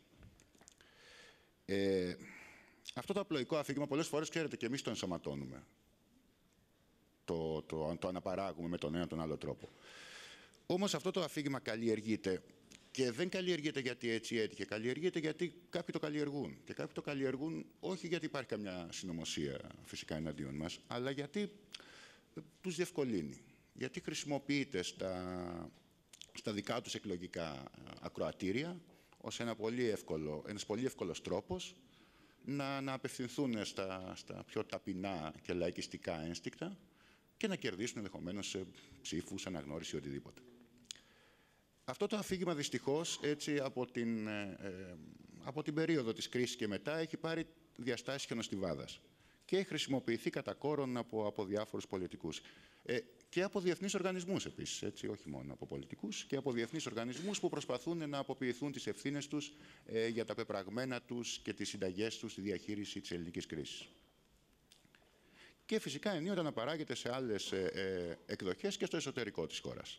Ε, αυτό το απλοϊκό αφήγημα πολλές φορές, ξέρετε, και εμείς το ενσωματώνουμε. Το, το, το αναπαράγουμε με τον ένα τον άλλο τρόπο. Όμως αυτό το αφήγημα καλλιεργείται και δεν καλλιεργείται γιατί έτσι έτυχε, καλλιεργείται γιατί κάποιοι το καλλιεργούν. Και κάποιοι το καλλιεργούν όχι γιατί υπάρχει καμιά συνωμοσία φυσικά εναντίον μας, αλλά γιατί τους διευκολύνει. Γιατί χρησιμοποιείται στα, στα δικά τους εκλογικά ακροατήρια ως ένα πολύ εύκολο, ένας πολύ εύκολος τρόπος να, να απευθυνθούν στα, στα πιο ταπεινά και λαϊκιστικά ένστικτα και να κερδίσουν ενδεχομένως σε ψήφους, αναγνώριση, οτιδήποτε. Αυτό το αφήγημα δυστυχώς έτσι από την, ε, από την περίοδο της κρίσης και μετά έχει πάρει διαστάσεις χιονοστιβάδας και έχει χρησιμοποιηθεί κατά κόρον από, από διάφορους πολιτικούς. Ε, και από διεθνείς οργανισμούς επίσης, έτσι, όχι μόνο από πολιτικούς, και από διεθνείς οργανισμούς που προσπαθούν να αποποιηθούν τις ευθύνες τους ε, για τα πεπραγμένα τους και τις συνταγές τους στη διαχείριση της ελληνικής κρίσης. Και φυσικά ενίοτε να παράγεται σε άλλες ε, ε, εκδοχές και στο εσωτερικό της χώρας.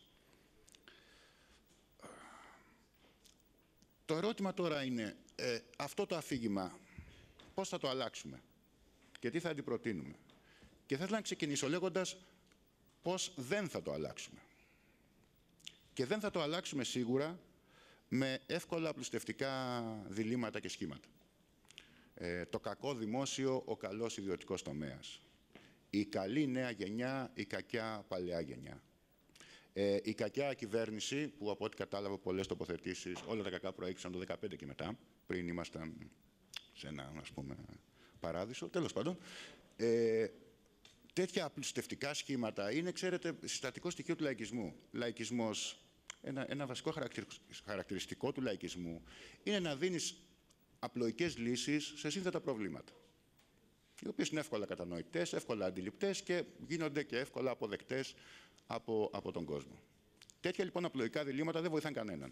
Το ερώτημα τώρα είναι, ε, αυτό το αφήγημα πώς θα το αλλάξουμε. και τι θα αντιπροτείνουμε. Και θα ήθελα να ξεκινήσω λέγοντας πώς δεν θα το αλλάξουμε. Και δεν θα το αλλάξουμε σίγουρα με εύκολα απλουστευτικά διλήμματα και σχήματα. Ε, το κακό δημόσιο, ο καλός ιδιωτικός τομέας. Η καλή νέα γενιά, η κακιά παλαιά γενιά. Ε, η κακιά κυβέρνηση, που από ό,τι κατάλαβα πολλές τοποθετήσεις, όλα τα κακά προέκυψαν το δύο χιλιάδες δεκαπέντε και μετά, πριν ήμασταν σε ένα, ας πούμε, παράδεισο. Τέλος πάντων, ε, τέτοια απλουστευτικά σχήματα είναι, ξέρετε, συστατικό στοιχείο του λαϊκισμού. Λαϊκισμός, ένα, ένα βασικό χαρακτηριστικό του λαϊκισμού είναι να δίνεις απλοϊκές λύσεις σε σύνθετα προβλήματα, οι οποίες είναι εύκολα κατανοητές, εύκολα αντιληπτές και γίνονται και εύκολα αποδεκτές από, από τον κόσμο. Τέτοια λοιπόν απλοϊκά διλήμματα δεν βοηθάνε κανέναν.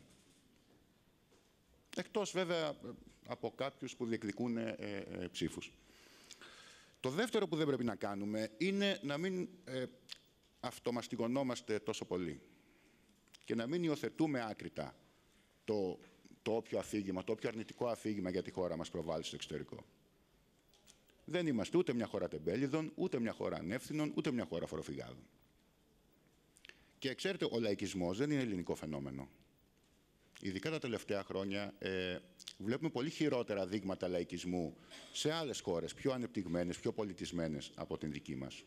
Εκτός βέβαια από κάποιους που διεκδικούν ε, ε, ψήφους. Το δεύτερο που δεν πρέπει να κάνουμε είναι να μην ε, αυτομαστιγωνόμαστε τόσο πολύ και να μην υιοθετούμε άκρητα το, το όποιο αφήγημα, το όποιο αρνητικό αφήγημα για τη χώρα μας προβάλλει στο εξωτερικό. Δεν είμαστε ούτε μια χώρα τεμπέληδων, ούτε μια χώρα ανεύθυνων, ούτε μια χώρα φοροφυγάδων. Και ξέρετε, ο λαϊκισμός δεν είναι ελληνικό φαινόμενο. Ειδικά τα τελευταία χρόνια ε, βλέπουμε πολύ χειρότερα δείγματα λαϊκισμού σε άλλες χώρες, πιο ανεπτυγμένες, πιο πολιτισμένες από την δική μας.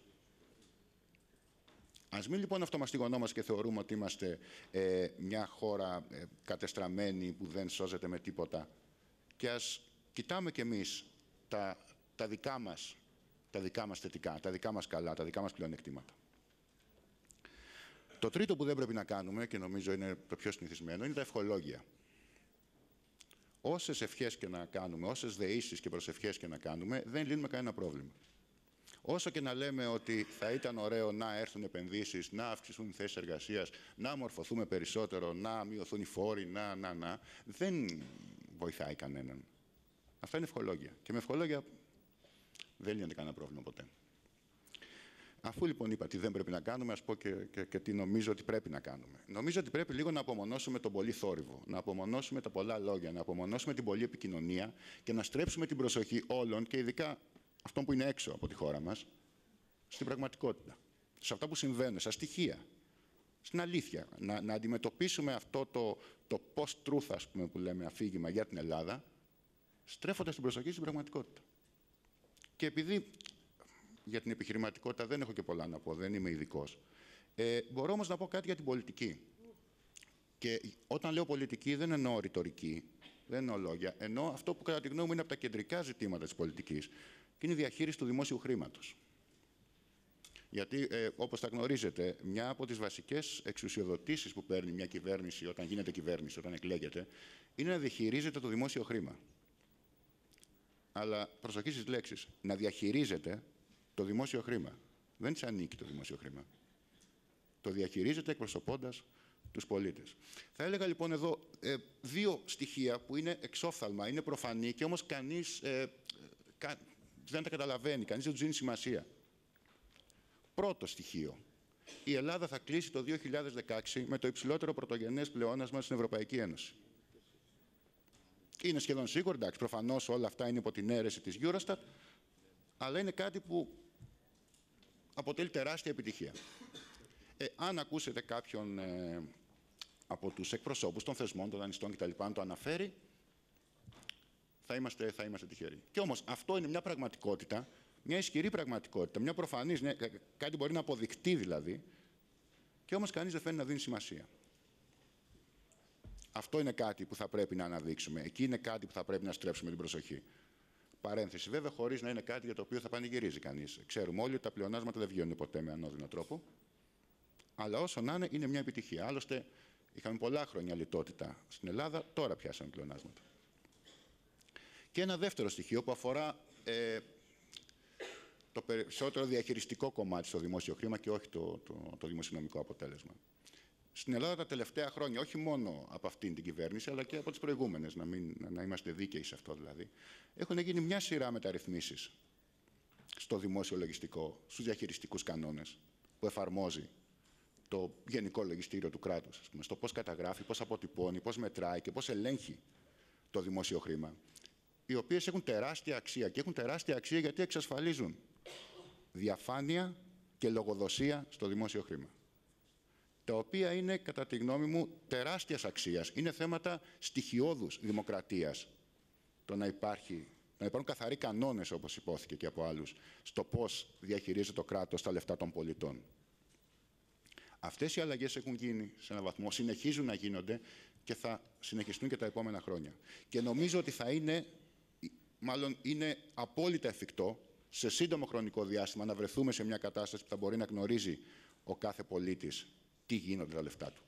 Ας μην λοιπόν αυτομαστιγωνόμαστε και θεωρούμε ότι είμαστε ε, μια χώρα ε, κατεστραμμένη που δεν σώζεται με τίποτα και ας κοιτάμε κι εμείς τα, τα δικά μας, τα δικά μας θετικά, τα δικά μας καλά, τα δικά μας πλεονεκτήματα. Το τρίτο που δεν πρέπει να κάνουμε, και νομίζω είναι το πιο συνηθισμένο, είναι τα ευχολόγια. Όσες ευχές και να κάνουμε, όσες δεήσεις και προσευχές και να κάνουμε, δεν λύνουμε κανένα πρόβλημα. Όσο και να λέμε ότι θα ήταν ωραίο να έρθουν επενδύσεις, να αυξηθούν οι θέσεις εργασίας, να μορφωθούμε περισσότερο, να μειωθούν οι φόροι, να, να, να, δεν βοηθάει κανέναν. Αυτά είναι ευχολόγια. Και με ευχολόγια δεν λύνεται κανένα πρόβλημα ποτέ. Αφού λοιπόν είπα τι δεν πρέπει να κάνουμε, ας πω και, και, και τι νομίζω ότι πρέπει να κάνουμε. Νομίζω ότι πρέπει λίγο να απομονώσουμε τον πολύ θόρυβο, να απομονώσουμε τα πολλά λόγια, να απομονώσουμε την πολλή επικοινωνία και να στρέψουμε την προσοχή όλων και ειδικά αυτών που είναι έξω από τη χώρα μας, στην πραγματικότητα, σε αυτά που συμβαίνουν, στα στοιχεία, στην αλήθεια. Να, να αντιμετωπίσουμε αυτό το, το post-truth, ας πούμε, που λέμε αφήγημα για την Ελλάδα, στρέφοντας την προσοχή στην πραγματικότητα. Και επειδή για την επιχειρηματικότητα δεν έχω και πολλά να πω, δεν είμαι ειδικός. Ε, μπορώ όμως να πω κάτι για την πολιτική. Και όταν λέω πολιτική δεν εννοώ ρητορική, δεν εννοώ λόγια, εννοώ αυτό που κατά τη γνώμη μου είναι από τα κεντρικά ζητήματα της πολιτικής και είναι η διαχείριση του δημόσιου χρήματος. Γιατί, ε, όπως τα γνωρίζετε, μια από τις βασικές εξουσιοδοτήσεις που παίρνει μια κυβέρνηση όταν γίνεται κυβέρνηση, όταν εκλέγεται, είναι να διαχειρίζεται το δημόσιο χρήμα. Αλλά προσοχή στις λέξεις. Να διαχειρίζεται το δημόσιο χρήμα. Δεν της ανήκει το δημόσιο χρήμα. Το διαχειρίζεται εκπροσωπώντας τους πολίτες. Θα έλεγα λοιπόν εδώ ε, δύο στοιχεία που είναι εξόφθαλμα, είναι προφανή και όμως κανείς ε, κα, δεν τα καταλαβαίνει, κανείς δεν τους δίνει σημασία. Πρώτο στοιχείο. Η Ελλάδα θα κλείσει το δύο χιλιάδες δεκαέξι με το υψηλότερο πρωτογενές πλεόνασμα στην Ευρωπαϊκή Ένωση. Είναι σχεδόν σίγουρο, εντάξει, προφανώς όλα αυτά είναι υπό την αίρεση της Eurostat, αλλά είναι κάτι που αποτελεί τεράστια επιτυχία. Ε, αν ακούσετε κάποιον ε, από τους εκπροσώπους των θεσμών, των δανειστών κτλ. Αν το αναφέρει, θα είμαστε, θα είμαστε τυχεροί. Και όμως αυτό είναι μια πραγματικότητα, μια ισχυρή πραγματικότητα, μια προφανής, μια, κάτι μπορεί να αποδεικτεί δηλαδή, και όμως κανείς δεν φαίνεται να δίνει σημασία. Αυτό είναι κάτι που θα πρέπει να αναδείξουμε. Εκεί είναι κάτι που θα πρέπει να στρέψουμε την προσοχή. Παρένθεση, βέβαια, χωρίς να είναι κάτι για το οποίο θα πανηγυρίζει κανείς. Ξέρουμε όλοι ότι τα πλεονάσματα δεν βγαίνουν ποτέ με ανώδυνο τρόπο. Αλλά όσο να είναι, είναι μια επιτυχία. Άλλωστε, είχαμε πολλά χρόνια λιτότητα στην Ελλάδα, τώρα πιάσαμε πλεονάσματα. Και ένα δεύτερο στοιχείο που αφορά ε, το περισσότερο διαχειριστικό κομμάτι στο δημόσιο χρήμα και όχι το, το, το δημοσιονομικό αποτέλεσμα. Στην Ελλάδα τα τελευταία χρόνια, όχι μόνο από αυτήν την κυβέρνηση, αλλά και από τις προηγούμενες, να, μην, να είμαστε δίκαιοι σε αυτό δηλαδή, έχουν γίνει μια σειρά μεταρρυθμίσεις στο δημόσιο λογιστικό, στους διαχειριστικούς κανόνες που εφαρμόζει το Γενικό Λογιστήριο του κράτους, ας πούμε, στο πώς καταγράφει, πώς αποτυπώνει, πώς μετράει και πώς ελέγχει το δημόσιο χρήμα. οι οποίες έχουν τεράστια αξία. Και έχουν τεράστια αξία γιατί εξασφαλίζουν διαφάνεια και λογοδοσία στο δημόσιο χρήμα. Τα οποία είναι, κατά τη γνώμη μου, τεράστιας αξίας. Είναι θέματα στοιχειώδους δημοκρατίας. Το να υπάρχει, να υπάρχουν καθαροί κανόνες, όπως υπόθηκε και από άλλους, στο πώς διαχειρίζεται το κράτος τα λεφτά των πολιτών. Αυτές οι αλλαγές έχουν γίνει σε έναν βαθμό, συνεχίζουν να γίνονται και θα συνεχιστούν και τα επόμενα χρόνια. Και νομίζω ότι θα είναι, μάλλον είναι απόλυτα εφικτό, σε σύντομο χρονικό διάστημα να βρεθούμε σε μια κατάσταση που θα μπορεί να γνωρίζει ο κάθε πολίτης τι γίνονται τα λεφτά του.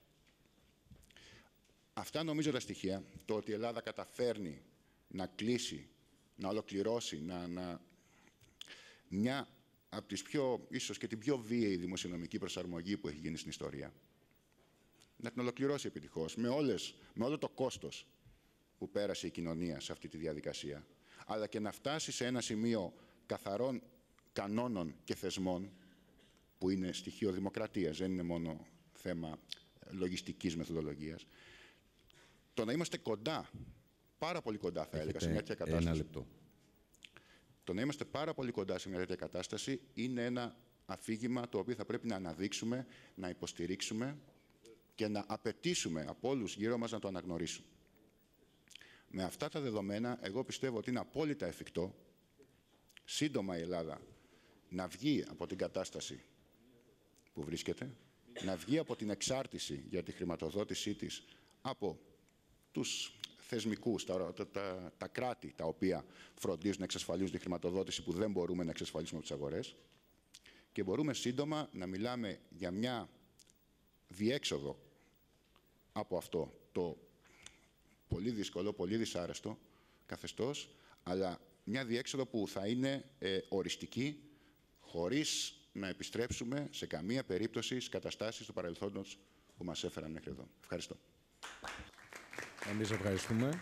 Αυτά νομίζω τα στοιχεία, το ότι η Ελλάδα καταφέρνει να κλείσει, να ολοκληρώσει, να, να... μια από τις πιο, ίσως και την πιο βίαιη δημοσιονομική προσαρμογή που έχει γίνει στην ιστορία, να την ολοκληρώσει επιτυχώς, με, όλες, με όλο το κόστος που πέρασε η κοινωνία σε αυτή τη διαδικασία, αλλά και να φτάσει σε ένα σημείο καθαρών κανόνων και θεσμών, που είναι στοιχείο δημοκρατίας, δεν είναι μόνο θέμα λογιστικής μεθοδολογίας. Το να είμαστε κοντά, πάρα πολύ κοντά θα έλεγα, σε μια τέτοια κατάσταση. Ένα λεπτό. Το να είμαστε πάρα πολύ κοντά σε μια τέτοια κατάσταση είναι ένα αφήγημα το οποίο θα πρέπει να αναδείξουμε, να υποστηρίξουμε και να απαιτήσουμε από όλους γύρω μας να το αναγνωρίσουν. Με αυτά τα δεδομένα, εγώ πιστεύω ότι είναι απόλυτα εφικτό σύντομα η Ελλάδα να βγει από την κατάσταση που βρίσκεται, να βγει από την εξάρτηση για τη χρηματοδότησή της από τους θεσμικούς, τα, τα, τα, τα κράτη τα οποία φροντίζουν να εξασφαλίζουν τη χρηματοδότηση που δεν μπορούμε να εξασφαλίσουμε από τις αγορές, και μπορούμε σύντομα να μιλάμε για μια διέξοδο από αυτό το πολύ δύσκολο, πολύ δυσάρεστο καθεστώς, αλλά μια διέξοδο που θα είναι ε, οριστική, χωρίς να επιστρέψουμε σε καμία περίπτωση στις καταστάσεις του παρελθόντος που μας έφεραν μέχρι εδώ. Ευχαριστώ. Εμείς ευχαριστούμε.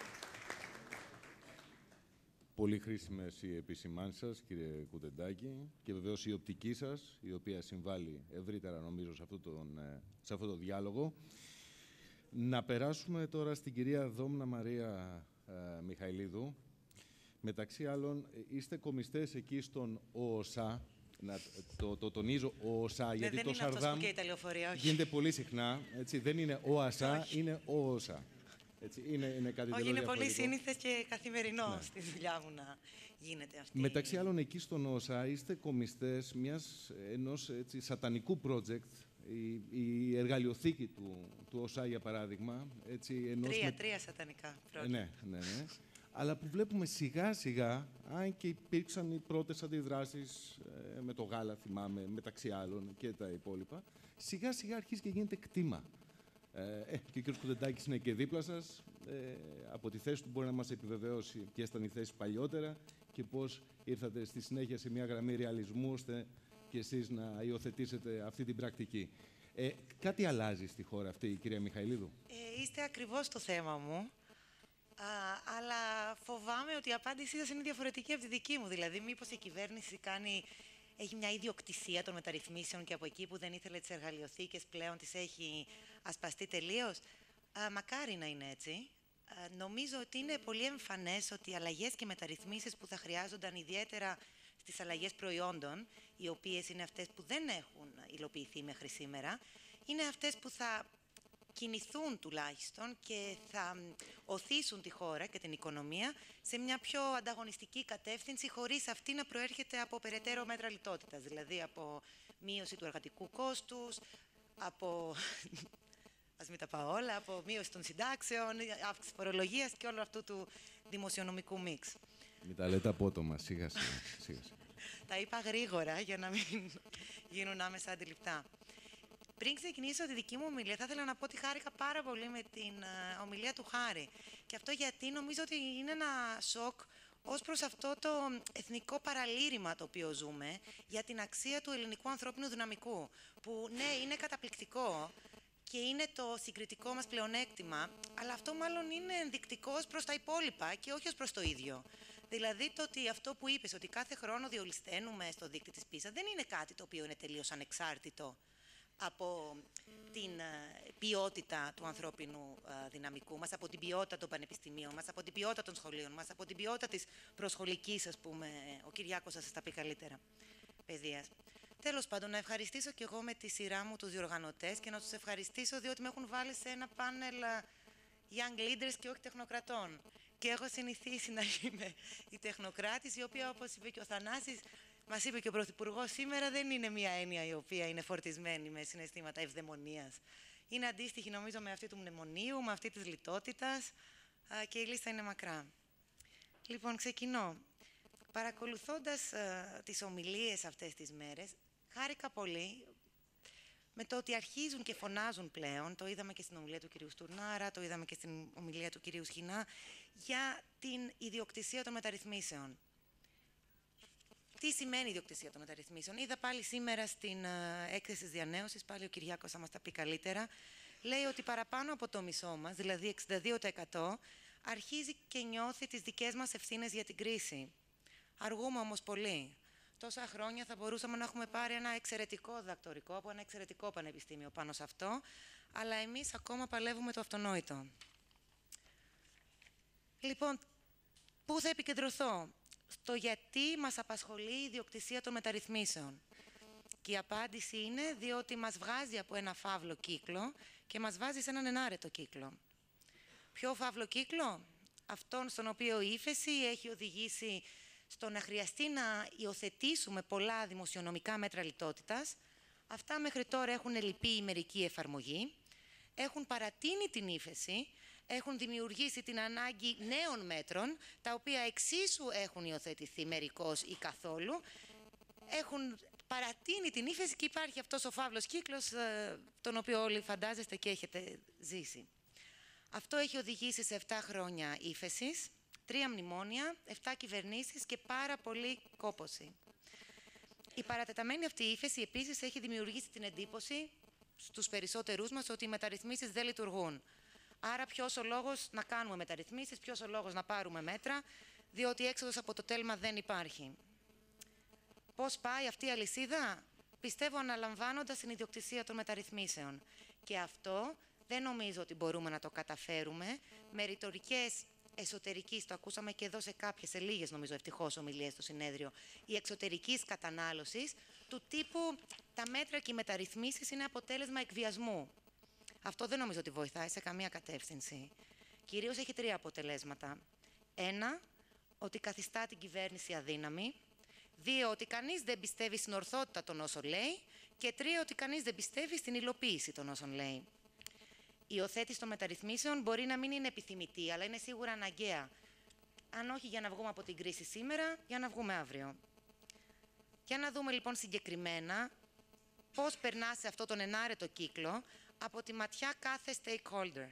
Πολύ χρήσιμες οι επισημάνσεις σας, κύριε Κουτεντάκη, και βεβαίως η οπτική σας, η οποία συμβάλλει ευρύτερα, νομίζω, σε αυτό τον, σε αυτό το διάλογο. Να περάσουμε τώρα στην κυρία Δόμνα Μαρία ε, Μιχαηλίδου. Μεταξύ άλλων, είστε κομιστές εκεί στον ΟΟΣΑ. Να, το, το τονίζω, ΟΟΣΑ, ναι, γιατί δεν το είναι Σαρδάμ και η τηλεοφορία, όχι. γίνεται πολύ συχνά. Έτσι, δεν είναι ΟΑΣΑ, είναι ΟΟΣΑ. Έτσι, είναι, είναι κάτι όχι, είναι πολύ σύνηθες και καθημερινό ναι. στη δουλειά μου να γίνεται αυτή. Μεταξύ άλλων, εκεί στον ΟΟΣΑ είστε κομιστές μιας, ενός έτσι, σατανικού project, η, η εργαλειοθήκη του, του ΟΟΣΑ, για παράδειγμα. Έτσι, ενός τρία, με... τρία σατανικά project. Ναι, ναι, ναι. Αλλά που βλέπουμε σιγά-σιγά, αν και υπήρξαν οι πρώτες αντιδράσεις ε, με το γάλα, θυμάμαι, μεταξύ άλλων και τα υπόλοιπα, σιγά-σιγά αρχίζει και γίνεται κτήμα. Ε, και ο κ. Κουτεντάκης είναι και δίπλα σας. Ε, από τη θέση του μπορεί να μας επιβεβαιώσει ποιες ήταν οι θέσεις παλιότερα και πώς ήρθατε στη συνέχεια σε μια γραμμή ρεαλισμού, ώστε και εσείς να υιοθετήσετε αυτή την πρακτική. Ε, κάτι αλλάζει στη χώρα αυτή, κυρία Μιχαηλίδου? Ε, είστε ακριβώς στο θέμα μου. Α, αλλά φοβάμαι ότι η απάντησή σας είναι διαφορετική από τη δική μου. Δηλαδή, μήπως η κυβέρνηση κάνει, έχει μια ιδιοκτησία των μεταρρυθμίσεων και από εκεί που δεν ήθελε τις εργαλειοθήκες πλέον τις έχει ασπαστεί τελείως. Α, μακάρι να είναι έτσι. Α, νομίζω ότι είναι πολύ εμφανές ότι οι αλλαγές και μεταρρυθμίσεις που θα χρειάζονταν ιδιαίτερα στις αλλαγές προϊόντων, οι οποίες είναι αυτές που δεν έχουν υλοποιηθεί μέχρι σήμερα, είναι αυτές που θα κινηθούν τουλάχιστον και θα οθήσουν τη χώρα και την οικονομία σε μια πιο ανταγωνιστική κατεύθυνση, χωρίς αυτή να προέρχεται από περαιτέρω μέτρα λιτότητας, δηλαδή από μείωση του εργατικού κόστους, από, ας μην τα πάω όλα, από μείωση των συντάξεων, αύξηση φορολογίας και όλο αυτού του δημοσιονομικού μίξ. Μην τα λέτε απότομα, σιγά σιγά. Τα είπα γρήγορα για να μην γίνουν άμεσα αντιληπτά. Πριν ξεκινήσω τη δική μου ομιλία, θα ήθελα να πω ότι χάρηκα πάρα πολύ με την uh, ομιλία του Χάρη. Και αυτό γιατί νομίζω ότι είναι ένα σοκ ως προς αυτό το εθνικό παραλήρημα το οποίο ζούμε για την αξία του ελληνικού ανθρώπινου δυναμικού. Που ναι, είναι καταπληκτικό και είναι το συγκριτικό μας πλεονέκτημα, αλλά αυτό μάλλον είναι ενδεικτικό ως προς τα υπόλοιπα και όχι ως προς το ίδιο. Δηλαδή το ότι αυτό που είπες, ότι κάθε χρόνο διολυσταίνουμε στο δείκτη της πίσα, δεν είναι κάτι το οποίο είναι τελείως ανεξάρτητο. από την ποιότητα του ανθρώπινου δυναμικού μας, από την ποιότητα των πανεπιστημίων μας, από την ποιότητα των σχολείων μας, από την ποιότητα της προσχολικής, ας πούμε, ο Κυριάκος θα σας τα πει καλύτερα, παιδείας. Τέλος πάντων, να ευχαριστήσω και εγώ με τη σειρά μου τους διοργανωτές και να τους ευχαριστήσω διότι με έχουν βάλει σε ένα πάνελ young leaders και όχι τεχνοκρατών. Και έχω συνηθίσει να είμαι η τεχνοκράτης, η οποία, όπως είπε και ο Θανάσης, μας είπε και ο Πρωθυπουργός σήμερα, δεν είναι μια έννοια η οποία είναι φορτισμένη με συναισθήματα ευδαιμονίας. Είναι αντίστοιχη, νομίζω, με αυτή του μνημονίου, με αυτή της λιτότητας και η λίστα είναι μακρά. Λοιπόν, ξεκινώ. Παρακολουθώντας uh, τις ομιλίες αυτές τις μέρες, χάρηκα πολύ με το ότι αρχίζουν και φωνάζουν πλέον, το είδαμε και στην ομιλία του κυρίου Στουρνάρα, το είδαμε και στην ομιλία του κυρίου Σχοινά, για την ιδιοκτησία των μεταρρυθμίσεων. Τι σημαίνει η ιδιοκτησία των μεταρρυθμίσεων? Είδα πάλι σήμερα στην uh, έκθεση της διανέωσης, πάλι ο Κυριάκος θα μας τα πει καλύτερα, λέει ότι παραπάνω από το μισό μας, δηλαδή εξήντα δύο τοις εκατό, αρχίζει και νιώθει τις δικές μας ευθύνες για την κρίση. Αργούμε όμως πολύ. Τόσα χρόνια θα μπορούσαμε να έχουμε πάρει ένα εξαιρετικό διδακτορικό από ένα εξαιρετικό πανεπιστήμιο πάνω σε αυτό, αλλά εμείς ακόμα παλεύουμε το αυτονόητο. Λοιπόν, πού θα επικεντρωθώ? Στο γιατί μας απασχολεί η ιδιοκτησία των μεταρρυθμίσεων. Και η απάντηση είναι διότι μας βγάζει από ένα φαύλο κύκλο και μας βάζει σε έναν ενάρετο κύκλο. Ποιο φαύλο κύκλο? Αυτόν στον οποίο η ύφεση έχει οδηγήσει στο να χρειαστεί να υιοθετήσουμε πολλά δημοσιονομικά μέτρα λιτότητας. Αυτά μέχρι τώρα έχουν λυπή η μερική εφαρμογή, έχουν παρατείνει την ύφεση, έχουν δημιουργήσει την ανάγκη νέων μέτρων, τα οποία εξίσου έχουν υιοθετηθεί μερικώς ή καθόλου, έχουν παρατείνει την ύφεση και υπάρχει αυτός ο φαύλος κύκλος, τον οποίο όλοι φαντάζεστε και έχετε ζήσει. Αυτό έχει οδηγήσει σε επτά χρόνια ύφεσης, τρία μνημόνια, επτά κυβερνήσεις και πάρα πολύ κόπωση. Η παρατεταμένη αυτή ύφεση επίσης έχει δημιουργήσει την εντύπωση στους περισσότερούς μας ότι οι μεταρρυθμίσεις δεν λειτουργούν. Άρα ποιος ο λόγος να κάνουμε μεταρρυθμίσεις, ποιος ο λόγος να πάρουμε μέτρα, διότι έξοδος από το τέλμα δεν υπάρχει. Πώς πάει αυτή η αλυσίδα? Πιστεύω αναλαμβάνοντας την ιδιοκτησία των μεταρρυθμίσεων. Και αυτό δεν νομίζω ότι μπορούμε να το καταφέρουμε με ρητορικές εσωτερικής, το ακούσαμε και εδώ σε κάποιες, σε λίγες νομίζω ευτυχώς ομιλίες στο συνέδριο, η εξωτερικής κατανάλωσης του τύπου τα μέτρα και οι μεταρρυθμίσεις είναι αποτέλεσμα εκβιασμού. Αυτό δεν νομίζω ότι βοηθάει σε καμία κατεύθυνση. Κυρίως έχει τρία αποτελέσματα. Ένα, ότι καθιστά την κυβέρνηση αδύναμη. Δύο, ότι κανείς δεν πιστεύει στην ορθότητα των όσων λέει. Και τρία, ότι κανείς δεν πιστεύει στην υλοποίηση των όσων λέει. Η υιοθέτηση των μεταρρυθμίσεων μπορεί να μην είναι επιθυμητή, αλλά είναι σίγουρα αναγκαία. Αν όχι για να βγούμε από την κρίση σήμερα, για να βγούμε αύριο. Για να δούμε λοιπόν συγκεκριμένα πώς περνά σε αυτό τον ενάρετο κύκλο από τη ματιά κάθε stakeholder.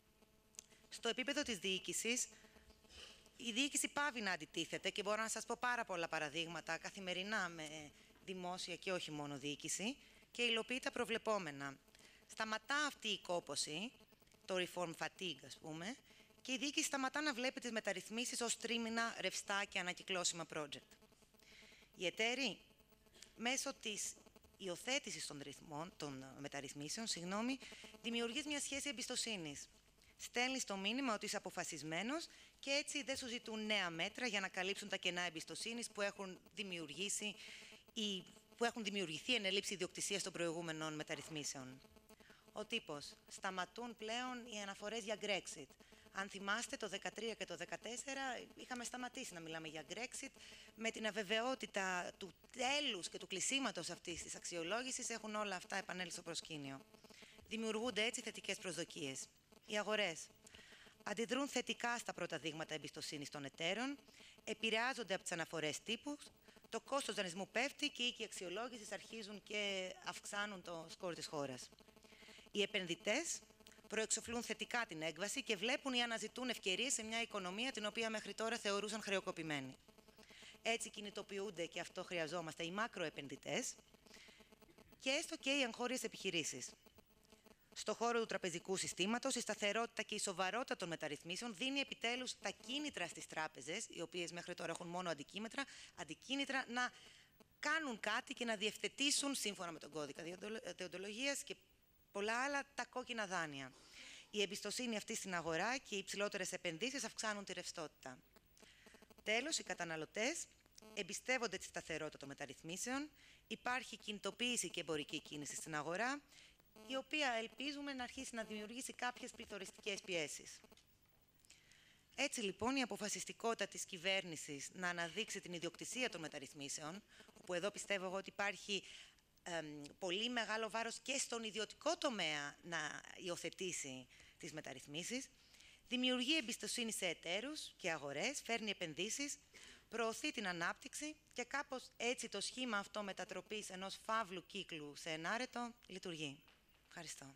Στο επίπεδο της διοίκησης, η διοίκηση πάβει να αντιτίθεται και μπορώ να σας πω πάρα πολλά παραδείγματα καθημερινά με δημόσια και όχι μόνο διοίκηση και υλοποιεί τα προβλεπόμενα. Σταματά αυτή η κόπωση, το reform fatigue ας πούμε, και η διοίκηση σταματά να βλέπει τις μεταρρυθμίσεις ως τρίμηνα, ρευστά και ανακυκλώσιμα project. Οι εταίροι, μέσω της υιοθέτησης των, ρυθμών, των μεταρρυθμίσεων, συγγνώμη, δημιουργείς μια σχέση εμπιστοσύνης. Στέλνεις το μήνυμα ότι είσαι αποφασισμένος και έτσι δεν σου ζητούν νέα μέτρα για να καλύψουν τα κενά εμπιστοσύνης που έχουν δημιουργήσει ή που έχουν δημιουργηθεί εν ελήψη ιδιοκτησίας των προηγούμενων μεταρρυθμίσεων. Ο τύπος. Σταματούν πλέον οι αναφορές για Brexit. Αν θυμάστε, το δεκατρία και το δεκατέσσερα είχαμε σταματήσει να μιλάμε για Brexit. Με την αβεβαιότητα του τέλους και του κλεισίματος αυτής της αξιολόγησης έχουν όλα αυτά επανέλθει στο προσκήνιο. Δημιουργούνται έτσι θετικές προσδοκίες. Οι αγορές αντιδρούν θετικά στα πρώτα δείγματα εμπιστοσύνης των εταίρων, επηρεάζονται από τις αναφορές τύπου, το κόστος δανεισμού πέφτει και οι οίκοι αξιολόγησης αρχίζουν και αυξάνουν το σκορ της χώρας. Οι επενδυτές προεξοφλούν θετικά την έκβαση και βλέπουν ή αναζητούν ευκαιρίες σε μια οικονομία την οποία μέχρι τώρα θεωρούσαν χρεοκοπημένη. Έτσι κινητοποιούνται, και αυτό χρειαζόμαστε, οι μακροεπενδυτές και έστω και οι εγχώριες επιχειρήσεις. Στο χώρο του τραπεζικού συστήματος, η σταθερότητα και η σοβαρότητα των μεταρρυθμίσεων δίνει επιτέλους τα κίνητρα στις τράπεζες, οι οποίες μέχρι τώρα έχουν μόνο αντικίνητρα, αντικίνητρα να κάνουν κάτι και να διευθετήσουν, σύμφωνα με τον κώδικα δεοντολογίας και πολλά άλλα, τα κόκκινα δάνεια. Η εμπιστοσύνη αυτή στην αγορά και οι υψηλότερες επενδύσεις αυξάνουν τη ρευστότητα. Τέλος, οι καταναλωτές εμπιστεύονται τη σταθερότητα των μεταρρυθμίσεων, υπάρχει κινητοποίηση και εμπορική κίνηση στην αγορά, η οποία ελπίζουμε να αρχίσει να δημιουργήσει κάποιες πληθωριστικές πιέσεις. Έτσι λοιπόν η αποφασιστικότητα της κυβέρνησης να αναδείξει την ιδιοκτησία των μεταρρυθμίσεων, που εδώ πιστεύω εγώ ότι υπάρχει ε, πολύ μεγάλο βάρος και στον ιδιωτικό τομέα να υιοθετήσει τις μεταρρυθμίσεις, δημιουργεί εμπιστοσύνη σε εταίρους και αγορές, φέρνει επενδύσεις, προωθεί την ανάπτυξη και κάπως έτσι το σχήμα αυτό μετατροπής ενός φαύλου κύκλου σε ενάρετο λειτουργεί. Ευχαριστώ.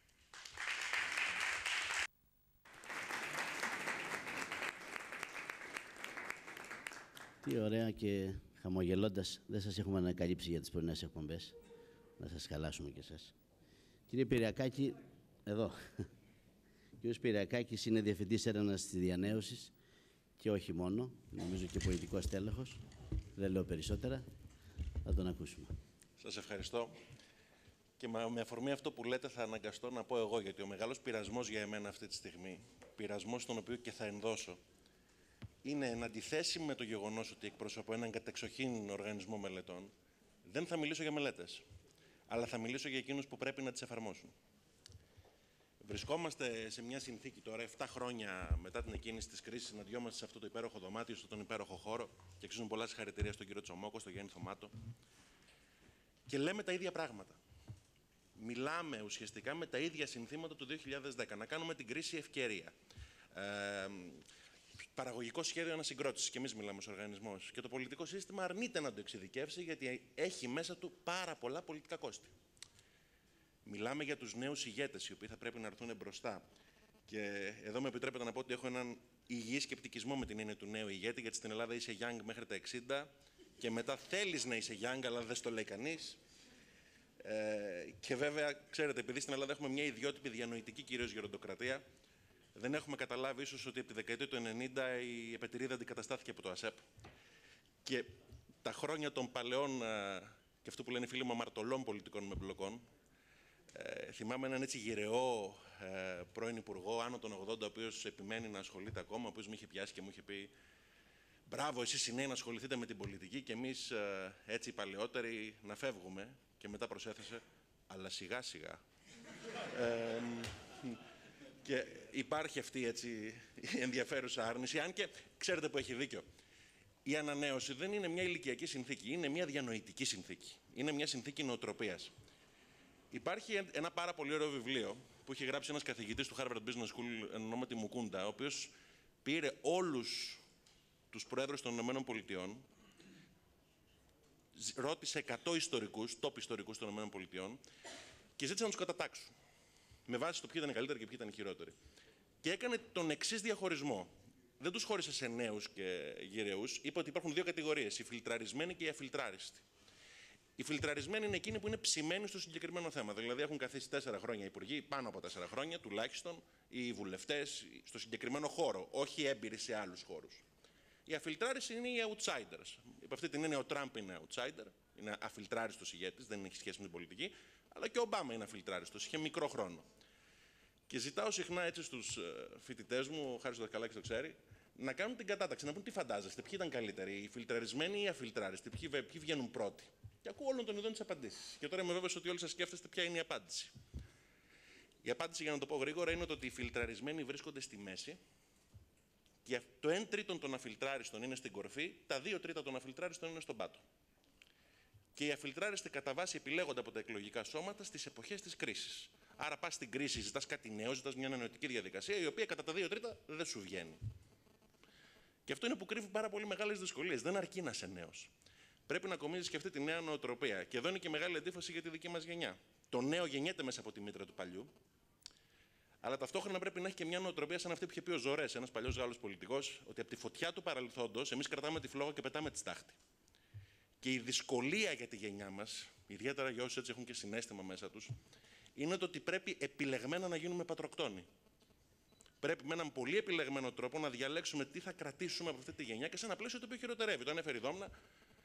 Τι ωραία, και χαμογελώντας δεν σας έχουμε ανακαλύψει για τις πρωινές εκπομπές. Να σας χαλάσουμε κι εσάς. Κύριε Πυριακάκη, εδώ. Κύριος Πυριακάκης είναι Διευθυντής Έρευνας της Διανέωσης και όχι μόνο, νομίζω και πολιτικός τέλεχος. Δεν λέω περισσότερα. Θα τον ακούσουμε. Σας ευχαριστώ. Και με αφορμή αυτό που λέτε θα αναγκαστώ να πω εγώ, γιατί ο μεγάλος πειρασμός για εμένα αυτή τη στιγμή, πειρασμός στον οποίο και θα ενδώσω, είναι εν αντιθέσει με το γεγονός ότι εκπροσωπώ έναν κατεξοχήν οργανισμό μελετών, δεν θα μιλήσω για μελέτες, αλλά θα μιλήσω για εκείνους που πρέπει να τις εφαρμόσουν. Βρισκόμαστε σε μια συνθήκη τώρα, επτά χρόνια μετά την εκκίνηση της κρίσης, συναντιόμαστε σε αυτό το υπέροχο δωμάτιο, στον υπέροχο χώρο, και αξίζουν πολλά συγχαρητήρια στον κύριο Τσομόκο, στον Γιάννη Θωμάτο, και λέμε τα ίδια πράγματα. Μιλάμε ουσιαστικά με τα ίδια συνθήματα του δύο χιλιάδες δέκα, να κάνουμε την κρίση ευκαιρία. Ε, παραγωγικό σχέδιο ανασυγκρότησης, και εμείς μιλάμε ως οργανισμός. Και το πολιτικό σύστημα αρνείται να το εξειδικεύσει, γιατί έχει μέσα του πάρα πολλά πολιτικά κόστη. Μιλάμε για τους νέους ηγέτες, οι οποίοι θα πρέπει να έρθουν μπροστά. Και εδώ με επιτρέπετε να πω ότι έχω έναν υγιή σκεπτικισμό με την έννοια του νέου ηγέτη, γιατί στην Ελλάδα είσαι young μέχρι τα εξήντα και μετά θέλεις να είσαι young, αλλά δεν στο λέει κανείς. Ε, και βέβαια, ξέρετε, επειδή στην Ελλάδα έχουμε μια ιδιότυπη διανοητική κυρίως γεροντοκρατία, δεν έχουμε καταλάβει ίσως ότι από τη δεκαετία του ενενήντα η επετηρίδα αντικαταστάθηκε από το ΑΣΕΠ. Και τα χρόνια των παλαιών, και αυτό που λένε οι φίλοι μου, αμαρτωλών πολιτικών μεμπλοκών, ε, θυμάμαι έναν έτσι γυρεό ε, πρώην υπουργό, άνω των ογδόντα, ο οποίος επιμένει να ασχολείται ακόμα, ο οποίος με είχε πιάσει και μου είχε πει «Μπράβο, εσείς οι νέοι να ασχοληθείτε με την πολιτική και εμείς ε, έτσι οι παλαιότεροι να φεύγουμε». Και μετά προσέθεσε «Αλλά σιγά σιγά». ε, και υπάρχει αυτή έτσι η ενδιαφέρουσα άρνηση, αν και ξέρετε που έχει δίκιο. Η ανανέωση δεν είναι μια ηλικιακή συνθήκη, είναι μια διανοητική συνθήκη. Είναι μια συνθήκη νοοτροπίας. Υπάρχει ένα πάρα πολύ ωραίο βιβλίο που έχει γράψει ένας καθηγητής του Harvard Business School, εν ονόματι Μουκούντα, ο οποίος πήρε όλους τους προέδρους των ΗΠΑ, ρώτησε εκατό ιστορικούς, top ιστορικούς των ΗΠΑ και ζήτησε να τους κατατάξουν. Με βάση το ποιοι ήταν καλύτεροι και ποιοι ήταν χειρότεροι. Και έκανε τον εξής διαχωρισμό. Δεν τους χώρισε σε νέους και γυρεούς. Είπε ότι υπάρχουν δύο κατηγορίες, οι φιλτραρισμένοι και οι αφιλτράριστοι. Οι φιλτραρισμένοι είναι εκείνοι που είναι ψημένοι στο συγκεκριμένο θέμα. Δηλαδή έχουν καθίσει τέσσερα χρόνια υπουργοί, πάνω από τέσσερα χρόνια τουλάχιστον, οι βουλευτές στο συγκεκριμένο χώρο, όχι έμπειροι σε άλλους χώρους. Οι αφιλτράριστοι είναι οι outsiders. Υπ' αυτή την έννοια ο Τραμπ είναι outsider, είναι αφιλτράριστος ηγέτης, δεν έχει σχέση με την πολιτική, αλλά και ο Ομπάμα είναι αφιλτράριστος, είχε μικρό χρόνο. Και ζητάω συχνά έτσι στους φοιτητές μου, ο Χάρης ο Δασκαλάκης το ξέρει, να κάνουν την κατάταξη, να πούν τι φαντάζεστε, ποιοι ήταν καλύτεροι, οι φιλτραρισμένοι ή οι αφιλτράριστοι, ποιοι, ποιοι βγαίνουν πρώτοι. Και ακούω όλων των ειδών τις απαντήσεις. Και τώρα είμαι βέβαιος ότι όλοι σας σκέφτεστε ποια είναι η απάντηση. Η απάντηση, για να το πω γρήγορα, είναι ότι οι φιλτραρισμένοι βρίσκονται στη μέση και το ένα τρίτο των αφιλτράριστων είναι στην κορφή, τα δύο τρίτα των αφιλτράριστων είναι στον πάτο. Και οι αφιλτράριστοι κατά βάση επιλέγονται από τα εκλογικά σώματα στις εποχές της κρίσης. Άρα πας στην κρίση, ζητάς κάτι νέο, ζητάς μια ανανεωτική διαδικασία, η οποία κατά τα δύο τρίτα δεν σου βγαίνει. Και αυτό είναι που κρύβει πάρα πολύ μεγάλες δυσκολίες. Δεν αρκεί να είσαι νέος. Πρέπει να κομίζεις και αυτή τη νέα νοοτροπία. Και εδώ είναι και μεγάλη αντίφαση για τη δική μας γενιά. Το νέο γεννιέται μέσα από τη μήτρα του παλιού, αλλά ταυτόχρονα πρέπει να έχει και μια νοοτροπία σαν αυτή που είχε πει ο Ζορές, ένας παλιός Γάλλος πολιτικός, ότι από τη φωτιά του παρελθόντος εμείς κρατάμε τη φλόγα και πετάμε τη στάχτη. Και η δυσκολία για τη γενιά μας, ιδιαίτερα για όσους έτσι έχουν και συναίσθημα μέσα τους, είναι το ότι πρέπει επιλεγμένα να γίνουμε πατροκτόνοι. Πρέπει με έναν πολύ επιλεγμένο τρόπο να διαλέξουμε τι θα κρατήσουμε από αυτή τη γενιά και σε ένα πλαίσιο το οποίο χειροτερεύει. Το ανέφερε η Δόμνα.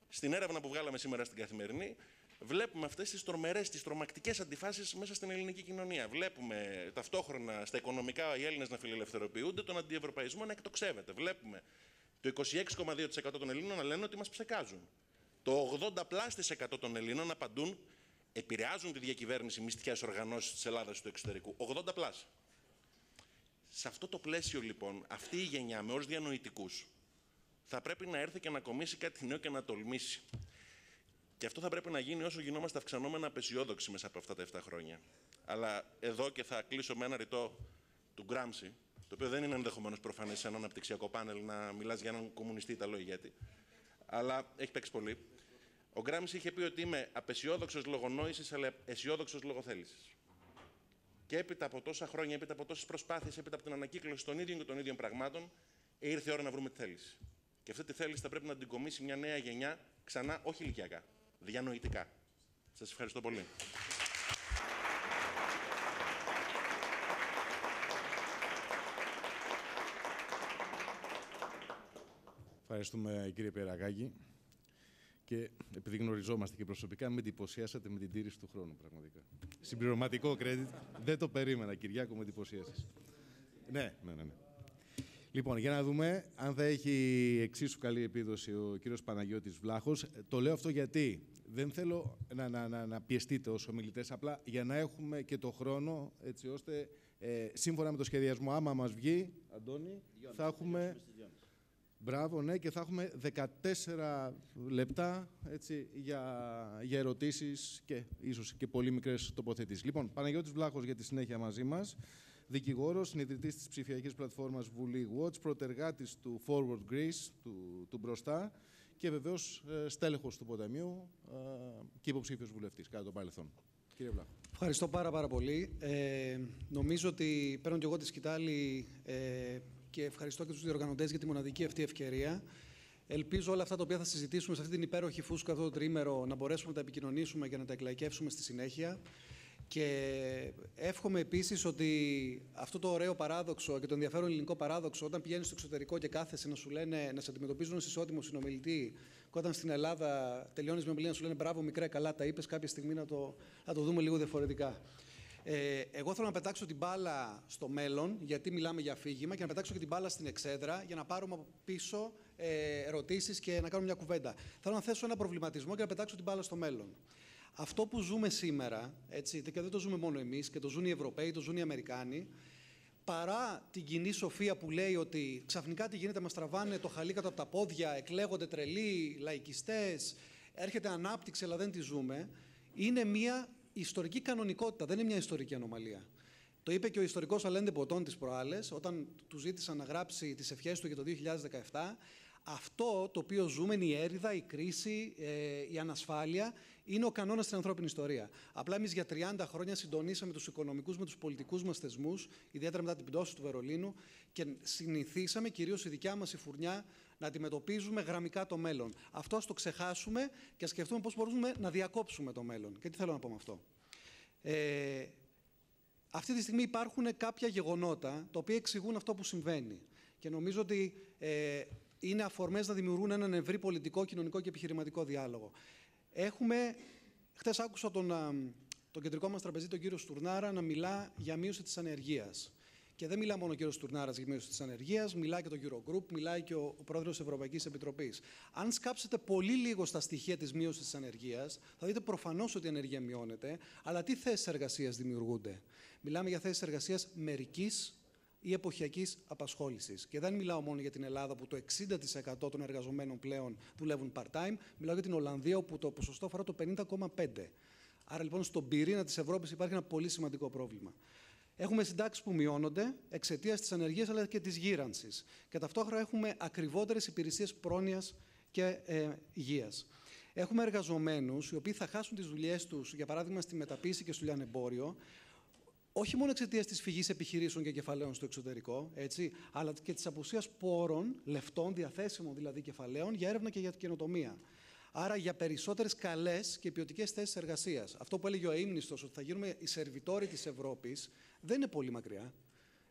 Στην έρευνα που βγάλαμε σήμερα στην Καθημερινή, βλέπουμε αυτές τις τρομερές, τις τρομακτικές αντιφάσεις μέσα στην ελληνική κοινωνία. Βλέπουμε ταυτόχρονα στα οικονομικά οι Έλληνες να φιλελευθερωποιούνται, τον αντιευρωπαϊσμό να εκτοξεύεται. Βλέπουμε το είκοσι έξι κόμμα δύο τοις εκατό των Ελλήνων να λένε ότι μας ψεκάζουν. Το ογδόντα πλας τοις εκατό των Ελλήνων απαντούν επηρεάζουν τη διακυβέρνηση μυστικές οργανώσεις της Ελλάδας του εξωτερικού. ογδόντα πλας. Σε αυτό το πλαίσιο, λοιπόν, αυτή η γενιά με όρους διανοητικούς θα πρέπει να έρθει και να κομίσει κάτι νέο και να τολμήσει. Και αυτό θα πρέπει να γίνει όσο γινόμαστε αυξανόμενα απεσιόδοξοι μέσα από αυτά τα επτά χρόνια. Αλλά εδώ, και θα κλείσω με ένα ρητό του Γκράμψη, το οποίο δεν είναι ενδεχομένως προφανές σε ένα αναπτυξιακό πάνελ να μιλάς για έναν κομμουνιστή Ιταλό ηγέτη, αλλά έχει παίξει πολύ. Ο Γκράμψη είχε πει ότι είμαι απεσιόδοξος λόγω νόησης, αλλά αισιόδοξος λόγω θέλησης. Και έπειτα από τόσα χρόνια, έπειτα από τόσες προσπάθειες, έπειτα από την ανακύκλωση των ίδιων και των ίδιων πραγμάτων, ήρθε η ώρα να βρούμε τη θέληση. Και αυτή τη θέληση θα πρέπει να την κομίσει μια νέα γενιά, ξανά όχι ηλικιακά, διανοητικά. Σας ευχαριστώ πολύ. Ευχαριστούμε, κύριε Περακάκη. Και επειδή γνωριζόμαστε και προσωπικά, με εντυπωσιάσατε με την τήρηση του χρόνου, πραγματικά. Συμπληρωματικό credit. Δεν το περίμενα, Κυριάκο, με εντυπωσίασες. Ναι, ναι, ναι, ναι. Λοιπόν, για να δούμε αν θα έχει εξίσου καλή επίδοση ο κύριος Παναγιώτης Βλάχος. Το λέω αυτό γιατί δεν θέλω να, να, να, να πιεστείτε ως ομιλητές, απλά για να έχουμε και το χρόνο, έτσι ώστε, ε, σύμφωνα με το σχεδιασμό, άμα μας βγει, Αντώνη, θα έχουμε... Μπράβο, ναι, και θα έχουμε δεκατέσσερα λεπτά, έτσι, για, για ερωτήσεις και ίσως και πολύ μικρές τοποθετήσεις. Λοιπόν, Παναγιώτης Βλάχος για τη συνέχεια μαζί μας, δικηγόρος, συνειδητής της ψηφιακής πλατφόρμας Βουλή Watch, πρωτεργάτης του Forward Greece, του, του Μπροστά, και βεβαίως ε, στέλεχος του Ποταμιού ε, και υποψήφιος βουλευτής κατά το παρελθόν. Κύριε Βλάχο. Ευχαριστώ πάρα πάρα πολύ. Ε, νομίζω ότι παίρνω και εγώ τη σκητάλη ε, και ευχαριστώ και τους διοργανωτές για τη μοναδική αυτή ευκαιρία. Ελπίζω όλα αυτά τα οποία θα συζητήσουμε σε αυτή την υπέροχη φούσκα αυτό το τρίμερο να μπορέσουμε να τα επικοινωνήσουμε και να τα εκλαϊκεύσουμε στη συνέχεια. Και εύχομαι επίσης ότι αυτό το ωραίο παράδοξο και το ενδιαφέρον ελληνικό παράδοξο, όταν πηγαίνεις στο εξωτερικό και κάθεσαι να σου λένε, να σε αντιμετωπίζουν ως ισότιμο συνομιλητή, και όταν στην Ελλάδα τελειώνεις με ομιλία να σου λένε μπράβο, μικρέ, καλά τα είπες, κάποια στιγμή να το, να το δούμε λίγο διαφορετικά. Ε, εγώ θέλω να πετάξω την μπάλα στο μέλλον, γιατί μιλάμε για αφήγημα, και να πετάξω και την μπάλα στην εξέδρα για να πάρουμε από πίσω ε, ερωτήσεις και να κάνουμε μια κουβέντα. Θέλω να θέσω ένα προβληματισμό και να πετάξω την μπάλα στο μέλλον. Αυτό που ζούμε σήμερα, έτσι, και δεν το ζούμε μόνο εμείς, και το ζουν οι Ευρωπαίοι, το ζουν οι Αμερικάνοι, παρά την κοινή σοφία που λέει ότι ξαφνικά τι γίνεται, μας τραβάνε το χαλί κάτω από τα πόδια, εκλέγονται τρελοί, λαϊκιστές, έρχεται ανάπτυξη, αλλά δεν τη ζούμε, είναι μια ιστορική κανονικότητα, δεν είναι μια ιστορική ανομαλία. Το είπε και ο ιστορικός Αλέντε Ποτών τις προάλλες, όταν του ζήτησαν να γράψει τις ευχές του για το δύο χιλιάδες δεκαεπτά. Αυτό το οποίο ζούμε είναι η έρηδα, η κρίση, ε, η ανασφάλεια, είναι ο κανόνας στην ανθρώπινη ιστορία. Απλά εμείς για τριάντα χρόνια συντονίσαμε τους οικονομικούς με τους πολιτικούς μας θεσμούς, ιδιαίτερα μετά την πτώση του Βερολίνου, και συνηθίσαμε, κυρίως η δικιά μας η φουρνιά, να αντιμετωπίζουμε γραμμικά το μέλλον. Αυτό ας το ξεχάσουμε και ας σκεφτούμε πώς μπορούμε να διακόψουμε το μέλλον. Και τι θέλω να πω με αυτό. Ε, αυτή τη στιγμή υπάρχουν κάποια γεγονότα τα οποία εξηγούν αυτό που συμβαίνει. Και νομίζω ότι ε, είναι αφορμές να δημιουργούν έναν ευρύ πολιτικό, κοινωνικό και επιχειρηματικό διάλογο. Έχουμε, χτες άκουσα τον, τον κεντρικό μας τραπεζίτη, τον κύριο Στουρνάρα, να μιλά για μείωση της ανεργίας. Και δεν μιλά μόνο ο κύριος Στουρνάρας για μείωση της ανεργίας, μιλάει και το Eurogroup, μιλάει και ο, ο πρόεδρος της Ευρωπαϊκής Επιτροπής. Αν σκάψετε πολύ λίγο στα στοιχεία της μείωσης της ανεργίας, θα δείτε προφανώς ότι η ανεργία μειώνεται, αλλά τι θέσεις εργασίας δημιουργούνται. Μιλάμε για θέσεις εργασίας μερικής ή εποχιακής απασχόλησης. Και δεν μιλάω μόνο για την Ελλάδα, που το εξήντα τοις εκατό των εργαζομένων πλέον δουλεύουν part-time, μιλάω για την Ολλανδία, όπου το ποσοστό αφορά το πενήντα κόμμα πέντε τοις εκατό. Άρα λοιπόν στον πυρήνα της Ευρώπης υπάρχει ένα πολύ σημαντικό πρόβλημα. Έχουμε συντάξεις που μειώνονται εξαιτίας της ανεργίας αλλά και της γύρανσης. Και ταυτόχρονα έχουμε ακριβότερες υπηρεσίες πρόνοιας και ε, υγείας. Έχουμε εργαζομένους οι οποίοι θα χάσουν τις δουλειές τους, για παράδειγμα στη μεταποίηση και στο λιανεμπόριο, όχι μόνο εξαιτίας της φυγής επιχειρήσεων και κεφαλαίων στο εξωτερικό, έτσι, αλλά και της απουσίας πόρων, λεφτών, διαθέσιμων δηλαδή κεφαλαίων, για έρευνα και για καινοτομία. Άρα για περισσότερες καλές και ποιοτικές θέσεις εργασίας. Αυτό που έλεγε ο αείμνηστος, ότι θα γίνουμε οι σερβιτόροι της Ευρώπης, δεν είναι πολύ μακριά.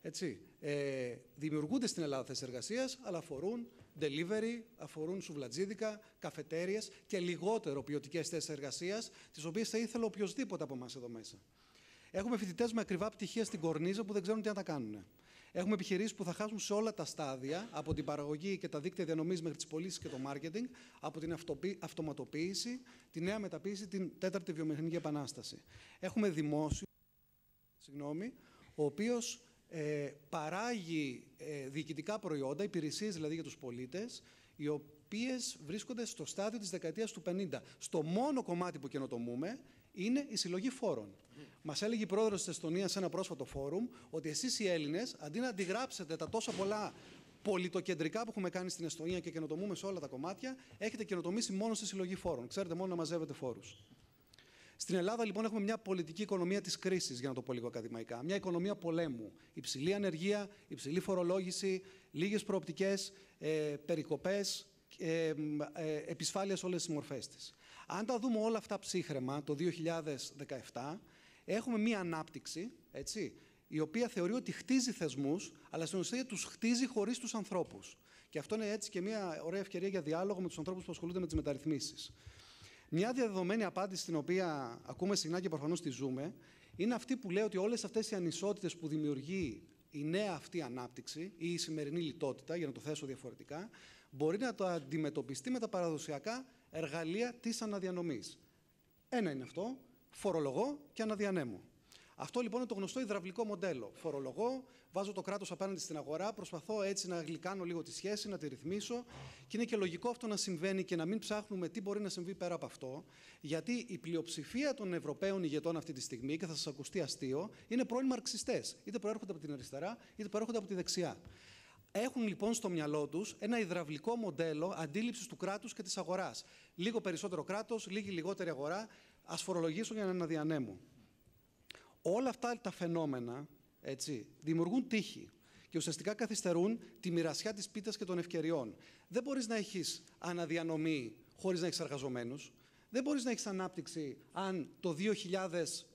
Έτσι. Ε, δημιουργούνται στην Ελλάδα θέσεις εργασίας, αλλά αφορούν delivery, αφορούν σουβλατζίδικα, καφετέριες και λιγότερο ποιοτικές θέσεις εργασίας, τις οποίες θα ήθελε οποιοδήποτε από εμάς εδώ μέσα. Έχουμε φοιτητές με ακριβά πτυχία στην κορνίζα που δεν ξέρουν τι να τα κάνουν. Έχουμε επιχειρήσεις που θα χάσουν σε όλα τα στάδια, από την παραγωγή και τα δίκτυα διανομής μέχρι τις πωλήσεις και το marketing, από την αυτοματοποίηση, τη νέα μεταποίηση, την τέταρτη βιομηχανική επανάσταση. Έχουμε δημόσιο, συγγνώμη, ο οποίος ε, παράγει ε, διοικητικά προϊόντα, υπηρεσίες δηλαδή για τους πολίτες, οι οποίες βρίσκονται στο στάδιο της δεκαετίας του πενήντα. Στο μόνο κομμάτι που καινοτομούμε είναι η συλλογή φόρων. Mm. Μας έλεγε η πρόεδρος της Εστονίας σε ένα πρόσφατο φόρουμ ότι εσείς οι Έλληνες, αντί να αντιγράψετε τα τόσα πολλά πολιτοκεντρικά που έχουμε κάνει στην Εστονία και καινοτομούμε σε όλα τα κομμάτια, έχετε καινοτομήσει μόνο στη συλλογή φόρων. Ξέρετε μόνο να μαζεύετε φόρους. Στην Ελλάδα, λοιπόν, έχουμε μια πολιτική οικονομία της κρίσης, για να το πω λίγο ακαδημαϊκά. Μια οικονομία πολέμου. Υψηλή ανεργία, υψηλή φορολόγηση, λίγες προοπτικές, ε, περικοπές, ε, ε, επισφάλεια σε όλες τις μορφές της. Αν τα δούμε όλα αυτά ψύχραιμα το δύο χιλιάδες δεκαεπτά, έχουμε μία ανάπτυξη, έτσι, η οποία θεωρεί ότι χτίζει θεσμούς, αλλά στην ουσία τους χτίζει χωρίς τους ανθρώπους. Και αυτό είναι έτσι και μία ωραία ευκαιρία για διάλογο με τους ανθρώπους που ασχολούνται με τις μεταρρυθμίσεις. Μια διαδεδομένη απάντηση, την οποία ακούμε συχνά και προφανώς τη ζούμε, είναι αυτή που λέει ότι όλες αυτές οι ανισότητες που δημιουργεί η νέα αυτή ανάπτυξη ή η σημερινή λιτότητα, για να το θέσω διαφορετικά, μπορεί να το αντιμετωπιστεί με τα παραδοσιακά εργαλεία της αναδιανομής. Ένα είναι αυτό, φορολογώ και αναδιανέμω. Αυτό λοιπόν είναι το γνωστό υδραυλικό μοντέλο. Φορολογώ, βάζω το κράτος απέναντι στην αγορά, προσπαθώ έτσι να γλυκάνω λίγο τη σχέση, να τη ρυθμίσω και είναι και λογικό αυτό να συμβαίνει και να μην ψάχνουμε τι μπορεί να συμβεί πέρα από αυτό, γιατί η πλειοψηφία των Ευρωπαίων ηγετών αυτή τη στιγμή, και θα σας ακουστεί αστείο, είναι πρώην μαρξιστές. Είτε προέρχονται από την αριστερά, είτε προέρχονται από τη δεξιά. Έχουν λοιπόν στο μυαλό τους ένα υδραυλικό μοντέλο αντίληψης του κράτους και της αγοράς. Λίγο περισσότερο κράτος, λίγη λιγότερη αγορά, ας φορολογήσω για να αναδιανέμω. Όλα αυτά τα φαινόμενα, έτσι, δημιουργούν τύχη και ουσιαστικά καθυστερούν τη μοιρασιά της πίτας και των ευκαιριών. Δεν μπορείς να έχεις αναδιανομή χωρίς να έχεις εργαζομένους. Δεν μπορείς να έχεις ανάπτυξη αν το δύο χιλιάδες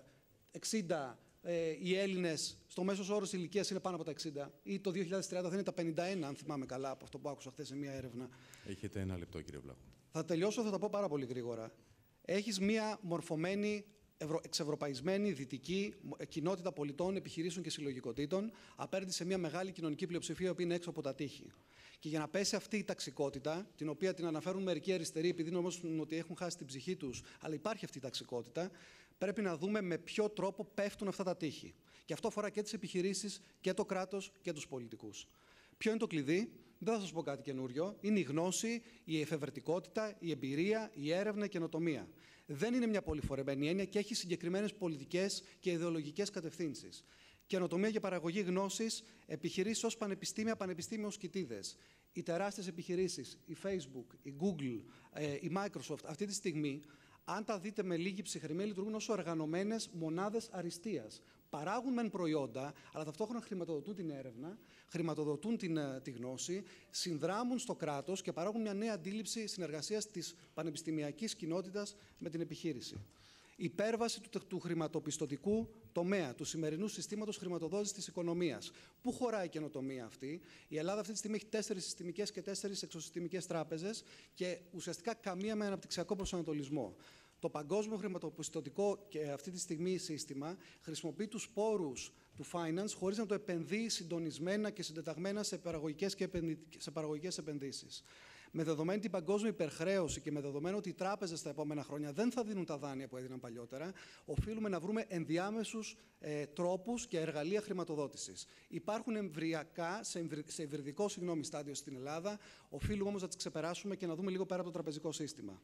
εξήντα ε, οι Έλληνες στο μέσος όρος ηλικίας είναι πάνω από τα εξήντα ή το δύο χιλιάδες τριάντα θα είναι τα πενήντα ένα, αν θυμάμαι καλά από αυτό που άκουσα χθες σε μία έρευνα. Έχετε ένα λεπτό, κύριε Βλάχο. Θα τελειώσω, θα τα πω πάρα πολύ γρήγορα. Έχεις μία μορφωμένη, ευρω... εξευρωπαϊσμένη, δυτική κοινότητα πολιτών, επιχειρήσεων και συλλογικοτήτων απέναντι σε μια μεγάλη κοινωνική πλειοψηφία που είναι έξω από τα τείχη. Και για να πέσει αυτή η ταξικότητα, την οποία την αναφέρουν μερικοί αριστεροί, επειδή νομίζουν ότι έχουν χάσει την ψυχή τους, αλλά υπάρχει αυτή η ταξικότητα, πρέπει να δούμε με ποιο τρόπο πέφτουν αυτά τα τείχη. Και αυτό αφορά και τις επιχειρήσεις και το κράτος και τους πολιτικούς. Ποιο είναι το κλειδί? Δεν θα σας πω κάτι καινούριο. Είναι η γνώση, η εφευρετικότητα, η εμπειρία, η έρευνα, η καινοτομία. Δεν είναι μια πολυφορεμένη έννοια και έχει συγκεκριμένες πολιτικές και ιδεολογικές κατευθύνσεις. Καινοτομία και παραγωγή γνώσης, επιχειρήσεις ως πανεπιστήμια, πανεπιστήμια ως κοιτίδες. Οι τεράστιες επιχειρήσεις, η Facebook, η Google, η Microsoft, αυτή τη στιγμή, αν τα δείτε με λίγη ψυχραιμία, λειτουργούν ως οργανωμένες μονάδες αριστείας. Παράγουν μεν προϊόντα, αλλά ταυτόχρονα χρηματοδοτούν την έρευνα, χρηματοδοτούν την, τη γνώση, συνδράμουν στο κράτος και παράγουν μια νέα αντίληψη συνεργασίας της πανεπιστημιακής κοινότητας με την επιχείρηση. Υπέρβαση του, του χρηματοπιστωτικού τομέα, του σημερινού συστήματος χρηματοδότησης της οικονομίας. Πού χωράει η καινοτομία αυτή? Η Ελλάδα αυτή τη στιγμή έχει τέσσερις συστημικές και τέσσερις εξωσυστημικές τράπεζες και ουσιαστικά καμία με αναπτυξιακό προσανατολισμό. Το παγκόσμιο χρηματοπιστωτικό και αυτή τη στιγμή σύστημα χρησιμοποιεί τους πόρους του finance χωρίς να το επενδύει συντονισμένα και συντεταγμένα σε παραγωγικές, και επενδυ... σε παραγωγικές επενδύσεις. Με δεδομένη την παγκόσμια υπερχρέωση και με δεδομένο ότι οι τράπεζες τα επόμενα χρόνια δεν θα δίνουν τα δάνεια που έδιναν παλιότερα, οφείλουμε να βρούμε ενδιάμεσους ε, τρόπους και εργαλεία χρηματοδότησης. Υπάρχουν εμβριακά, σε, εμβρι... σε υβριδικό συγγνώμη, στάδιο στην Ελλάδα, οφείλουμε όμως να τις ξεπεράσουμε και να δούμε λίγο πέρα από το τραπεζικό σύστημα.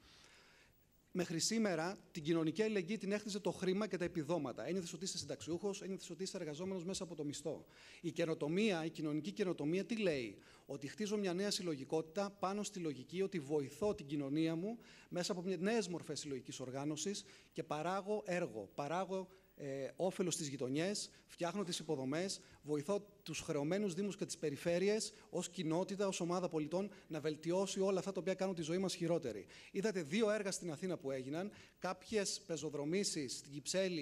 Μέχρι σήμερα την κοινωνική αλληλεγγύη την έχτιζε το χρήμα και τα επιδόματα. Ένιωθες ότι είσαι συνταξιούχος, ένιωθες ότι είσαι εργαζόμενος μέσα από το μισθό. Η καινοτομία, η κοινωνική καινοτομία τι λέει? Ότι χτίζω μια νέα συλλογικότητα πάνω στη λογική ότι βοηθώ την κοινωνία μου μέσα από νέες μορφές συλλογικής οργάνωσης και παράγω έργο, παράγω ε, όφελος στις γειτονιές, φτιάχνω τις υποδομές, βοηθώ τους χρεωμένους δήμους και τις περιφέρειες ως κοινότητα, ως ομάδα πολιτών να βελτιώσει όλα αυτά τα οποία κάνουν τη ζωή μας χειρότερη. Είδατε δύο έργα στην Αθήνα που έγιναν, κάποιες πεζοδρομήσεις στην Κυψέλη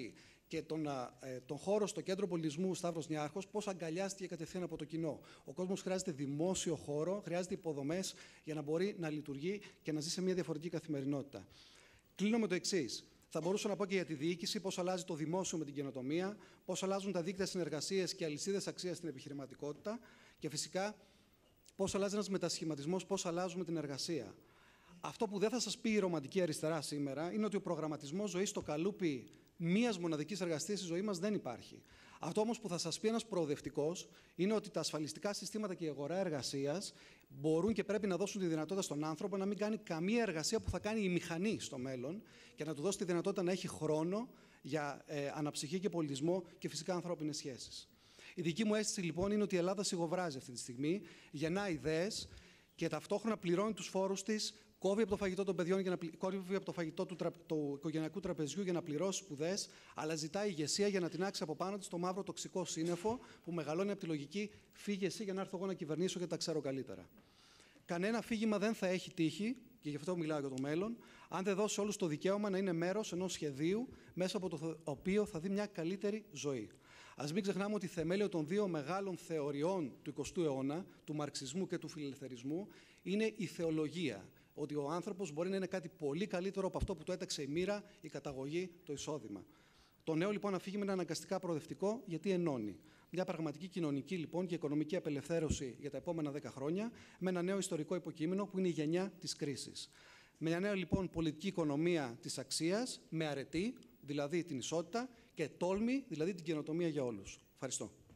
και τον, ε, τον χώρο στο κέντρο πολιτισμού Σταύρος Νιάρχος, πώς αγκαλιάστηκε κατευθείαν από το κοινό. Ο κόσμος χρειάζεται δημόσιο χώρο, χρειάζεται υποδομές για να μπορεί να λειτουργεί και να ζει σε μια διαφορετική καθημερινότητα. Κλείνω με το εξής. Θα μπορούσα να πω και για τη διοίκηση, πώς αλλάζει το δημόσιο με την καινοτομία, πώς αλλάζουν τα δίκτυα συνεργασίας και αλυσίδες αξίας στην επιχειρηματικότητα και φυσικά πώς αλλάζει ένας μετασχηματισμός, πώς αλλάζουμε την εργασία. Αυτό που δεν θα σας πει η ρομαντική αριστερά σήμερα είναι ότι ο προγραμματισμός ζωής στο καλούπι μίας μοναδικής εργασίας στη ζωή μας δεν υπάρχει. Αυτό όμως που θα σας πει ένας προοδευτικός είναι ότι τα ασφαλιστικά συστήματα και η αγορά εργασίας μπορούν και πρέπει να δώσουν τη δυνατότητα στον άνθρωπο να μην κάνει καμία εργασία που θα κάνει η μηχανή στο μέλλον και να του δώσει τη δυνατότητα να έχει χρόνο για ε, αναψυχή και πολιτισμό και φυσικά ανθρώπινες σχέσεις. Η δική μου αίσθηση λοιπόν είναι ότι η Ελλάδα σιγοβράζει αυτή τη στιγμή, γεννά ιδέες και ταυτόχρονα πληρώνει τους φόρους της, κόβει από το φαγητό των παιδιών, για να, κόβει από το φαγητό του, τρα, του οικογενειακού τραπεζιού για να πληρώσει σπουδές, αλλά ζητάει ηγεσία για να τεινάξει από πάνω της το μαύρο τοξικό σύννεφο που μεγαλώνει από τη λογική «φύγε εσύ για να έρθω εγώ να κυβερνήσω γιατί τα ξέρω καλύτερα». Κανένα φύγημα δεν θα έχει τύχη, και γι' αυτό μιλάω για το μέλλον, αν δεν δώσει όλους το δικαίωμα να είναι μέρος ενός σχεδίου μέσα από το οποίο θα δει μια καλύτερη ζωή. Ας μην ξεχνάμε ότι θεμέλιο των δύο μεγάλων θεωριών του εικοστού αιώνα, του μαρξισμού και του φιλελευθερισμού, είναι η θεολογία. Ότι ο άνθρωπος μπορεί να είναι κάτι πολύ καλύτερο από αυτό που του έταξε η μοίρα, η καταγωγή, το εισόδημα. Το νέο λοιπόν αφήγημα είναι αναγκαστικά προοδευτικό γιατί ενώνει. Μια πραγματική κοινωνική λοιπόν και οικονομική απελευθέρωση για τα επόμενα δέκα χρόνια, με ένα νέο ιστορικό υποκείμενο που είναι η γενιά της κρίσης. Με μια νέα λοιπόν πολιτική οικονομία της αξίας, με αρετή, δηλαδή την ισότητα, και τόλμη, δηλαδή την καινοτομία για όλους. Ευχαριστώ.